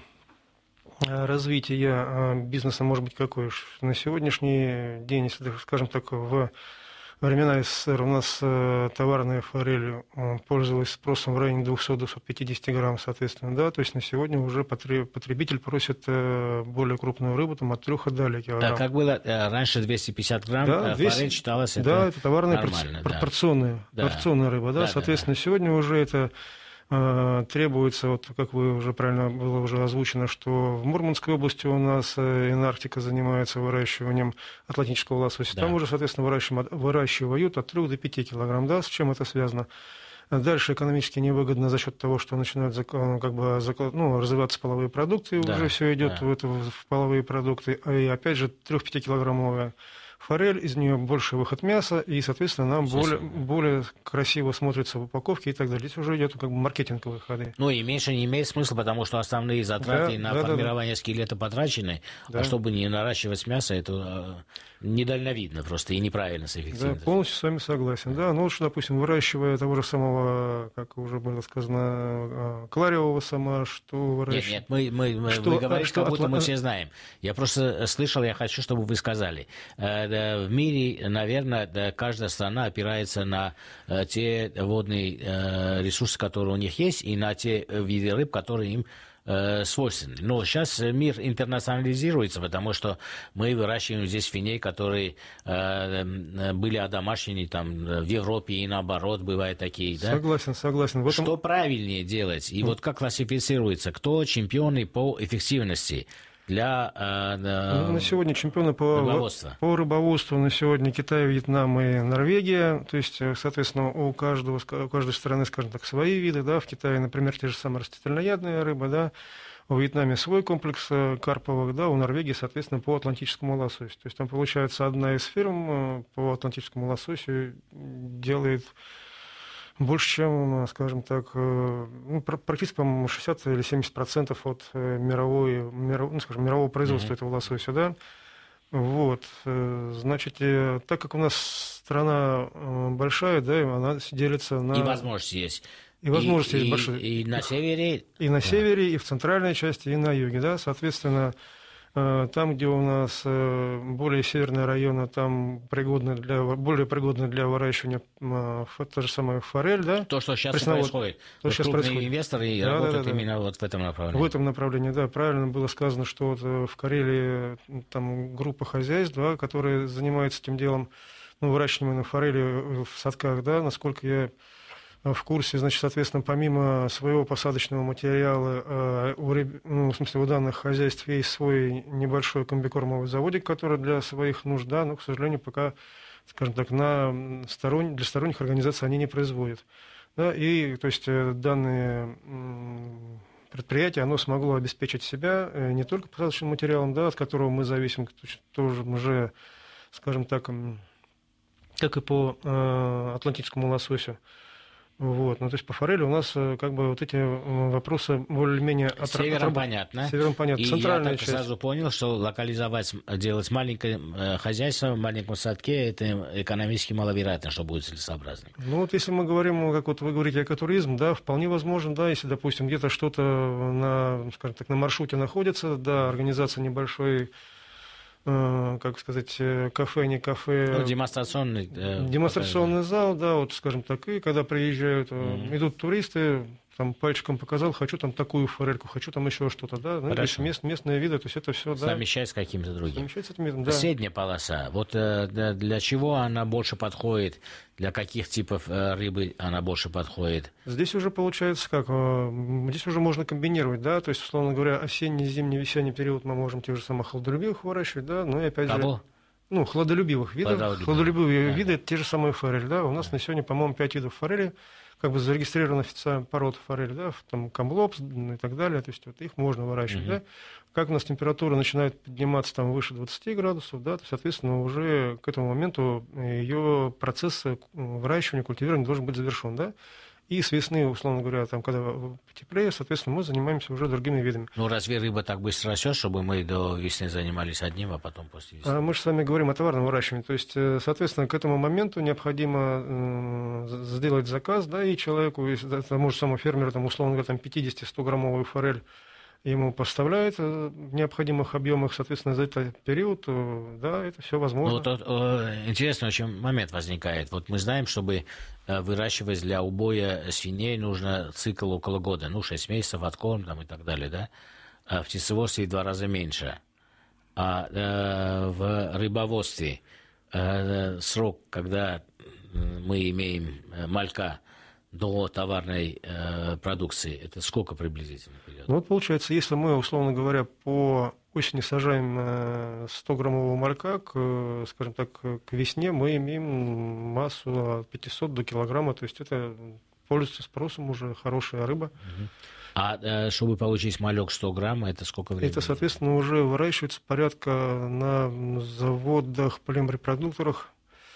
развития бизнеса может быть какой? На сегодняшний день, если, скажем так, в времена СССР у нас товарная форель пользовалась спросом в районе двести - двести пятьдесят грамм, соответственно, да, то есть на сегодня уже потребитель просит более крупную рыбу, там, от трех и далее килограмм. Да, как было раньше двести пятьдесят грамм, да, двести, форель считалась, это да, это товарная нормально, пропорционная, да. пропорционная рыба, да, да, соответственно, да, сегодня уже это требуется, вот как вы уже правильно было уже озвучено, что в Мурманской области у нас Инарктика занимается выращиванием атлантического лосося. Да. Там уже, соответственно, выращивают от трёх до пяти килограмм. Да, с чем это связано? Дальше экономически невыгодно за счет того, что начинают как бы, ну, развиваться половые продукты, да, уже все идет да. в, это, в половые продукты. И опять же, трёх-пятикилограммовая форель, из нее больше выход мяса, и, соответственно, нам более, более красиво смотрится в упаковке и так далее. Здесь уже идет как бы маркетинговые ходы. Ну и меньше не имеет смысла, потому что основные затраты да, на да, формирование да, да. скелета потрачены, да. а чтобы не наращивать мясо, это недальновидно просто и неправильно с эффективностью. Да, полностью с вами согласен. Да, ну лучше, допустим, выращивая того же самого, как уже было сказано, клариового сама, что выращивать... Нет, нет, мы, мы, что, вы говорите, что как будто от... мы все знаем. Я просто слышал, я хочу, чтобы вы сказали. В мире, наверное, каждая страна опирается на те водные ресурсы, которые у них есть, и на те виды рыб, которые им свойственны. Но сейчас мир интернационализируется, потому что мы выращиваем здесь свиней, которые были одомашнены там, в Европе и наоборот, бывают такие. Да? Согласен, согласен. В этом... Что правильнее делать? И mm. вот как классифицируется, кто чемпионы по эффективности? Для, э, ну, на сегодня чемпионы по рыбоводству. по рыбоводству на сегодня Китай, Вьетнам и Норвегия. То есть, соответственно, у, каждого, у каждой страны, скажем так, свои виды. Да? В Китае, например, те же самые растительноядные рыбы. Да? У Вьетнаме свой комплекс карповых. Да? У Норвегии, соответственно, по атлантическому лососю. То есть, там, получается, одна из фирм по атлантическому лососю делает... больше, чем, скажем так, ну, практически, по-моему, шестьдесят или семьдесят процентов от мировой, миров, ну, скажем, мирового производства mm-hmm. этого лосося, да. Вот, значит, так как у нас страна большая, да, она делится на... И возможности есть. И возможности и, есть и, большие. И на севере. И на да. севере, и в центральной части, и на юге, да, соответственно... Там, где у нас более северные районы, там пригодны для, более пригодны для выращивания та же самая форель, да? То, что сейчас происходит. То, вот сейчас крупные происходит. инвесторы да, работают да, да, именно да. вот в этом направлении. В этом направлении, да. Правильно было сказано, что вот в Карелии там группа хозяйств, да, которые занимаются этим делом, ну, выращиванием форели в садках, да, насколько я в курсе, значит, соответственно, помимо своего посадочного материала, у, ну, в смысле, у данных хозяйств есть свой небольшой комбикормовый заводик, который для своих нужд, да, но, к сожалению, пока, скажем так, на сторон... для сторонних организаций они не производят. Да, и, то есть, данные предприятие, оно смогло обеспечить себя не только посадочным материалом, да, от которого мы зависим, тоже уже, скажем так, как и по э, атлантическому лососю. Вот. Ну, то есть по форели у нас как бы вот эти вопросы более-менее... От... Севером понятно. Севером понятно. И центральная я так часть. сразу понял, что локализовать, делать маленькое хозяйство в маленьком садке, это экономически маловероятно, что будет целесообразно. Ну, вот если мы говорим, как вот вы говорите, экотуризм, да, вполне возможно, да, если, допустим, где-то что-то на, скажем так, на маршруте находится, да, организация небольшой как сказать, кафе, не кафе. Ну, демонстрационный. Э, демонстрационный зал, да, вот, скажем так, и когда приезжают, mm-hmm. идут туристы, там пальчиком показал, хочу там такую форельку, хочу там еще что-то, да, ну, то есть мест, местные виды, то есть это все, да. Совмещать с каким-то другим. Совмещать с этим видом, да. Средняя полоса, вот э, для чего она больше подходит, для каких типов э, рыбы она больше подходит? Здесь уже получается как, э, здесь уже можно комбинировать, да, то есть, условно говоря, осенний, зимний, весенний период мы можем те же самые холодолюбивых выращивать, да, ну и опять Кого? же... Ну, хладолюбивых видов. Хладолюбивых, хладолюбивые да. виды – это те же самые форели, да, у нас да. на сегодня, по-моему, пять видов форели, как бы зарегистрировано официально пород форели, да, там камлопс и так далее, то есть вот их можно выращивать, угу. да. Как у нас температура начинает подниматься там выше двадцати градусов, да, то, соответственно, уже к этому моменту ее процесс выращивания, культивирования должен быть завершен, да. И с весны, условно говоря, там, когда потеплее, соответственно, мы занимаемся уже другими видами. Ну, разве рыба так быстро растет, чтобы мы до весны занимались одним, а потом после весны? А мы же с вами говорим о товарном выращивании. То есть, соответственно, к этому моменту необходимо сделать заказ, да, и человеку, тому же самому фермеру, там, условно говоря, там, пятьдесят-стограммовую форель ему поставляют в необходимых объемах, соответственно, за этот период, да, это все возможно. Ну, вот, э, интересный очень момент возникает. Вот мы знаем, чтобы э, выращивать для убоя свиней нужно цикл около года, ну, шесть месяцев, откорм там, и так далее, да? А в птицеводстве в два раза меньше. А э, в рыбоводстве э, срок, когда мы имеем малька, до товарной э, продукции, это сколько приблизительно придет? Ну, вот получается, если мы, условно говоря, по осени сажаем сто-граммового малька, к, скажем так, к весне мы имеем массу от пятисот до килограмма, то есть это пользуется спросом уже хорошая рыба. Угу. А э, чтобы получить малек сто грамм, это сколько времени? Это, соответственно, уже выращивается порядка на заводах, полиморепродукторах.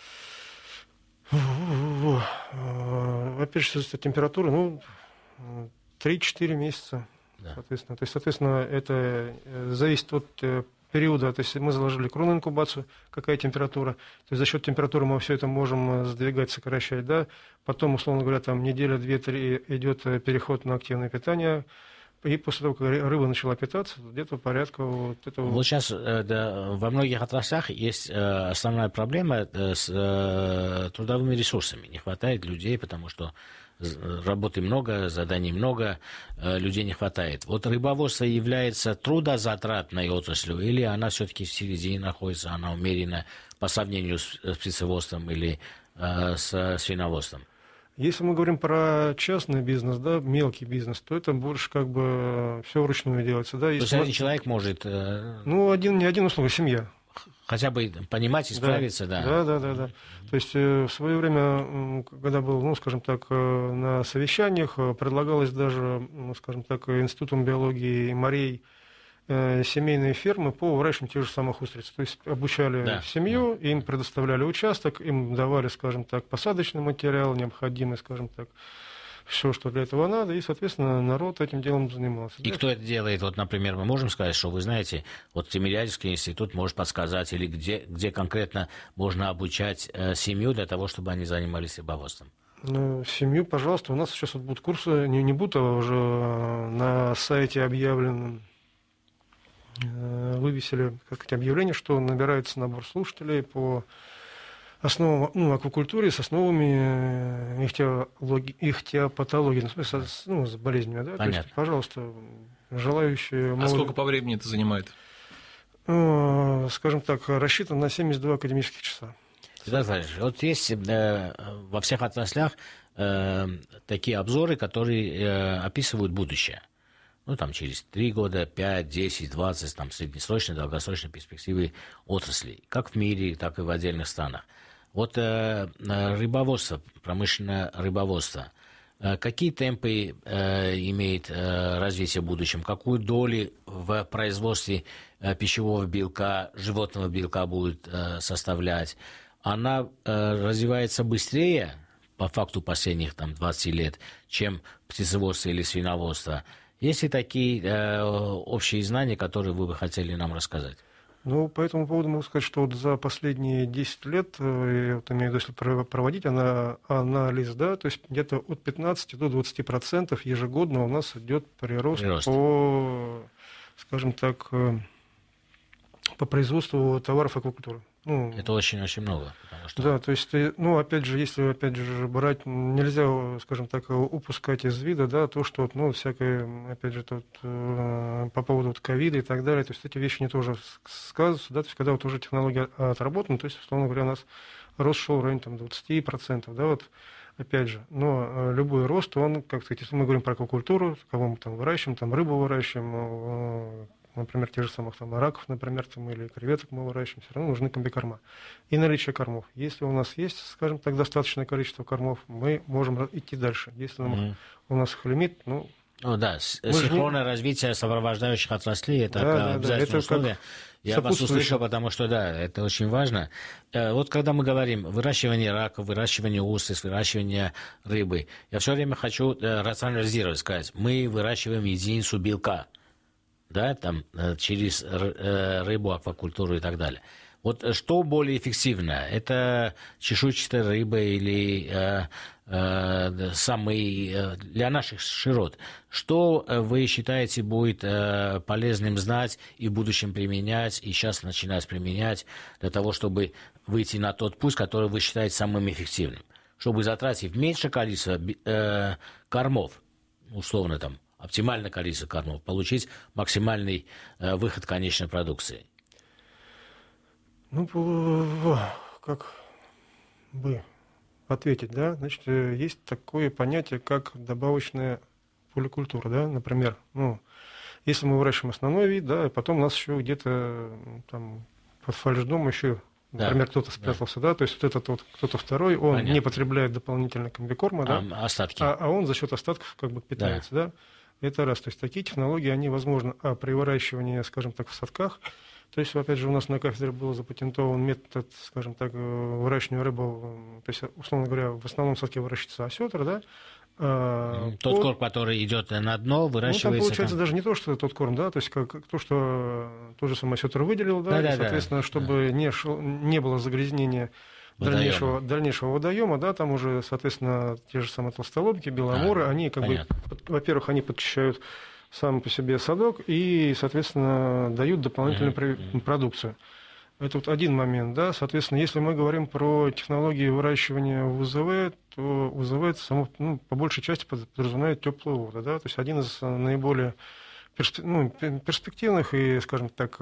Опять же, температура, ну, три-четыре месяца, да. соответственно. То есть, соответственно, это зависит от периода. То есть, мы заложили кронную инкубацию, какая температура. То есть, за счет температуры мы все это можем сдвигать, сокращать, да. Потом, условно говоря, там неделя, две-три идет переход на активное питание. И после того, как рыба начала питаться, где-то порядка вот этого... Вот сейчас да, во многих отраслях есть основная проблема с трудовыми ресурсами. Не хватает людей, потому что работы много, заданий много, людей не хватает. Вот рыбоводство является трудозатратной отраслью, или она все-таки в середине находится, она умерена по сравнению с птицеводством или с свиноводством? Если мы говорим про частный бизнес, да, мелкий бизнес, то это больше как бы все вручную делается. Да. То есть один человек может... Ну, один, не один, условно, семья. Хотя бы понимать и справиться, да. Да, да, да, да. То есть в свое время, когда был, ну, скажем так, на совещаниях, предлагалось даже, ну, скажем так, Институтом биологии морей семейные фермы по выращиванию тех же самых устриц. То есть обучали да, семью, да. им предоставляли участок, им давали, скажем так, посадочный материал, необходимый, скажем так, все, что для этого надо, и, соответственно, народ этим делом занимался. И да? кто это делает? Вот, например, мы можем сказать, что вы знаете, вот Тимирязевский институт может подсказать, или где, где конкретно можно обучать э, семью для того, чтобы они занимались рыбоводством? Ну, семью, пожалуйста, у нас сейчас вот будут курсы, не, не будут, а уже на сайте объявлены, вывесили как объявление, что набирается набор слушателей по основам, ну, аквакультуре с основами ихтиологии, ихтиопатологии, ну, в смысле, ну, с болезнями, да? Понятно. То есть, пожалуйста, желающие... А могут... сколько по времени это занимает? Ну, скажем так, рассчитан на семьдесят два академических часа. Вот есть э, во всех отраслях э, такие обзоры, которые э, описывают будущее. Ну, там, через три года, пять, десять, двадцать, там, среднесрочные, долгосрочные перспективы отраслей, как в мире, так и в отдельных странах. Вот э, рыбоводство, промышленное рыбоводство, э, какие темпы э, имеет э, развитие в будущем, какую долю в производстве э, пищевого белка, животного белка будет э, составлять? Она э, развивается быстрее, по факту последних там, двадцати лет, чем птицеводство или свиноводство? Есть ли такие э, общие знания, которые вы бы хотели нам рассказать? Ну, по этому поводу могу сказать, что вот за последние десять лет, я вот имею в виду, если проводить ана- анализ, да, то есть где-то от пятнадцати до двадцати процентов ежегодно у нас идет прирост, прирост. по, скажем так, по производству товаров аквакультуры. Ну, это очень-очень много. Что... Да, то есть, ну, опять же, если, опять же, брать, нельзя, скажем так, упускать из вида, да, то, что, ну, всякое, опять же, тут, э, по поводу вот, ковида и так далее, то есть, эти вещи не тоже сказываются, да, то есть, когда вот уже технология отработана, то есть, условно говоря, у нас рост шел в районе, там, двадцать процентов, да, вот, опять же, но любой рост, он, как сказать, если мы говорим про аквакультуру, кого мы там выращиваем, там, рыбу выращиваем, например, тех же самых там раков, например, там, или креветок мы выращиваем, все равно нужны комбикорма. И наличие кормов. Если у нас есть, скажем так, достаточное количество кормов, мы можем идти дальше. Если нам, mm-hmm. у нас их лимит, ну... Ну да, синхронное не... развитие сопровождающих отраслей, это да, обязательное да, это условие. Я вас услышал, потому что, да, это очень важно. Вот когда мы говорим выращивание раков, выращивание устриц, выращивание рыбы, я все время хочу рационализировать, сказать, мы выращиваем единицу белка, да, там, через рыбу, аквакультуру и так далее. Вот что более эффективно? Это чешуйчатая рыба или э, э, самый, э, для наших широт? Что вы считаете будет э, полезным знать и в будущем применять, и сейчас начинать применять, для того, чтобы выйти на тот путь, который вы считаете самым эффективным? Чтобы затратив меньше количество э, кормов, условно там, оптимальное количество кормов, получить максимальный э, выход конечной продукции? Ну, как бы ответить, да? Значит, есть такое понятие, как добавочная поликультура, да, например. Ну, если мы выращиваем основной вид, да, и потом у нас еще где-то там под фальшдом еще, например, да, кто-то спрятался, да. да, то есть вот этот вот кто-то второй, он Понятно. не потребляет дополнительно комбикорма, да, а, остатки. А, а он за счет остатков как бы питается, да. да. Это раз. То есть такие технологии, они возможны, а при выращивании, скажем так, в садках. То есть, опять же, у нас на кафедре был запатентован метод, скажем так, выращивания рыбы, то есть, условно говоря, в основном в садке выращивается осетр, да. Тот под... корм, который идет на дно, выращивается... Ну, там получается там... даже не то, что тот корм, да, то есть как, то, что тот же самый осетр выделил, да, да, и, соответственно, да, чтобы да. Не, шел, не было загрязнения дальнейшего, дальнейшего водоема, да, там уже, соответственно, те же самые толстолобики, беломоры, а, они как понятно. бы, во-первых, они подчищают сам по себе садок и, соответственно, дают дополнительную mm-hmm. продукцию. Это вот один момент, да, соответственно, если мы говорим про технологии выращивания в УЗВ, то УЗВ это само, ну, по большей части подразумевает теплую воду, да, то есть один из наиболее перспектив, ну, перспективных и, скажем так,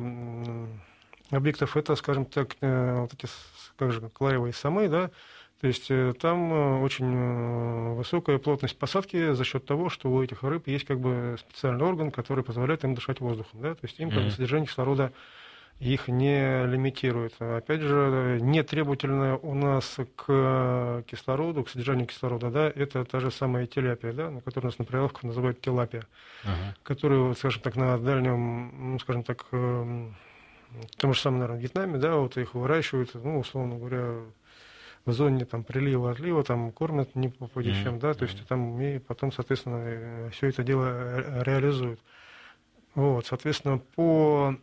объектов это, скажем так, вот эти, как же, клаевые самы, да. То есть там очень высокая плотность посадки за счет того, что у этих рыб есть как бы специальный орган, который позволяет им дышать воздухом. Да? То есть им как бы, содержание кислорода их не лимитирует. Опять же, нетребовательное у нас к кислороду, к содержанию кислорода, да, это та же самая теляпия, да, которую у нас на прилавках называют тилапия, uh-huh. которую, скажем так, на дальнем, ну, скажем так, в том же самом, наверное, Вьетнаме, да, вот их выращивают, ну, условно говоря, в зоне там прилива, отлива, там кормят не по чем, mm-hmm. да, то есть там и потом, соответственно, все это дело реализуют. Вот, соответственно, по,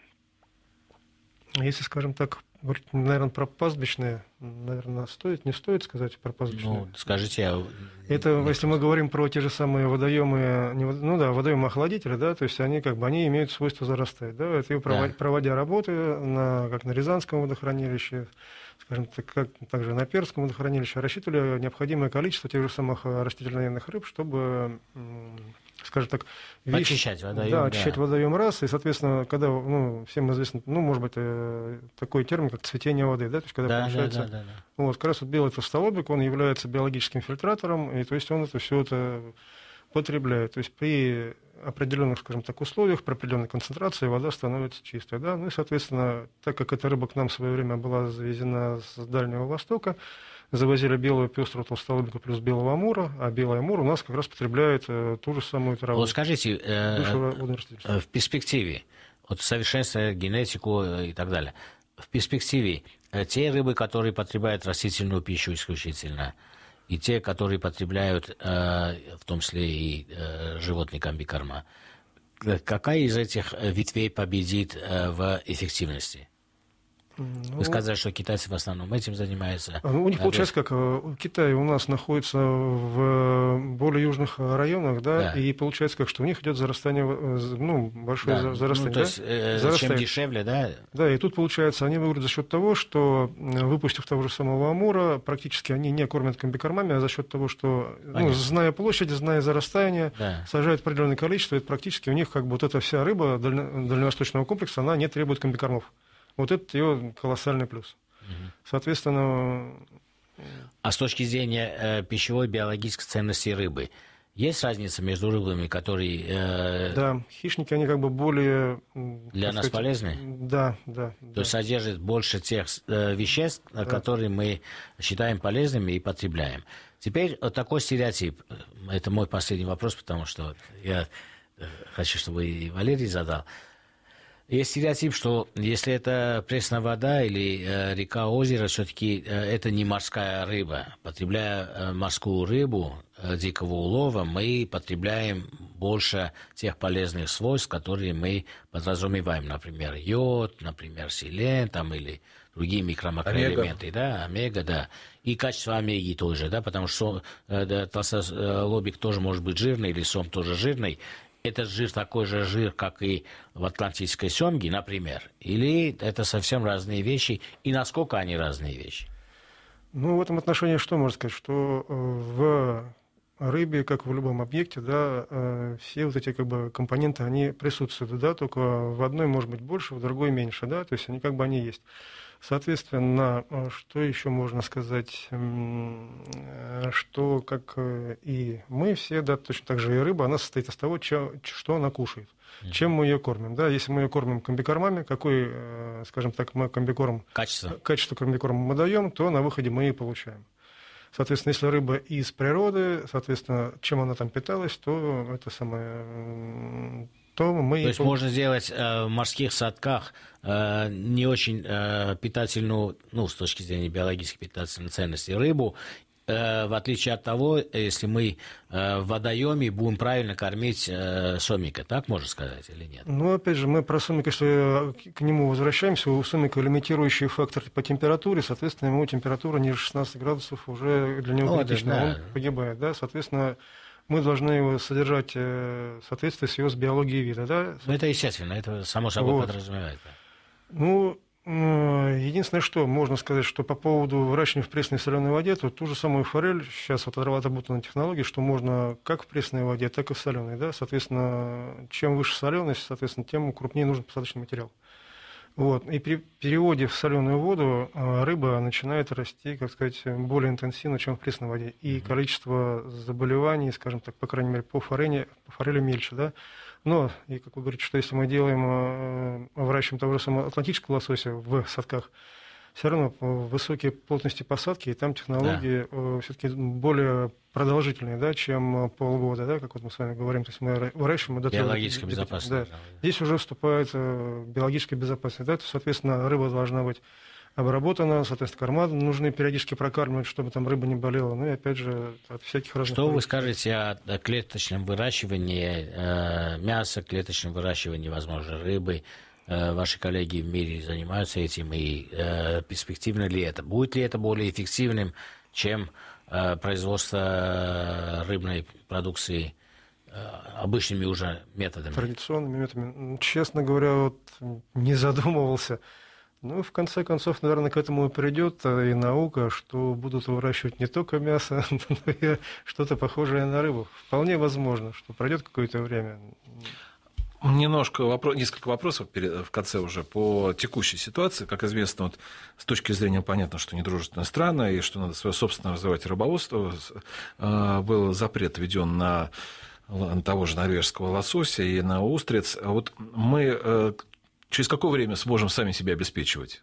если, скажем так, говорить, наверное, про пастбищные, наверное, стоит, не стоит сказать про пастбищные? Ну, скажите, я... Это, не если мы говорим про те же самые водоемы, ну да, водоемы-охладители, да, то есть они как бы, они имеют свойство зарастать, да, это и проводя, да. проводя работы, на, как на Рязанском водохранилище, скажем так, как также на Пермском водохранилище, рассчитывали необходимое количество тех же самых растительноядных рыб, чтобы, скажем так, вещь, очищать водоем. Да, очищать да. водоем раз, и, соответственно, когда, ну, всем известно, ну, может быть, такой термин, как цветение воды, да, то есть когда да, получается, да, да, да, да. вот, как раз вот белый толстолобик, он является биологическим фильтратором, и то есть он это все это потребляет, то есть при определенных, скажем так, условиях, при определенной концентрации вода становится чистой, да, ну и, соответственно, так как эта рыба к нам в свое время была завезена с Дальнего Востока, завозили белую пеструю толстолобику плюс белого амура, а белый амур у нас как раз потребляет э, ту же самую траву. Вот скажите, э, в перспективе, вот совершенствовать генетику и так далее, в перспективе те рыбы, которые потребляют растительную пищу исключительно, и те, которые потребляют, э, в том числе и э, животные комбикорма, какая из этих ветвей победит э, в эффективности? Ну, вы сказали, что китайцы в основном этим занимаются. Ну, у них получается как, Китай у нас находится в более южных районах, да, да. И получается как, что у них идет зарастание, ну, большое да. зарастание. Ну, то есть, да? Чем дешевле, да? Да, и тут получается, они выиграют за счет того, что, выпустив того же самого амура, практически они не кормят комбикормами, а за счет того, что, ну, зная площадь, зная зарастание, да. сажают определенное количество, это практически у них как бы вот эта вся рыба дальневосточного комплекса, она не требует комбикормов. Вот это ее колоссальный плюс. Угу. Соответственно... А с точки зрения э, пищевой биологической ценности рыбы, есть разница между рыбами, которые... Э... Да, хищники, они как бы более... Для нас сказать, полезны? Да, да. То да. есть содержат больше тех э, веществ, да. которые мы считаем полезными и потребляем. Теперь вот такой стереотип. Это мой последний вопрос, потому что я хочу, чтобы и Валерий задал. Есть стереотип, что если это пресная вода или э, река, озеро, все-таки э, это не морская рыба. Потребляя э, морскую рыбу э, дикого улова, мы потребляем больше тех полезных свойств, которые мы подразумеваем. Например, йод, например, селен там, или другие микро-макроэлементы. Омега. Да, омега, да. И качество омеги тоже, да, потому что э, да, толстолобик тоже может быть жирный, или сом тоже жирный. Это жир такой же жир, как и в атлантической семге, например? Или это совсем разные вещи? И насколько они разные вещи? Ну, в этом отношении что можно сказать? Что в рыбе, как в любом объекте, да, все вот эти как бы компоненты, они присутствуют, да, только в одной может быть больше, в другой меньше, да, то есть они как бы они есть. Соответственно, что еще можно сказать, что, как и мы все, да, точно так же и рыба, она состоит из того, что она кушает, чем мы ее кормим. Да? Если мы ее кормим комбикормами, какой, скажем так, мы комбикорм, качество. качество комбикорма мы даем, то на выходе мы и получаем. Соответственно, если рыба из природы, соответственно, чем она там питалась, то это самое... То, мы то есть можно сделать э, в морских садках э, не очень э, питательную, ну, с точки зрения биологической питательной ценности, рыбу, э, в отличие от того, если мы э, в водоеме будем правильно кормить э, сомика, так можно сказать или нет? Ну, опять же, мы про сомик, если к нему возвращаемся, у сомика лимитирующий фактор по температуре, соответственно, ему температура ниже шестнадцати градусов уже для него критична, да. Он погибает, да, соответственно... Мы должны его содержать в соответствии с его с биологией вида. Да? Ну, это естественно, это само собой вот. подразумевает. Ну, единственное, что можно сказать, что по поводу выращивания в пресной и соленой воде, то ту же самую форель, сейчас вот отработана технология, что можно как в пресной воде, так и в соленой. Да? Соответственно, чем выше соленость, соответственно, тем крупнее нужен посадочный материал. Вот. И при переводе в соленую воду рыба начинает расти, как сказать, более интенсивно, чем в пресной воде. И mm-hmm. количество заболеваний, скажем так, по крайней мере, по форели, по форели мельче. Да? Но, и как вы говорите, что если мы делаем, выращиваем того же самого атлантического лосося в садках, все равно высокие плотности посадки, и там технологии да. все-таки более продолжительные, да, чем полгода, да, как вот мы с вами говорим. То есть мы выращиваем... Биологическая безопасность. Да. Здесь уже вступает биологическая безопасность. Да, то, соответственно, рыба должна быть обработана, соответственно, корма нужны периодически прокармливать, чтобы там рыба не болела. Ну и опять же, от всяких разных... Что вы скажете о клеточном выращивании мяса, клеточном выращивании, возможно, рыбы? Ваши коллеги в мире занимаются этим, и э, перспективно ли это? Будет ли это более эффективным, чем э, производство рыбной продукции э, обычными уже методами? Традиционными методами. Честно говоря, вот не задумывался. Ну, в конце концов, наверное, к этому и придет и наука, что будут выращивать не только мясо, но и что-то похожее на рыбу. Вполне возможно, что пройдет какое-то время. Немножко вопрос, несколько вопросов в конце уже по текущей ситуации. Как известно, вот, с точки зрения понятно, что недружественная страна и что надо свое собственное развивать рыбоводство, был запрет введен на того же норвежского лосося и на устриц. Вот мы через какое время сможем сами себя обеспечивать?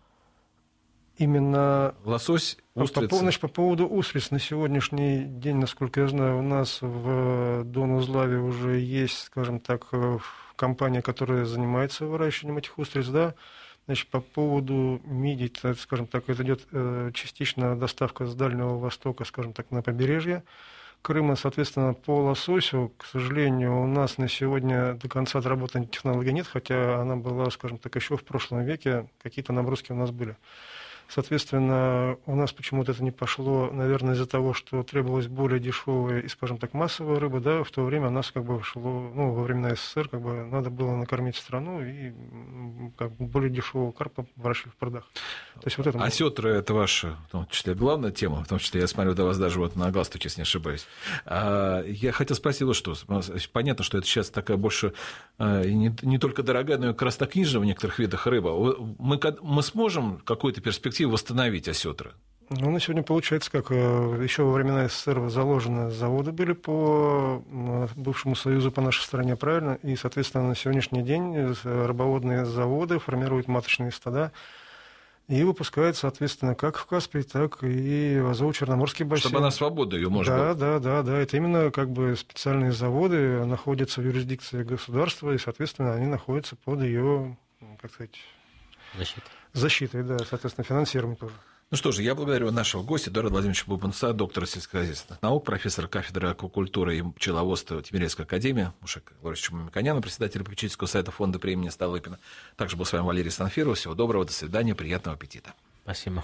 Именно лосось, устрицы. По, значит, по поводу устриц на сегодняшний день, насколько я знаю, у нас в Донузлаве уже есть, скажем так, компания, которая занимается выращиванием этих устриц, да. Значит, по поводу мидий, скажем так, это идет частично доставка с Дальнего Востока, скажем так, на побережье. Крыма. Соответственно, по лососю, к сожалению, у нас на сегодня до конца отработанной технологии нет, хотя она была, скажем так, еще в прошлом веке, какие-то наброски у нас были. Соответственно, у нас почему-то это не пошло, наверное, из-за того, что требовалась более дешевая и, скажем так, массовая рыба, да, в то время у нас как бы шло, ну, во времена СССР, как бы надо было накормить страну, и как бы более дешевого карпа выращивали в прудах. То есть вот это... Осетры – это ваша, в том числе, главная тема, в том числе, я смотрю, до вас даже вот на галстуке, если не ошибаюсь. А я хотел спросить вот что. Понятно, что это сейчас такая больше не, не только дорогая, но и краснокнижная в некоторых видах рыба. Мы, мы сможем какую-то перспективу восстановить осетры? Ну, на сегодня получается, как еще во времена СССР заложены заводы были по бывшему Союзу, по нашей стране, правильно? И, соответственно, на сегодняшний день рыбоводные заводы формируют маточные стада и выпускают, соответственно, как в Каспий, так и в Азово-Черноморский бассейн. Чтобы она свободна, ее можно да, было. Да, да, да. Это именно как бы специальные заводы находятся в юрисдикции государства, и, соответственно, они находятся под ее, как сказать... Защитой. Защитой, да, соответственно, финансированием тоже. Ну что же, я благодарю нашего гостя, Эдуарда Владимировича Бубенца, доктора сельскохозяйственных наук, профессора кафедры аквакультуры и пчеловодства Тимирязевской академии, Мушек Лорисовича Мамиконяна, председателя попечительского совета фонда премии Столыпина. Также был с вами Валерий Санфиров. Всего доброго, до свидания, приятного аппетита. Спасибо.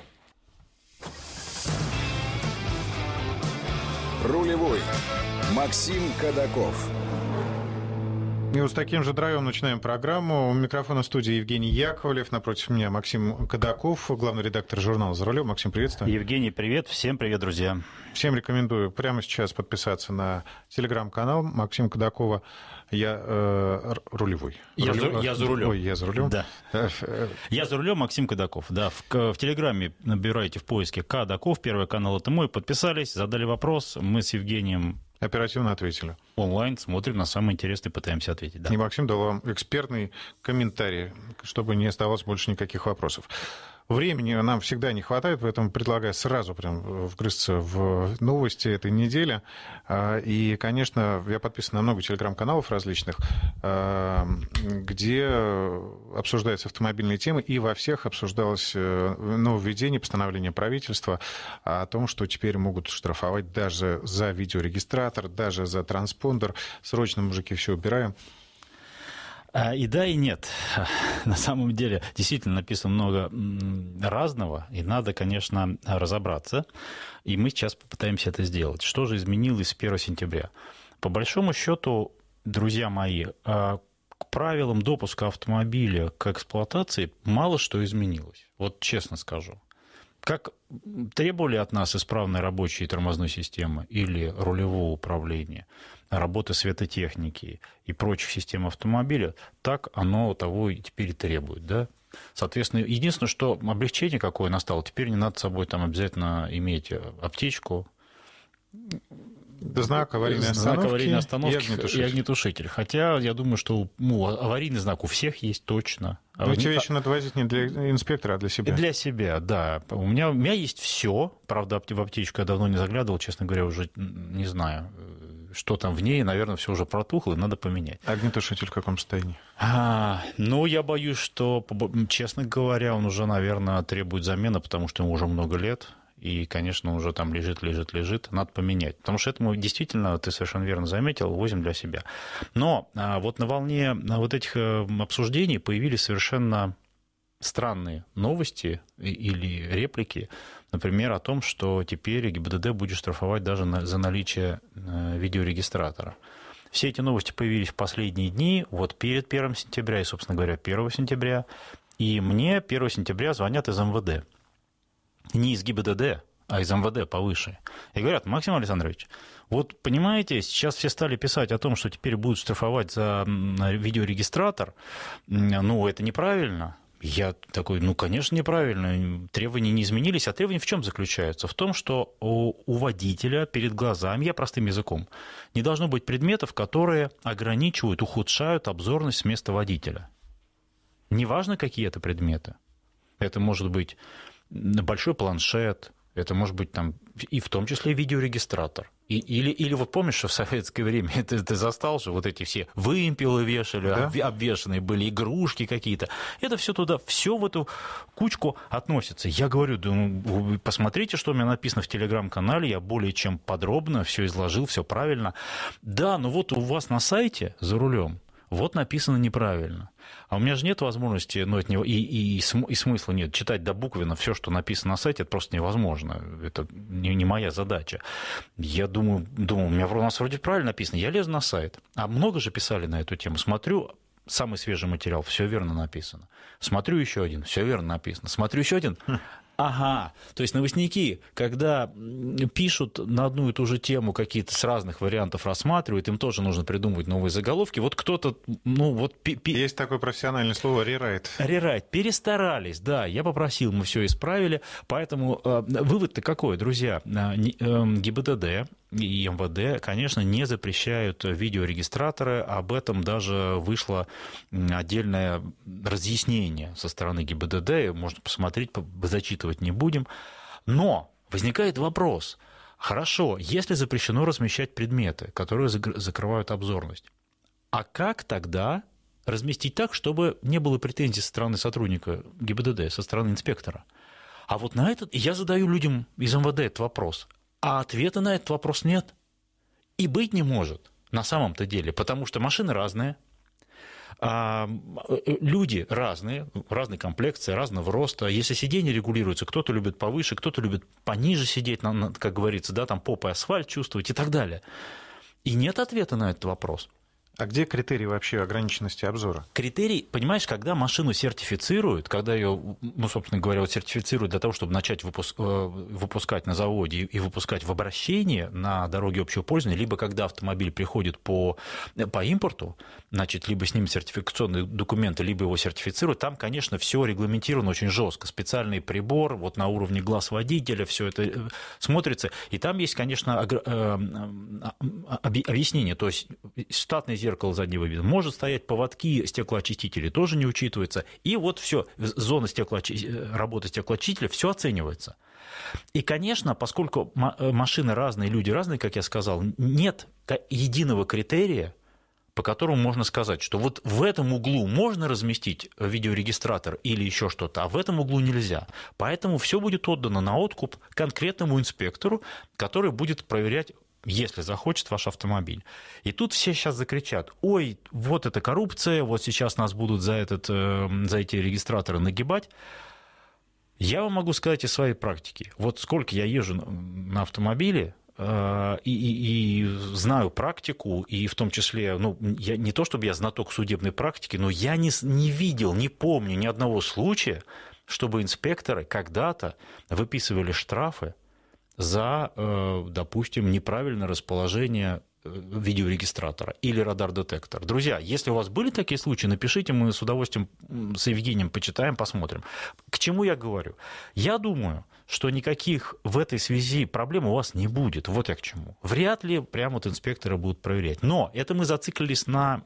Рулевой. Максим Кадаков. И вот с таким же драйвом начинаем программу. У микрофона студии Евгений Яковлев. Напротив меня Максим Кадаков, главный редактор журнала «За рулем». Максим, приветствую. Евгений, привет. Всем привет, друзья. Всем рекомендую прямо сейчас подписаться на телеграм-канал Максима Кадакова. Я э, рулевой. Я, Рулев... за, я за рулем. Ой, я за рулем. Да. Я за рулем, Максим Кадаков. Да, в, в Телеграме набираете в поиске Кадаков, Первый канал это мой, подписались, задали вопрос. Мы с Евгением оперативно ответили. Онлайн смотрим на самое интересное, пытаемся ответить. Да. И Максим дал вам экспертный комментарий, чтобы не оставалось больше никаких вопросов. Времени нам всегда не хватает, поэтому предлагаю сразу прям вгрызться в новости этой недели. И, конечно, я подписан на много телеграм-каналов различных, где обсуждаются автомобильные темы, и во всех обсуждалось нововведение, постановление правительства о том, что теперь могут штрафовать даже за видеорегистратор, даже за транспондер. Срочно, мужики, все убираем. И да, и нет. На самом деле действительно написано много разного, и надо, конечно, разобраться. И мы сейчас попытаемся это сделать. Что же изменилось с первого сентября? По большому счету, друзья мои, к правилам допуска автомобиля к эксплуатации мало что изменилось. Вот честно скажу. Как требовали от нас исправной рабочей тормозной системы или рулевого управления, работы светотехники и прочих систем автомобиля, так оно того и теперь и требует. Да? Соответственно, единственное, что облегчение какое настало, теперь не надо с собой там обязательно иметь аптечку, знак аварийной знак остановки, аварийной остановки и огнетушитель. и огнетушитель. Хотя я думаю, что ну, аварийный знак у всех есть точно. Но эти вещи надо возить не для инспектора, а для себя. Для себя, да. У меня, у меня есть все. Правда, в аптечку я давно не заглядывал, честно говоря, уже не знаю, что там в ней. Наверное, все уже протухло, и надо поменять. Огнетушитель в каком состоянии? А, ну, я боюсь, что, честно говоря, он уже, наверное, требует замены, потому что ему уже много лет. И, конечно, уже там лежит, лежит, лежит, надо поменять. Потому что это мы действительно, ты совершенно верно заметил, возим для себя. Но вот на волне вот этих обсуждений появились совершенно странные новости или реплики. Например, о том, что теперь ГИБДД будет штрафовать даже за наличие видеорегистратора. Все эти новости появились в последние дни, вот перед первым сентября и, собственно говоря, первого сентября. И мне первого сентября звонят из эм вэ дэ. Не из ГИБДД, а из эм вэ дэ повыше. И говорят: Максим Александрович, вот понимаете, сейчас все стали писать о том, что теперь будут штрафовать за видеорегистратор. Ну, это неправильно. Я такой, ну, конечно, неправильно. Требования не изменились. А требования в чем заключаются? В том, что у, у водителя перед глазами, я простым языком, не должно быть предметов, которые ограничивают, ухудшают обзорность с места водителя. Неважно, какие это предметы. Это может быть большой планшет, Это может быть там и в том числе видеорегистратор. И, или, или вот помнишь, что в советское время ты, ты застал же вот эти все вымпелы вешали, да? Обвешанные были игрушки какие-то. Это все туда, все в эту кучку относится. Я говорю, да, ну, посмотрите, что у меня написано в телеграм-канале, я более чем подробно все изложил, все правильно. Да, но вот у вас на сайте за рулем вот написано неправильно. А у меня же нет возможности, ну, это не, и, и, и смысла нет, читать добуквенно все, что написано на сайте, это просто невозможно. Это не, не моя задача. Я думаю, думаю, у меня у нас вроде правильно написано. Я лезу на сайт. А много же писали на эту тему. Смотрю, самый свежий материал, все верно написано. Смотрю еще один, все верно написано. Смотрю еще один. Ага, то есть новостники, когда пишут на одну и ту же тему какие-то с разных вариантов рассматривают, им тоже нужно придумывать новые заголовки. Вот кто-то, ну вот... Есть такое профессиональное слово «рерайт». Рерайт. Перестарались, да, я попросил, мы все исправили. Поэтому э, вывод-то какой, друзья? Э, э, ГИБДД и МВД, конечно, не запрещают видеорегистраторы. Об этом даже вышло отдельное разъяснение со стороны ГИБДД. Можно посмотреть, зачитывать не будем. Но возникает вопрос. Хорошо, если запрещено размещать предметы, которые закрывают обзорность, а как тогда разместить так, чтобы не было претензий со стороны сотрудника ГИБДД, со стороны инспектора? А вот на этот я задаю людям из МВД этот вопрос. А ответа на этот вопрос нет. И быть не может на самом-то деле, потому что машины разные, люди разные, разной комплекции, разного роста. Если сиденье регулируется, кто-то любит повыше, кто-то любит пониже сидеть, как говорится, да, там попой асфальт чувствовать и так далее. И нет ответа на этот вопрос. А где критерий вообще ограниченности обзора? Критерий, понимаешь, когда машину сертифицируют, когда ее, ну, собственно говоря, вот сертифицируют для того, чтобы начать выпуск, выпускать на заводе и выпускать в обращение на дороге общего пользования, либо когда автомобиль приходит по, по импорту, значит, либо с ним сертификационные документы, либо его сертифицируют, там, конечно, все регламентировано очень жестко. Специальный прибор, вот на уровне глаз водителя, все это смотрится. И там есть, конечно, объяснение, то есть штатный зеркало заднего вида, может стоять поводки стеклоочистителей, тоже не учитывается. И вот все, зона стеклоочи... работы стеклоочистителя, все оценивается. И, конечно, поскольку машины разные, люди разные, как я сказал, нет единого критерия, по которому можно сказать, что вот в этом углу можно разместить видеорегистратор или еще что-то, а в этом углу нельзя. Поэтому все будет отдано на откуп конкретному инспектору, который будет проверять, если захочет, ваш автомобиль. И тут все сейчас закричат: ой, вот это коррупция, вот сейчас нас будут за, этот, за эти регистраторы нагибать. Я вам могу сказать из своей практики. Вот сколько я езжу на автомобиле, и, и, и знаю практику, и в том числе, ну, я, не то чтобы я знаток судебной практики, но я не, не видел, не помню ни одного случая, чтобы инспекторы когда-то выписывали штрафы за, допустим, неправильное расположение видеорегистратора или радар-детектора. Друзья, если у вас были такие случаи, напишите, мы с удовольствием с Евгением почитаем, посмотрим. К чему я говорю? Я думаю, что никаких в этой связи проблем у вас не будет. Вот я к чему. Вряд ли прямо вот инспекторы будут проверять. Но это мы зациклились на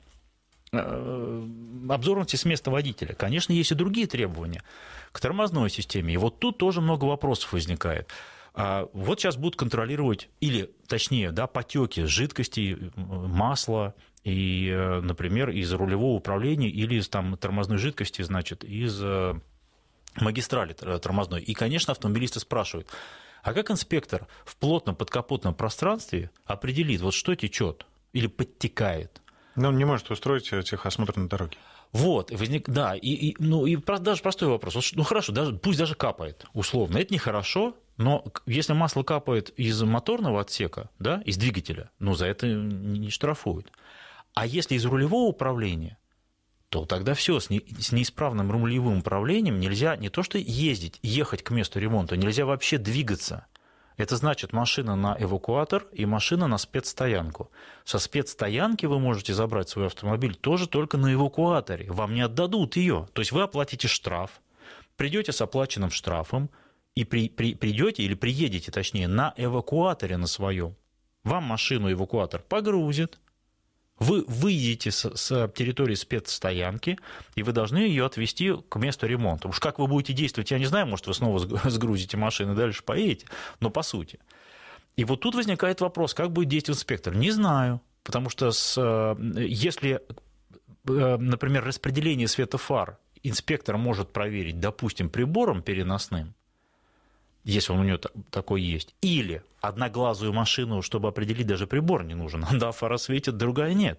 обзорности с места водителя. Конечно, есть и другие требования к тормозной системе. И вот тут тоже много вопросов возникает. Вот сейчас будут контролировать, или, точнее, да, потеки жидкости, масла, и, например, из рулевого управления или из там, тормозной жидкости, значит, из магистрали тормозной. И, конечно, автомобилисты спрашивают: а как инспектор в плотном подкапотном пространстве определит, вот что течет или подтекает? Но он не может устроить техосмотр на дороге. Вот, возник, да, и, и, ну, и даже простой вопрос. Ну, хорошо, даже, пусть даже капает, условно. Это нехорошо, но если масло капает из моторного отсека, да, из двигателя, ну, за это не штрафуют. А если из рулевого управления, то тогда все, с, не, с неисправным рулевым управлением нельзя не то что ездить, ехать к месту ремонта, нельзя вообще двигаться. Это значит машина на эвакуатор и машина на спецстоянку. Со спецстоянки вы можете забрать свой автомобиль тоже только на эвакуаторе. Вам не отдадут ее. То есть вы оплатите штраф, придете с оплаченным штрафом и при, при, придете или приедете, точнее, на эвакуаторе на своем. Вам машину эвакуатор погрузит, Вы выйдете с, с территории спецстоянки, и вы должны ее отвезти к месту ремонта. Уж как вы будете действовать, я не знаю, может, вы снова сгрузите машину и дальше поедете, но по сути. И вот тут возникает вопрос, как будет действовать инспектор? Не знаю, потому что с, если, например, распределение светофар инспектор может проверить, допустим, прибором переносным, если он у него такой есть, или одноглазую машину, чтобы определить, даже прибор не нужен. Одна фара светит, другая нет.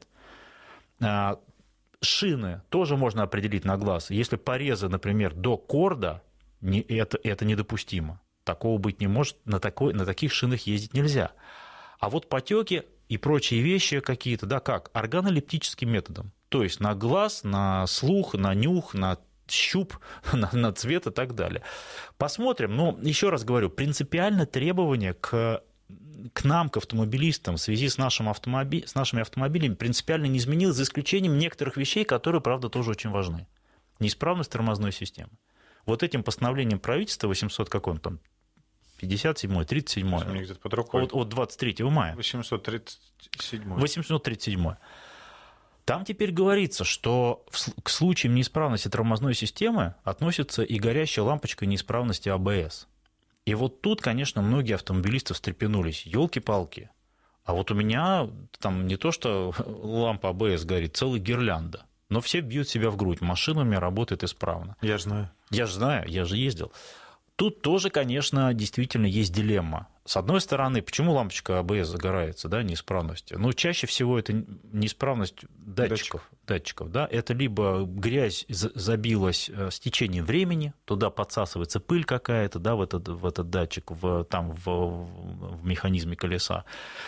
Шины тоже можно определить на глаз. Если порезы, например, до корда, это, это недопустимо. Такого быть не может, на, такой, на таких шинах ездить нельзя. А вот потеки и прочие вещи какие-то, да, как? Органолептическим методом. То есть на глаз, на слух, на нюх, на щуп, на, на цвет и так далее. Посмотрим. Но еще раз говорю, принципиально требования к, к нам, к автомобилистам в связи с, нашим автомоби... с нашими автомобилями принципиально не изменилось, за исключением некоторых вещей, которые, правда, тоже очень важны. Неисправность тормозной системы. Вот этим постановлением правительства восемьсот, как он там, пятьдесят седьмое, тридцать седьмое, от, от двадцать третьего мая. восемьсот тридцать седьмое. восемьсот тридцать седьмое. Там теперь говорится, что к случаям неисправности тормозной системы относится и горящая лампочка неисправности а бэ эс. И вот тут, конечно, многие автомобилисты встрепенулись. Ёлки-палки. А вот у меня там не то, что лампа а бэ эс горит, целая гирлянда. Но все бьют себя в грудь. Машина у меня работает исправно. Я же знаю. Я же знаю, я же ездил. Тут тоже, конечно, действительно есть дилемма. С одной стороны, почему лампочка а бэ эс загорается, да, неисправность? Ну, чаще всего это неисправность датчиков. Датчик. датчиков да? Это либо грязь забилась с течением времени, туда подсасывается пыль какая-то, да, в этот, в этот датчик, в, там, в, в механизме колеса.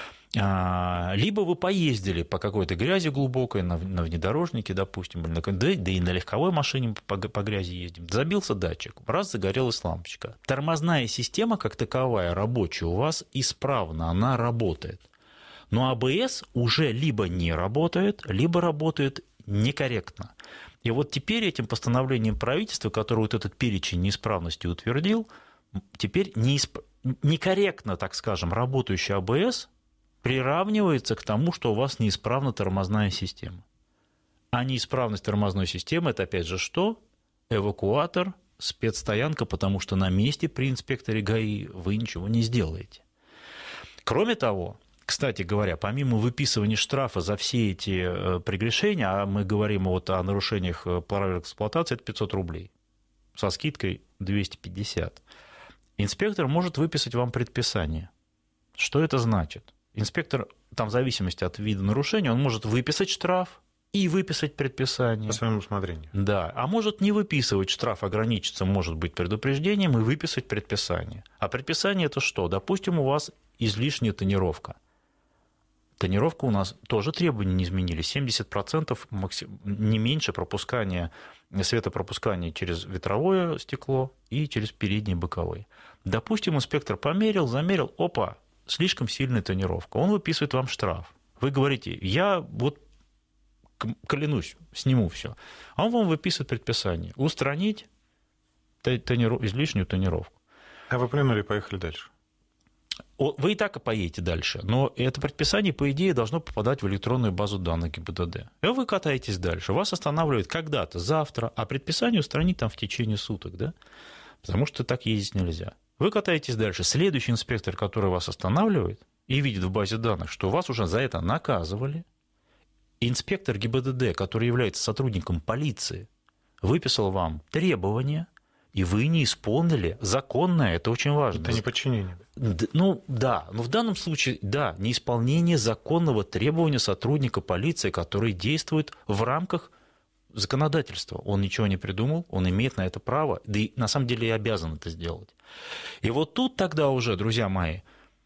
Либо вы поездили по какой-то грязи глубокой, на, на внедорожнике, допустим, да, да и на легковой машине по, по грязи ездим. Забился датчик, раз загорелась лампочка. Тормозная система, как таковая, рабочая у вас исправна, она работает. Но а бэ эс уже либо не работает, либо работает некорректно. И вот теперь этим постановлением правительства, которое вот этот перечень неисправностей утвердил, теперь неисп... некорректно, так скажем, работающий а бэ эс приравнивается к тому, что у вас неисправна тормозная система. А неисправность тормозной системы – это, опять же, что? Эвакуатор, спецстоянка, потому что на месте при инспекторе ГАИ вы ничего не сделаете. Кроме того, кстати говоря, помимо выписывания штрафа за все эти прегрешения, а мы говорим вот о нарушениях правил эксплуатации, это пятьсот рублей, со скидкой двести пятьдесят, инспектор может выписать вам предписание. Что это значит? Инспектор, там в зависимости от вида нарушения, он может выписать штраф и выписать предписание. По своему усмотрению. Да, а может не выписывать штраф, ограничиться, может быть, предупреждением и выписать предписание. А предписание – это что? Допустим, у вас излишняя тонировка. Тонировка у нас тоже требования не изменились. семьдесят процентов максим... не меньше пропускания, светопропускания через ветровое стекло и через передние боковые. Допустим, инспектор померил, замерил, опа, слишком сильная тонировка. Он выписывает вам штраф. Вы говорите, я вот клянусь, сниму все. А он вам выписывает предписание. Устранить тониров... излишнюю тонировку. А вы плюнули и поехали дальше. Вы и так и поедете дальше. Но это предписание, по идее, должно попадать в электронную базу данных гэ бэ дэ дэ. И вы катаетесь дальше. Вас останавливают когда-то, завтра, а предписание устранить там в течение суток, да? Потому что так ездить нельзя. Вы катаетесь дальше. Следующий инспектор, который вас останавливает и видит в базе данных, что вас уже за это наказывали, инспектор гэ бэ дэ дэ, который является сотрудником полиции, выписал вам требования, и вы не исполнили законное, это очень важно. Это неподчинение. Ну да, но в данном случае, да, неисполнение законного требования сотрудника полиции, который действует в рамках законодательства. Он ничего не придумал, он имеет на это право, да и на самом деле и обязан это сделать. И вот тут тогда уже, друзья мои,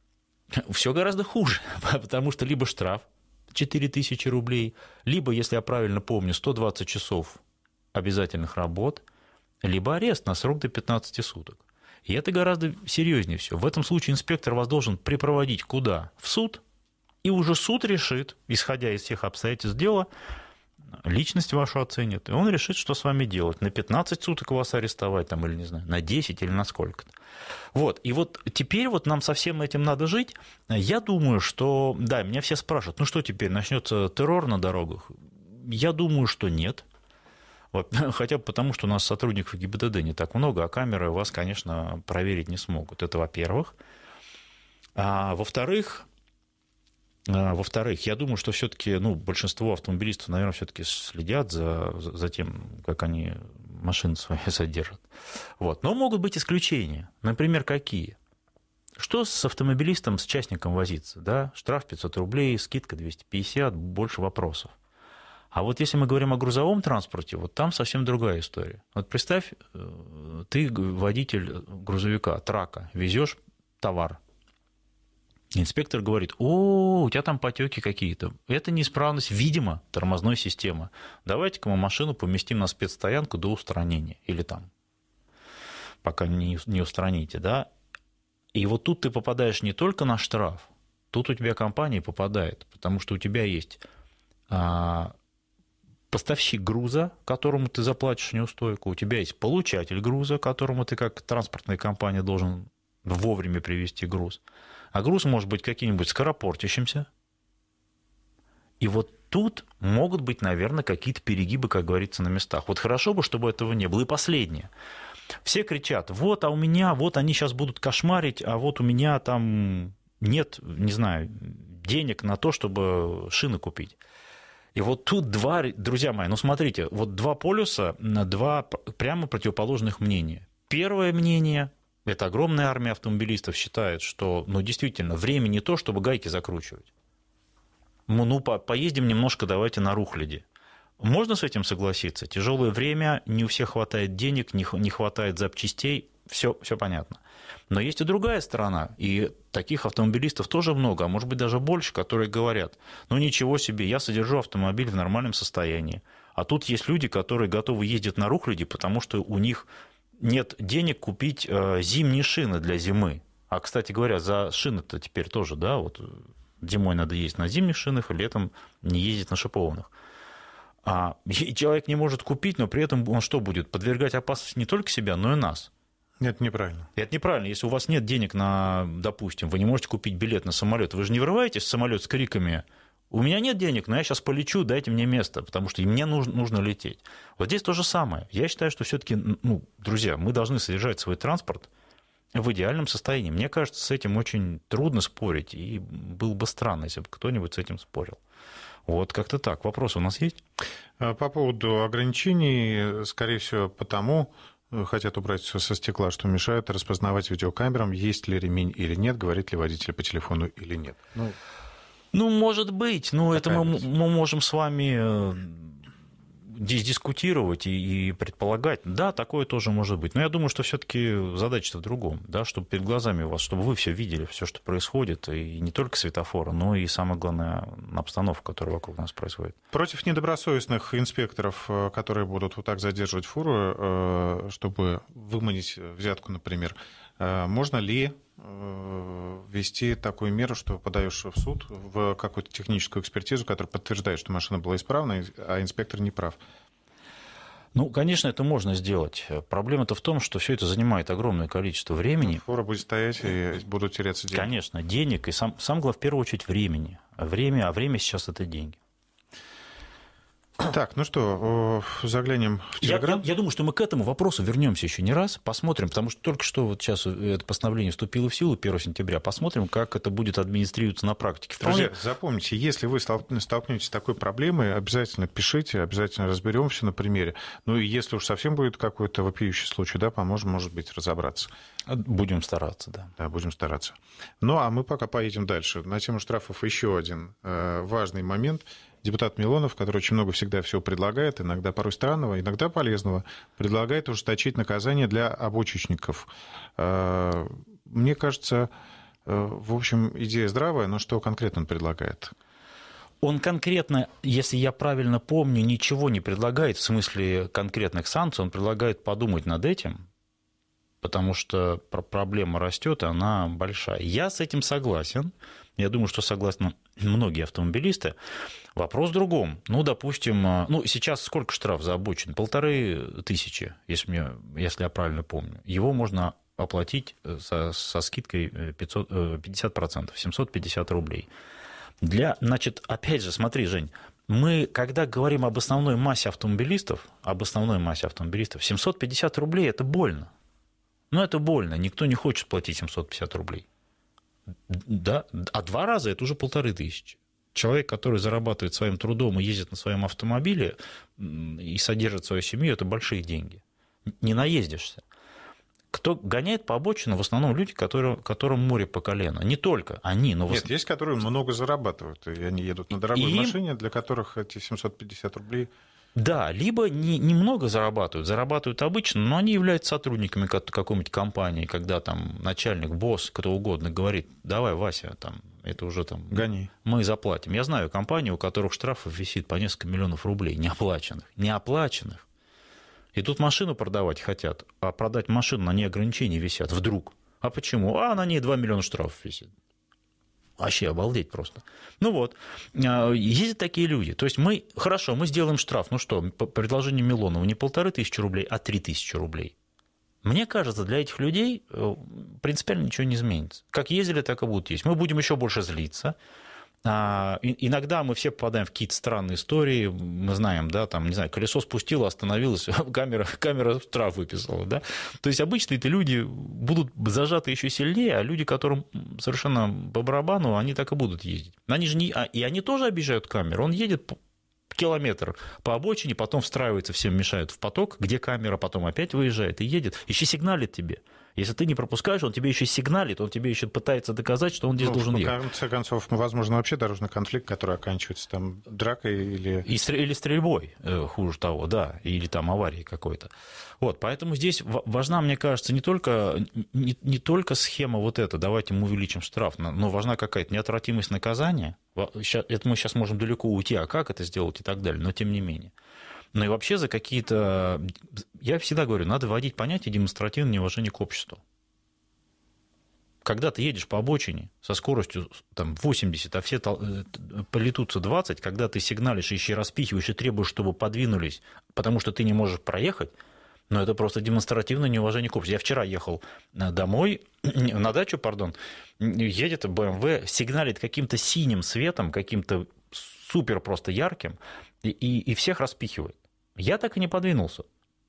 все гораздо хуже, потому что либо штраф четыре тысячи рублей, либо, если я правильно помню, сто двадцать часов обязательных работ, либо арест на срок до пятнадцати суток. И это гораздо серьезнее все. В этом случае инспектор вас должен припроводить куда? В суд, и уже суд решит, исходя из всех обстоятельств дела, личность вашу оценит, и он решит, что с вами делать. На пятнадцать суток вас арестовать, там, или не знаю, на десять или на сколько-то. Вот, и вот теперь вот нам со всем этим надо жить. Я думаю, что, да, меня все спрашивают, ну что теперь, начнется террор на дорогах? Я думаю, что нет. Вот, хотя бы потому, что у нас сотрудников ГИБДД не так много, а камеры вас, конечно, проверить не смогут. Это во-первых. А во-вторых, Во-вторых, я думаю, что все-таки, ну, большинство автомобилистов, наверное, все-таки следят за, за тем, как они машины свои содержат. Вот. Но могут быть исключения. Например, какие? Что с автомобилистом, с частником возиться? Да? Штраф пятьсот рублей, скидка двести пятьдесят, больше вопросов. А вот если мы говорим о грузовом транспорте, вот там совсем другая история. Вот представь, ты водитель грузовика, трака, везешь товар. Инспектор говорит: о, у тебя там потеки какие-то. Это неисправность, видимо, тормозной системы. Давайте-ка мы машину поместим на спецстоянку до устранения. Или там, пока не, не устраните, да. И вот тут ты попадаешь не только на штраф, тут у тебя компания попадает, потому что у тебя есть а, поставщик груза, которому ты заплатишь неустойку, у тебя есть получатель груза, которому ты как транспортная компания должен вовремя привезти груз. А груз может быть каким-нибудь скоропортящимся. И вот тут могут быть, наверное, какие-то перегибы, как говорится, на местах. Вот хорошо бы, чтобы этого не было. И последнее. Все кричат: вот, а у меня, вот они сейчас будут кошмарить, а вот у меня там нет, не знаю, денег на то, чтобы шины купить. И вот тут два, друзья мои, ну смотрите, вот два полюса, два прямо противоположных мнения. Первое мнение – это огромная армия автомобилистов считает, что, ну, действительно, время не то, чтобы гайки закручивать. Ну, по- поездим немножко, давайте на рухляде. Можно с этим согласиться? Тяжелое время, не у всех хватает денег, не, не хватает запчастей, все, все понятно. Но есть и другая сторона, и таких автомобилистов тоже много, а может быть даже больше, которые говорят: ну, ничего себе, я содержу автомобиль в нормальном состоянии. А тут есть люди, которые готовы ездить на рухляде, потому что у них нет денег купить зимние шины для зимы. А, кстати говоря, за шины-то теперь тоже, да, вот зимой надо ездить на зимних шинах, и летом не ездить на шипованных. А человек не может купить, но при этом он что будет? Подвергать опасности не только себя, но и нас. Это неправильно. Это неправильно. Если у вас нет денег на, допустим, вы не можете купить билет на самолет, вы же не врываетесь в самолет с криками: у меня нет денег, но я сейчас полечу, дайте мне место, потому что мне нужно, нужно лететь. Вот здесь то же самое. Я считаю, что все-таки, ну, друзья, мы должны содержать свой транспорт в идеальном состоянии. Мне кажется, с этим очень трудно спорить, и было бы странно, если бы кто-нибудь с этим спорил. Вот как-то так. Вопросы у нас есть? По поводу ограничений, скорее всего, потому хотят убрать все со стекла, что мешает распознавать видеокамерам, есть ли ремень или нет, говорит ли водитель по телефону или нет. Ну, Ну, может быть, но это мы, мы можем с вами здесь дискутировать и, и предполагать. Да, такое тоже может быть. Но я думаю, что все-таки задача-то в другом, да, чтобы перед глазами у вас, чтобы вы все видели, все, что происходит, и не только светофора, но и, самое главное, обстановка, которая вокруг нас происходит. Против недобросовестных инспекторов, которые будут вот так задерживать фуру, чтобы выманить взятку, например, можно ли ввести такую меру, что подаешь в суд в какую-то техническую экспертизу, которая подтверждает, что машина была исправна, а инспектор не прав? Ну, конечно, это можно сделать. Проблема-то в том, что все это занимает огромное количество времени. Фура будет стоять, и будут теряться деньги. Конечно, денег, и сам, сам главное, в первую очередь, времени. А время, а время сейчас это деньги. Так, ну что, заглянем в Телеграм. Я, я, я думаю, что мы к этому вопросу вернемся еще не раз, посмотрим, потому что только что вот сейчас это постановление вступило в силу первого сентября, посмотрим, как это будет администрироваться на практике. Друзья, запомните, если вы столкнетесь с такой проблемой, обязательно пишите, обязательно разберемся на примере. Ну и если уж совсем будет какой-то вопиющий случай, да, поможем, может быть, разобраться. Будем стараться, да. Да, будем стараться. Ну а мы пока поедем дальше. На тему штрафов еще один э, важный момент. Депутат Милонов, который очень много всегда всего предлагает, иногда порой странного, иногда полезного, предлагает ужесточить наказание для обочечников. Мне кажется, в общем, идея здравая, но что конкретно он предлагает? Он конкретно, если я правильно помню, ничего не предлагает в смысле конкретных санкций, он предлагает подумать над этим, потому что проблема растет, и она большая. Я с этим согласен. Я думаю, что согласны многие автомобилисты. Вопрос в другом. Ну, допустим, ну, сейчас сколько штраф за обочину? Полторы тысячи, если, мне, если я правильно помню. Его можно оплатить со, со скидкой пятьсот, пятьдесят процентов, семьсот пятьдесят рублей. Для, значит, опять же, смотри, Жень, мы, когда говорим об основной массе автомобилистов, об основной массе автомобилистов, семьсот пятьдесят рублей – это больно. Ну, это больно, никто не хочет платить семьсот пятьдесят рублей. Да? А два раза – это уже полторы тысячи. Человек, который зарабатывает своим трудом и ездит на своем автомобиле и содержит свою семью, это большие деньги. Не наездишься. Кто гоняет по обочинам, в основном люди, которые, которым море по колено. Не только они, но... Нет, есть, которые много зарабатывают, и они едут на дорогой и... машине, для которых эти семьсот пятьдесят рублей... Да, либо не, немного зарабатывают, зарабатывают обычно, но они являются сотрудниками какой-нибудь компании, когда там начальник, босс, кто угодно говорит, давай, Вася, там, это уже там... Гони. Мы заплатим. Я знаю компании, у которых штрафов висит по несколько миллионов рублей, неоплаченных. Неоплаченных. И тут машину продавать хотят, а продать машину на ней ограничения висят вдруг. А почему? А на ней два миллиона штрафов висит. Вообще обалдеть просто. Ну вот, ездят такие люди. То есть мы, хорошо, мы сделаем штраф. Ну что, по предложению Милонова не полторы тысячи рублей, а три тысячи рублей. Мне кажется, для этих людей принципиально ничего не изменится. Как ездили, так и будут ездить. Мы будем еще больше злиться. Иногда мы все попадаем в какие-то странные истории, мы знаем, да, там, не знаю, колесо спустило, остановилось, камера, камера штраф выписала, да. То есть обычно эти люди будут зажаты еще сильнее, а люди, которым совершенно по барабану, они так и будут ездить. Они же не, и они тоже обижают камеру, он едет километр по обочине, потом встраивается, всем мешают в поток, где камера, потом опять выезжает и едет, еще сигналит тебе. Если ты не пропускаешь, он тебе еще сигналит, он тебе еще пытается доказать, что он здесь ну, должен ехать. В конце концов, возможно, вообще дорожный конфликт, который оканчивается там дракой или... Или стрельбой, хуже того, да, или там аварией какой-то. Вот, поэтому здесь важна, мне кажется, не только, не, не только схема вот эта, давайте мы увеличим штраф, но важна какая-то неотвратимость наказания. Это мы сейчас можем далеко уйти, а как это сделать и так далее, но тем не менее. Ну и вообще за какие-то... Я всегда говорю, надо вводить понятие демонстративного неуважения к обществу. Когда ты едешь по обочине со скоростью там, восемьдесят, а все полетутся двадцать, когда ты сигналишь, еще распихиваешь и требуешь, чтобы подвинулись, потому что ты не можешь проехать, ну это просто демонстративное неуважение к обществу. Я вчера ехал домой, на дачу, пардон, едет бэ эм вэ, сигналит каким-то синим светом, каким-то супер просто ярким, и, и, и всех распихивает. Я так и не подвинулся.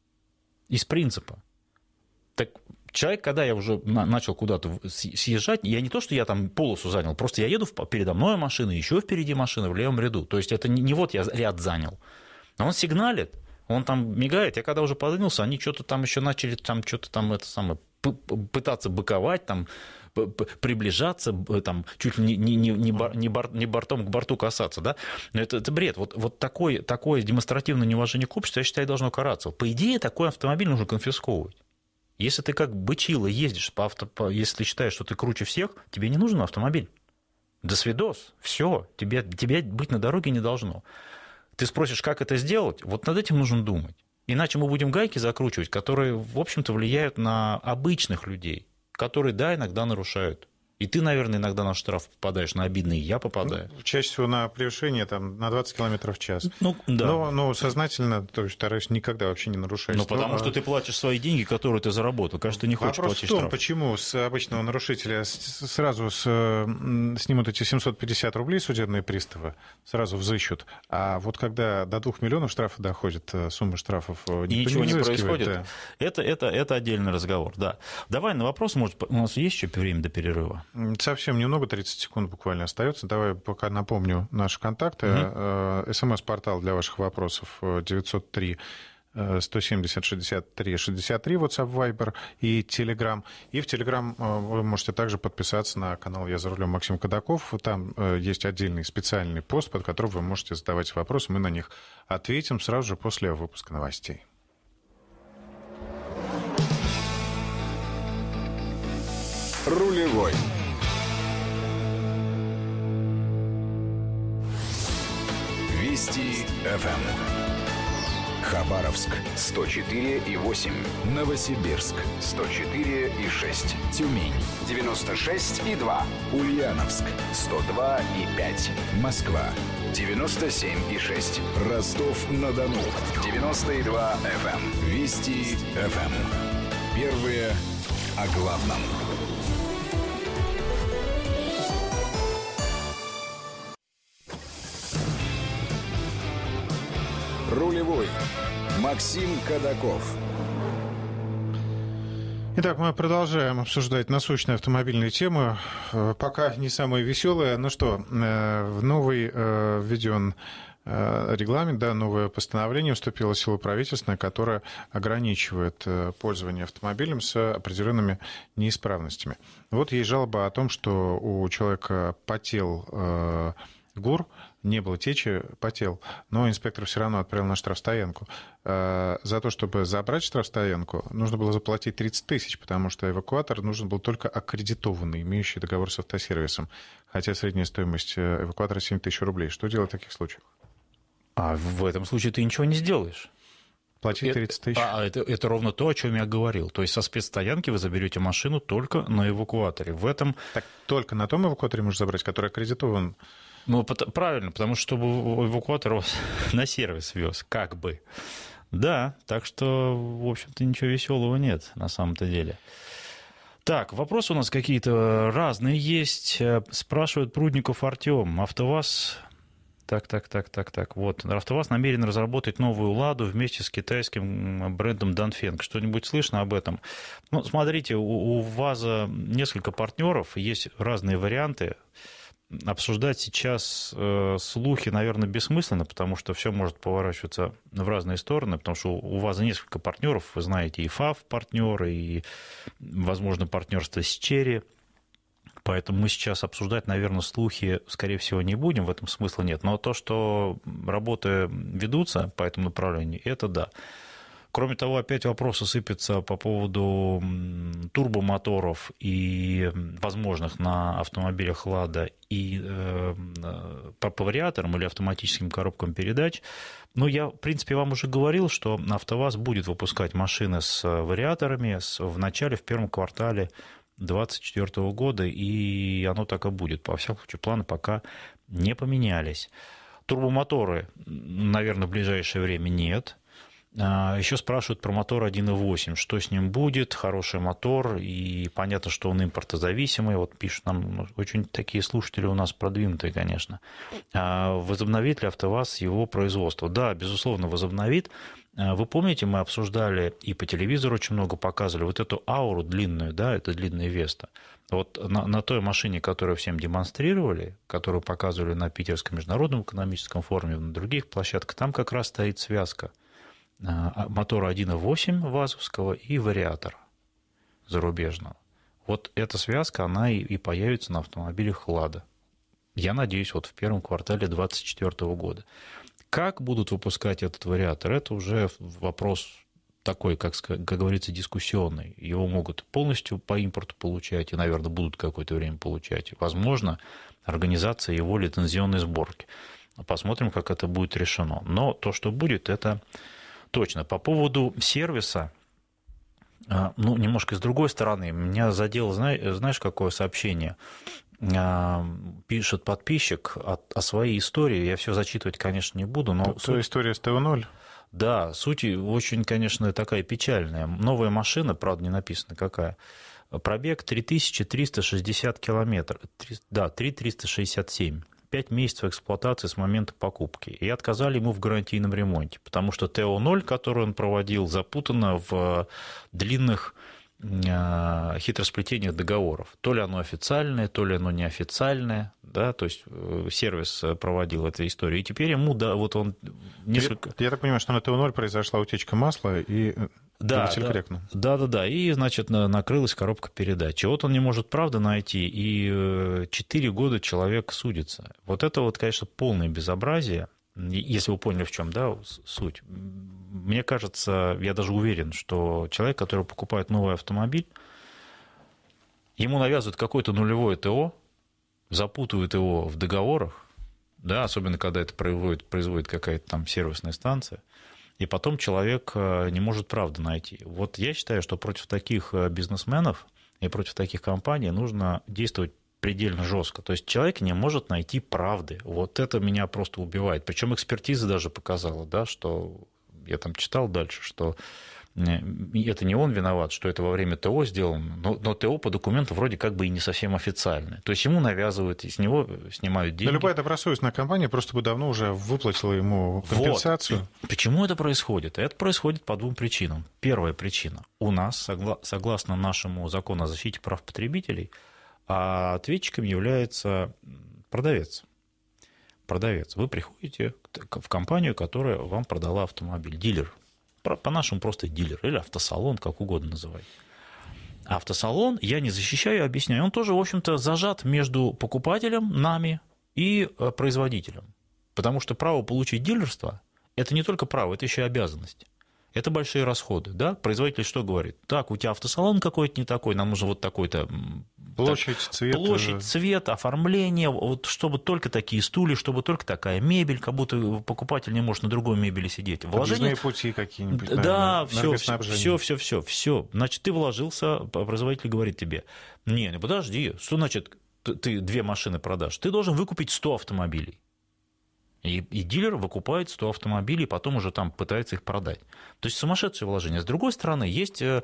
Из принципа. Так человек, когда я уже начал куда-то съезжать, я не то, что я там полосу занял, просто я еду передо мной машина, еще впереди машина в левом ряду. То есть это не, не вот я ряд занял. А он сигналит, он там мигает. Я когда уже подвинулся, они что-то там еще начали там что-то там это самое, пытаться быковать, там, приближаться, там, чуть ли не, не, не, бар, не, бар, не бортом к борту касаться. Да? Но это, это бред. Вот, вот такое, такое демонстративное неуважение к обществу, я считаю, должно караться. По идее, такой автомобиль нужно конфисковывать. Если ты как бычило ездишь, по авто, по, если ты считаешь, что ты круче всех, тебе не нужен автомобиль. До свидос. Все. Тебе, тебе быть на дороге не должно. Ты спросишь, как это сделать? Вот над этим нужно думать. Иначе мы будем гайки закручивать, которые, в общем-то, влияют на обычных людей, которые, да, иногда нарушают. И ты, наверное, иногда на штраф попадаешь, на обидный, и я попадаю. Ну, чаще всего на превышение там, на двадцать километров в час. Ну, да. Но, но сознательно, то есть стараюсь никогда вообще не нарушать. Ну, потому что ты платишь свои деньги, которые ты заработал. Конечно, ты не хочешь Вопрос платить в том, штраф. Почему с обычного нарушителя сразу с, снимут эти семьсот пятьдесят рублей судебные приставы, сразу взыщут, а вот когда до двух миллионов штрафа доходит, сумма штрафов, и ничего не, не происходит, да. это, это, это отдельный разговор, да. Давай на вопрос, может, у нас есть еще время до перерыва? Совсем немного, тридцать секунд буквально остается. Давай пока напомню наши контакты. Угу. СМС-портал для ваших вопросов девятьсот три сто семьдесят шестьдесят три шестьдесят три, WhatsApp, Viber и Telegram. И в Telegram вы можете также подписаться на канал «Я за рулем» Максим Кадаков. Там есть отдельный специальный пост, под которым вы можете задавать вопросы. Мы на них ответим сразу же после выпуска новостей. Рулевой. Вести эф эм. Хабаровск сто четыре и восемь. Новосибирск сто четыре и шесть. Тюмень девяносто шесть и два. Ульяновск сто два и пять. Москва девяносто семь и шесть. Ростов-на-Дону девяносто и два эф эм. Вести эф эм. Первые о главном. Рулевой. Максим Кадаков. Итак, мы продолжаем обсуждать насущные автомобильные темы. Пока не самые веселые. Ну что, в новый введен регламент, да, новое постановление вступило в силу правительственное, которое ограничивает пользование автомобилем с определенными неисправностями. Вот есть жалоба о том, что у человека потел ГУР, не было течи, потел, но инспектор все равно отправил на штрафстоянку. За то, чтобы забрать штрафстоянку, нужно было заплатить тридцать тысяч, потому что эвакуатор нужен был только аккредитованный, имеющий договор с автосервисом, хотя средняя стоимость эвакуатора семь тысяч рублей. Что делать в таких случаях? А в этом случае ты ничего не сделаешь. Платить тридцать тысяч. А, это, это ровно то, о чем я говорил. То есть со спецстоянки вы заберете машину только на эвакуаторе. В этом... Так только на том эвакуаторе можно забрать, который аккредитован? Ну, правильно, потому что чтобы эвакуатор вас на сервис вез, как бы. Да, так что, в общем-то, ничего веселого нет на самом-то деле. Так, вопросы у нас какие-то разные есть. Спрашивает Прудников Артем. АвтоВАЗ... Так, так, так, так, так. Вот. АвтоВАЗ намерен разработать новую «Ладу» вместе с китайским брендом Донфенг. Что-нибудь слышно об этом? Ну, смотрите, у, у ВАЗа несколько партнеров, есть разные варианты. Обсуждать сейчас э, слухи, наверное, бессмысленно, потому что все может поворачиваться в разные стороны, потому что у ВАЗа несколько партнеров, вы знаете, и ФАВ партнеры, и, возможно, партнерство с Черри. Поэтому мы сейчас обсуждать, наверное, слухи, скорее всего, не будем, в этом смысла нет. Но то, что работы ведутся по этому направлению, это да. Кроме того, опять вопросы сыпятся по поводу турбомоторов и возможных на автомобилях «Лада» и э, по вариаторам или автоматическим коробкам передач. Но я, в принципе, вам уже говорил, что АвтоВАЗ будет выпускать машины с вариаторами в начале, в первом квартале две тысячи двадцать четвёртого года, и оно так и будет. По всякому случаю, планы пока не поменялись. Турбомоторы, наверное, в ближайшее время нет. Еще спрашивают про мотор один и восемь, что с ним будет, хороший мотор, и понятно, что он импортозависимый, вот пишут нам, очень такие слушатели у нас продвинутые, конечно. Возобновит ли АвтоВАЗ его производство? Да, безусловно, возобновит. Вы помните, мы обсуждали и по телевизору очень много показывали вот эту ауру длинную, да, это длинная Веста. Вот на, на той машине, которую всем демонстрировали, которую показывали на Питерском международном экономическом форуме, на других площадках, там как раз стоит связка мотора один и восемь ВАЗовского и вариатора зарубежного. Вот эта связка, она и, и появится на автомобилях «Лада». Я надеюсь, вот в первом квартале две тысячи двадцать четвёртого года. Как будут выпускать этот вариатор, это уже вопрос такой, как, как говорится, дискуссионный. Его могут полностью по импорту получать и, наверное, будут какое-то время получать. Возможно, организация его лицензионной сборки. Посмотрим, как это будет решено. Но то, что будет, это... Точно. По поводу сервиса, ну, немножко с другой стороны, меня задело, знаешь, какое сообщение? Пишет подписчик о, о своей истории. Я все зачитывать, конечно, не буду, но... Это история с тэ о ноль? Да, суть очень, конечно, такая печальная. Новая машина, правда, не написано какая. Пробег три тысячи триста шестьдесят километров. Да, три тысячи триста шестьдесят семь. пять месяцев эксплуатации с момента покупки. И отказали ему в гарантийном ремонте, потому что тэ о ноль, который он проводил, запутано в длинных хитросплетениях договоров. То ли оно официальное, то ли оно неофициальное. Да, то есть сервис проводил эту историю. И теперь ему, да, вот он несколько... Я, я так понимаю, что на тэ о ноль произошла утечка масла и... Да, да, да, да, и, значит, накрылась коробка передач. И вот он не может, правда, найти, и четыре года человек судится. Вот это вот, конечно, полное безобразие, если вы поняли, в чем, да, суть. Мне кажется, я даже уверен, что человек, который покупает новый автомобиль, ему навязывают какое-то нулевое тэ о, запутывают его в договорах, да, особенно когда это производит, производит какая-то там сервисная станция, и потом человек не может правду найти. Вот я считаю, что против таких бизнесменов и против таких компаний нужно действовать предельно жестко. То есть человек не может найти правды. Вот это меня просто убивает. Причем экспертиза даже показала, да, что я там читал дальше, что это не он виноват, что это во время ТО сделано, но, но ТО по документу вроде как бы и не совсем официальное. То есть ему навязывают, и с него снимают деньги. Да любая добросовестная компания просто бы давно уже выплатила ему компенсацию. Вот. Почему это происходит? Это происходит по двум причинам. Первая причина. У нас, согла- согласно нашему закону о защите прав потребителей, ответчиком является продавец. Продавец. Вы приходите в компанию, которая вам продала автомобиль. Дилер. По-нашему просто дилер. Или автосалон, как угодно называть. Автосалон я не защищаю, объясняю. Он тоже, в общем-то, зажат между покупателем, нами, и производителем. Потому что право получить дилерство – это не только право, это еще и обязанность. Это большие расходы. Да? Производитель что говорит? Так, у тебя автосалон какой-то не такой, нам нужно вот такой-то... Площадь, так, цвет. Площадь, цвет, оформление, вот, чтобы только такие стулья, чтобы только такая мебель, как будто покупатель не может на другой мебели сидеть. Вложения... Объездные пути какие-нибудь. Да, все, все, все, все, все. Значит, ты вложился, производитель говорит тебе, не, ну подожди, что значит ты две машины продашь? Ты должен выкупить сто автомобилей. И, и дилер выкупает сто автомобилей, потом уже там пытается их продать. То есть сумасшедшее вложение. С другой стороны, есть э,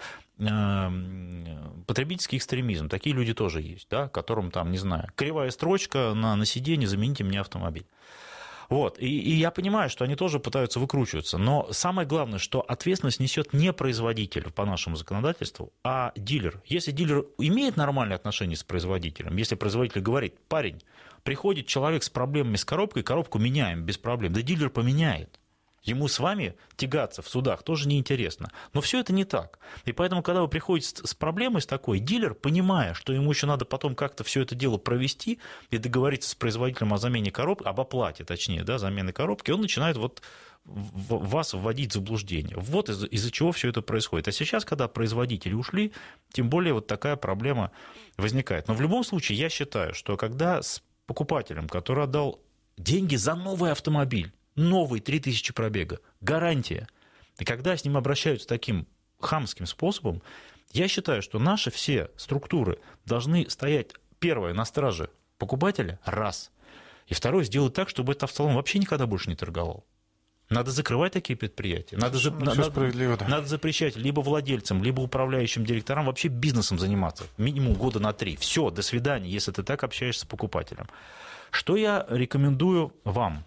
э, потребительский экстремизм. Такие люди тоже есть, да, которым там, не знаю, кривая строчка на, на сиденье, замените мне автомобиль. Вот. И, и я понимаю, что они тоже пытаются выкручиваться. Но самое главное, что ответственность несет не производитель по нашему законодательству, а дилер. Если дилер имеет нормальные отношения с производителем, если производитель говорит, парень, приходит человек с проблемами с коробкой, коробку меняем без проблем, да дилер поменяет. Ему с вами тягаться в судах тоже неинтересно. Но все это не так. И поэтому, когда вы приходите с проблемой с такой, дилер, понимая, что ему еще надо потом как-то все это дело провести и договориться с производителем о замене коробки, об оплате, точнее, да, замены коробки, он начинает вот вас вводить в заблуждение. Вот из- из-за чего все это происходит. А сейчас, когда производители ушли, тем более вот такая проблема возникает. Но в любом случае, я считаю, что когда с покупателем, который отдал деньги за новый автомобиль, новый, три тысячи пробега, гарантия. И когда с ним обращаются таким хамским способом, я считаю, что наши все структуры должны стоять, первое, на страже покупателя, раз. И второе, сделать так, чтобы этот автосалон вообще никогда больше не торговал. Надо закрывать такие предприятия. Надо, за... надо... Да. надо запрещать либо владельцам, либо управляющим директорам вообще бизнесом заниматься. Минимум года на три. Все, до свидания, если ты так общаешься с покупателем. Что я рекомендую вам?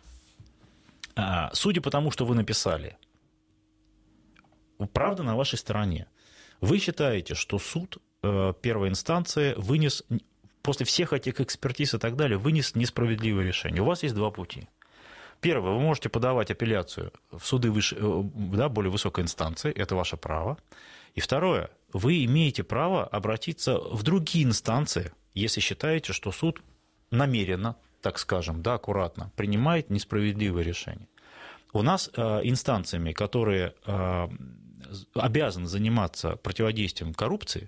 Судя по тому, что вы написали, правда на вашей стороне. Вы считаете, что суд первой инстанции вынес, после всех этих экспертиз и так далее, вынес несправедливое решение. У вас есть два пути. Первое, вы можете подавать апелляцию в суды выше, да, более высокой инстанции, это ваше право. И второе, вы имеете право обратиться в другие инстанции, если считаете, что суд намеренно, так скажем, да, аккуратно, принимает несправедливое решение. У нас э, инстанциями, которые э, обязаны заниматься противодействием коррупции,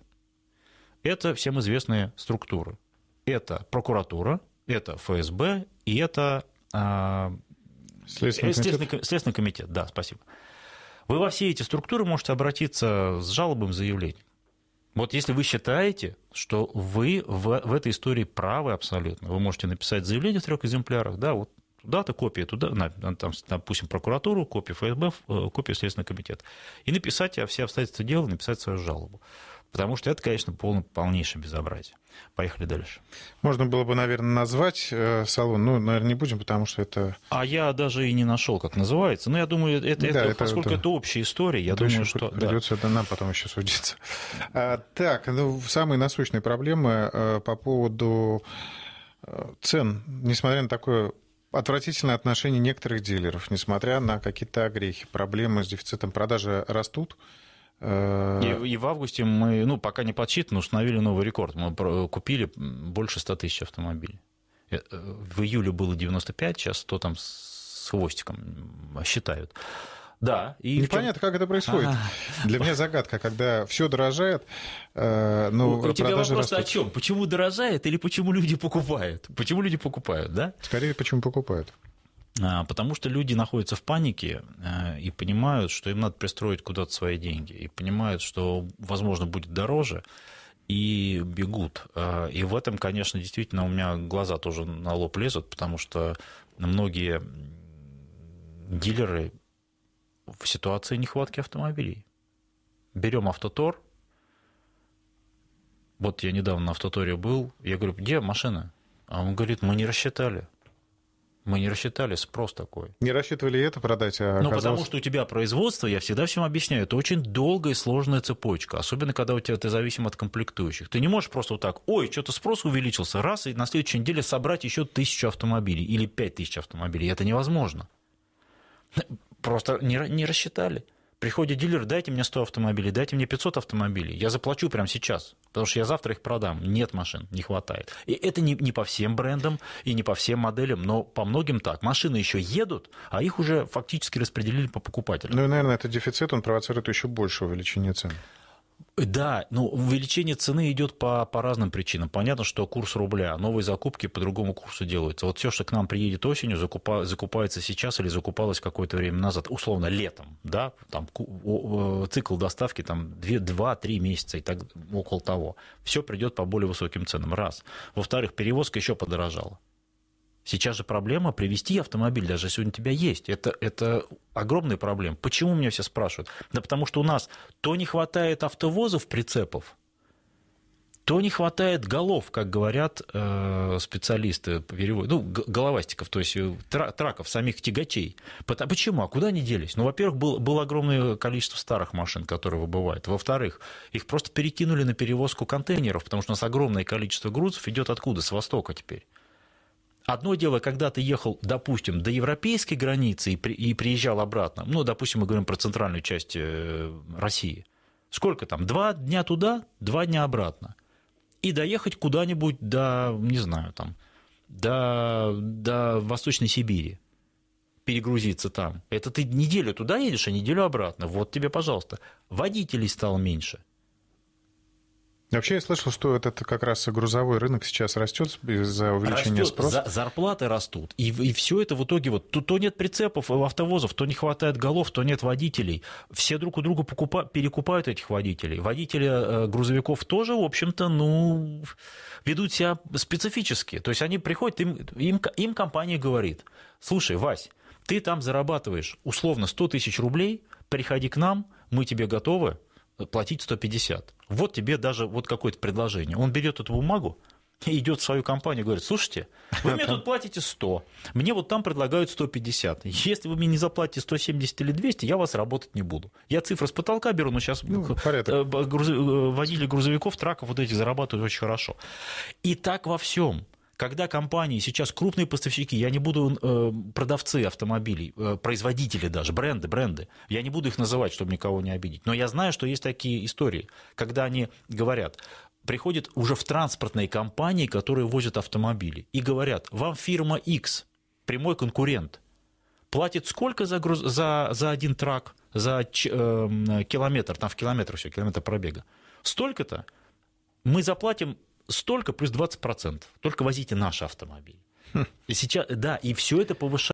это всем известные структуры. Это прокуратура, это эф эс бэ и это э, Следственный, Следственный, комитет. Следственный комитет. Да, спасибо. Вы во все эти структуры можете обратиться с жалобным заявлением. Вот если вы считаете, что вы в, в этой истории правы абсолютно, вы можете написать заявление в трех экземплярах, да, вот туда-то копия, туда, там, допустим, прокуратуру, копия эф эс бэ, копия Следственного комитета, и написать все обстоятельства дела, написать свою жалобу. Потому что это, конечно, полное, полнейшее безобразие. Поехали дальше. Можно было бы, наверное, назвать э, салон, ну, наверное, не будем, потому что это... А я даже и не нашел, как называется. Но я думаю, это, да, это, это поскольку это, это общая история, я это думаю, что... Придется да. нам потом еще судиться. А, так, ну, самые насущные проблемы э, по поводу э, цен, несмотря на такое отвратительное отношение некоторых дилеров, несмотря на какие-то огрехи, проблемы с дефицитом продажи растут. И, и в августе мы, ну, пока не подсчитано, установили новый рекорд. Мы купили больше ста тысяч автомобилей. В июле было девяносто пять, сейчас сто там с хвостиком считают. Да. И непонятно, чем... как это происходит. А-а-а. Для меня загадка, когда все дорожает, но у тебя вопрос растут. О чем? Почему дорожает или почему люди покупают? Почему люди покупают, да? Скорее, почему покупают. Потому что люди находятся в панике и понимают, что им надо пристроить куда-то свои деньги, и понимают, что, возможно, будет дороже, и бегут. И в этом, конечно, действительно у меня глаза тоже на лоб лезут, потому что многие дилеры в ситуации нехватки автомобилей. берем Автотор. Вот я недавно на Автоторе был. Я говорю, где машина? А он говорит, мы не рассчитали. Мы не рассчитали, спрос такой. Не рассчитывали это продать, а Ну, оказалось... потому что у тебя производство, я всегда всем объясняю, это очень долгая и сложная цепочка, особенно когда у тебя ты зависим от комплектующих. Ты не можешь просто вот так, ой, что-то спрос увеличился, раз, и на следующей неделе собрать еще тысячу автомобилей или пять тысяч автомобилей. Это невозможно. Просто не, не рассчитали. Приходит дилер, дайте мне сто автомобилей, дайте мне пятьсот автомобилей. Я заплачу прямо сейчас, потому что я завтра их продам. Нет машин, не хватает. И это не, не по всем брендам и не по всем моделям, но по многим так. Машины еще едут, а их уже фактически распределили по покупателям. Ну и, наверное, этот дефицит, он провоцирует еще большее увеличение цен. Да, но увеличение цены идет по, по разным причинам. Понятно, что курс рубля, новые закупки по другому курсу делаются. Вот все, что к нам приедет осенью, закупа, закупается сейчас или закупалось какое-то время назад, условно летом, да, там цикл доставки там два-три месяца и так около того. Все придет по более высоким ценам. Раз. Во-вторых, перевозка еще подорожала. Сейчас же проблема привезти автомобиль, даже если он у тебя есть. Это, это огромная проблема. Почему меня все спрашивают? Да потому что у нас то не хватает автовозов, прицепов, то не хватает голов, как говорят э, специалисты по переводу, ну, головастиков, то есть траков, самих тягачей. Почему? А куда они делись? Ну, во-первых, был, было огромное количество старых машин, которые выбывают. Во-вторых, их просто перекинули на перевозку контейнеров, потому что у нас огромное количество грузов идет откуда? С востока теперь. Одно дело, когда ты ехал, допустим, до европейской границы и, при, и приезжал обратно, ну, допустим, мы говорим про центральную часть России, сколько там, два дня туда, два дня обратно, и доехать куда-нибудь до, не знаю, там, до, до Восточной Сибири, перегрузиться там. Это ты неделю туда едешь, а неделю обратно, вот тебе, пожалуйста. Водителей стало меньше. Вообще я слышал, что этот как раз грузовой рынок сейчас растет из-за увеличения растет, спроса. За, зарплаты растут. И, и все это в итоге вот то, то нет прицепов, автовозов, то не хватает голов, то нет водителей. Все друг у друга покупают, перекупают этих водителей. Водители э, грузовиков тоже, в общем-то, ну, ведут себя специфически. То есть они приходят, им, им, им компания говорит: слушай, Вась, ты там зарабатываешь условно сто тысяч рублей, приходи к нам, мы тебе готовы платить сто пятьдесят. Вот тебе даже вот какое-то предложение. Он берет эту бумагу и идет в свою компанию и говорит: слушайте, вы мне тут платите сто, мне вот там предлагают сто пятьдесят. Если вы мне не заплатите сто семьдесят или двести, я вас работать не буду. Я цифры с потолка беру, но сейчас ну, груз... водители грузовиков, траков вот этих зарабатывают очень хорошо. И так во всем. Когда компании сейчас крупные поставщики, я не буду э, продавцы автомобилей, э, производители даже, бренды, бренды, я не буду их называть, чтобы никого не обидеть, но я знаю, что есть такие истории, когда они говорят, приходят уже в транспортные компании, которые возят автомобили, и говорят: вам фирма X, прямой конкурент, платит сколько за, груз... за, за один трак, за э, километр, там в километр все, километр пробега, столько-то, мы заплатим столько плюс двадцать процентов. Только возите наши автомобили. Хм. И сейчас, да, и все это повышает.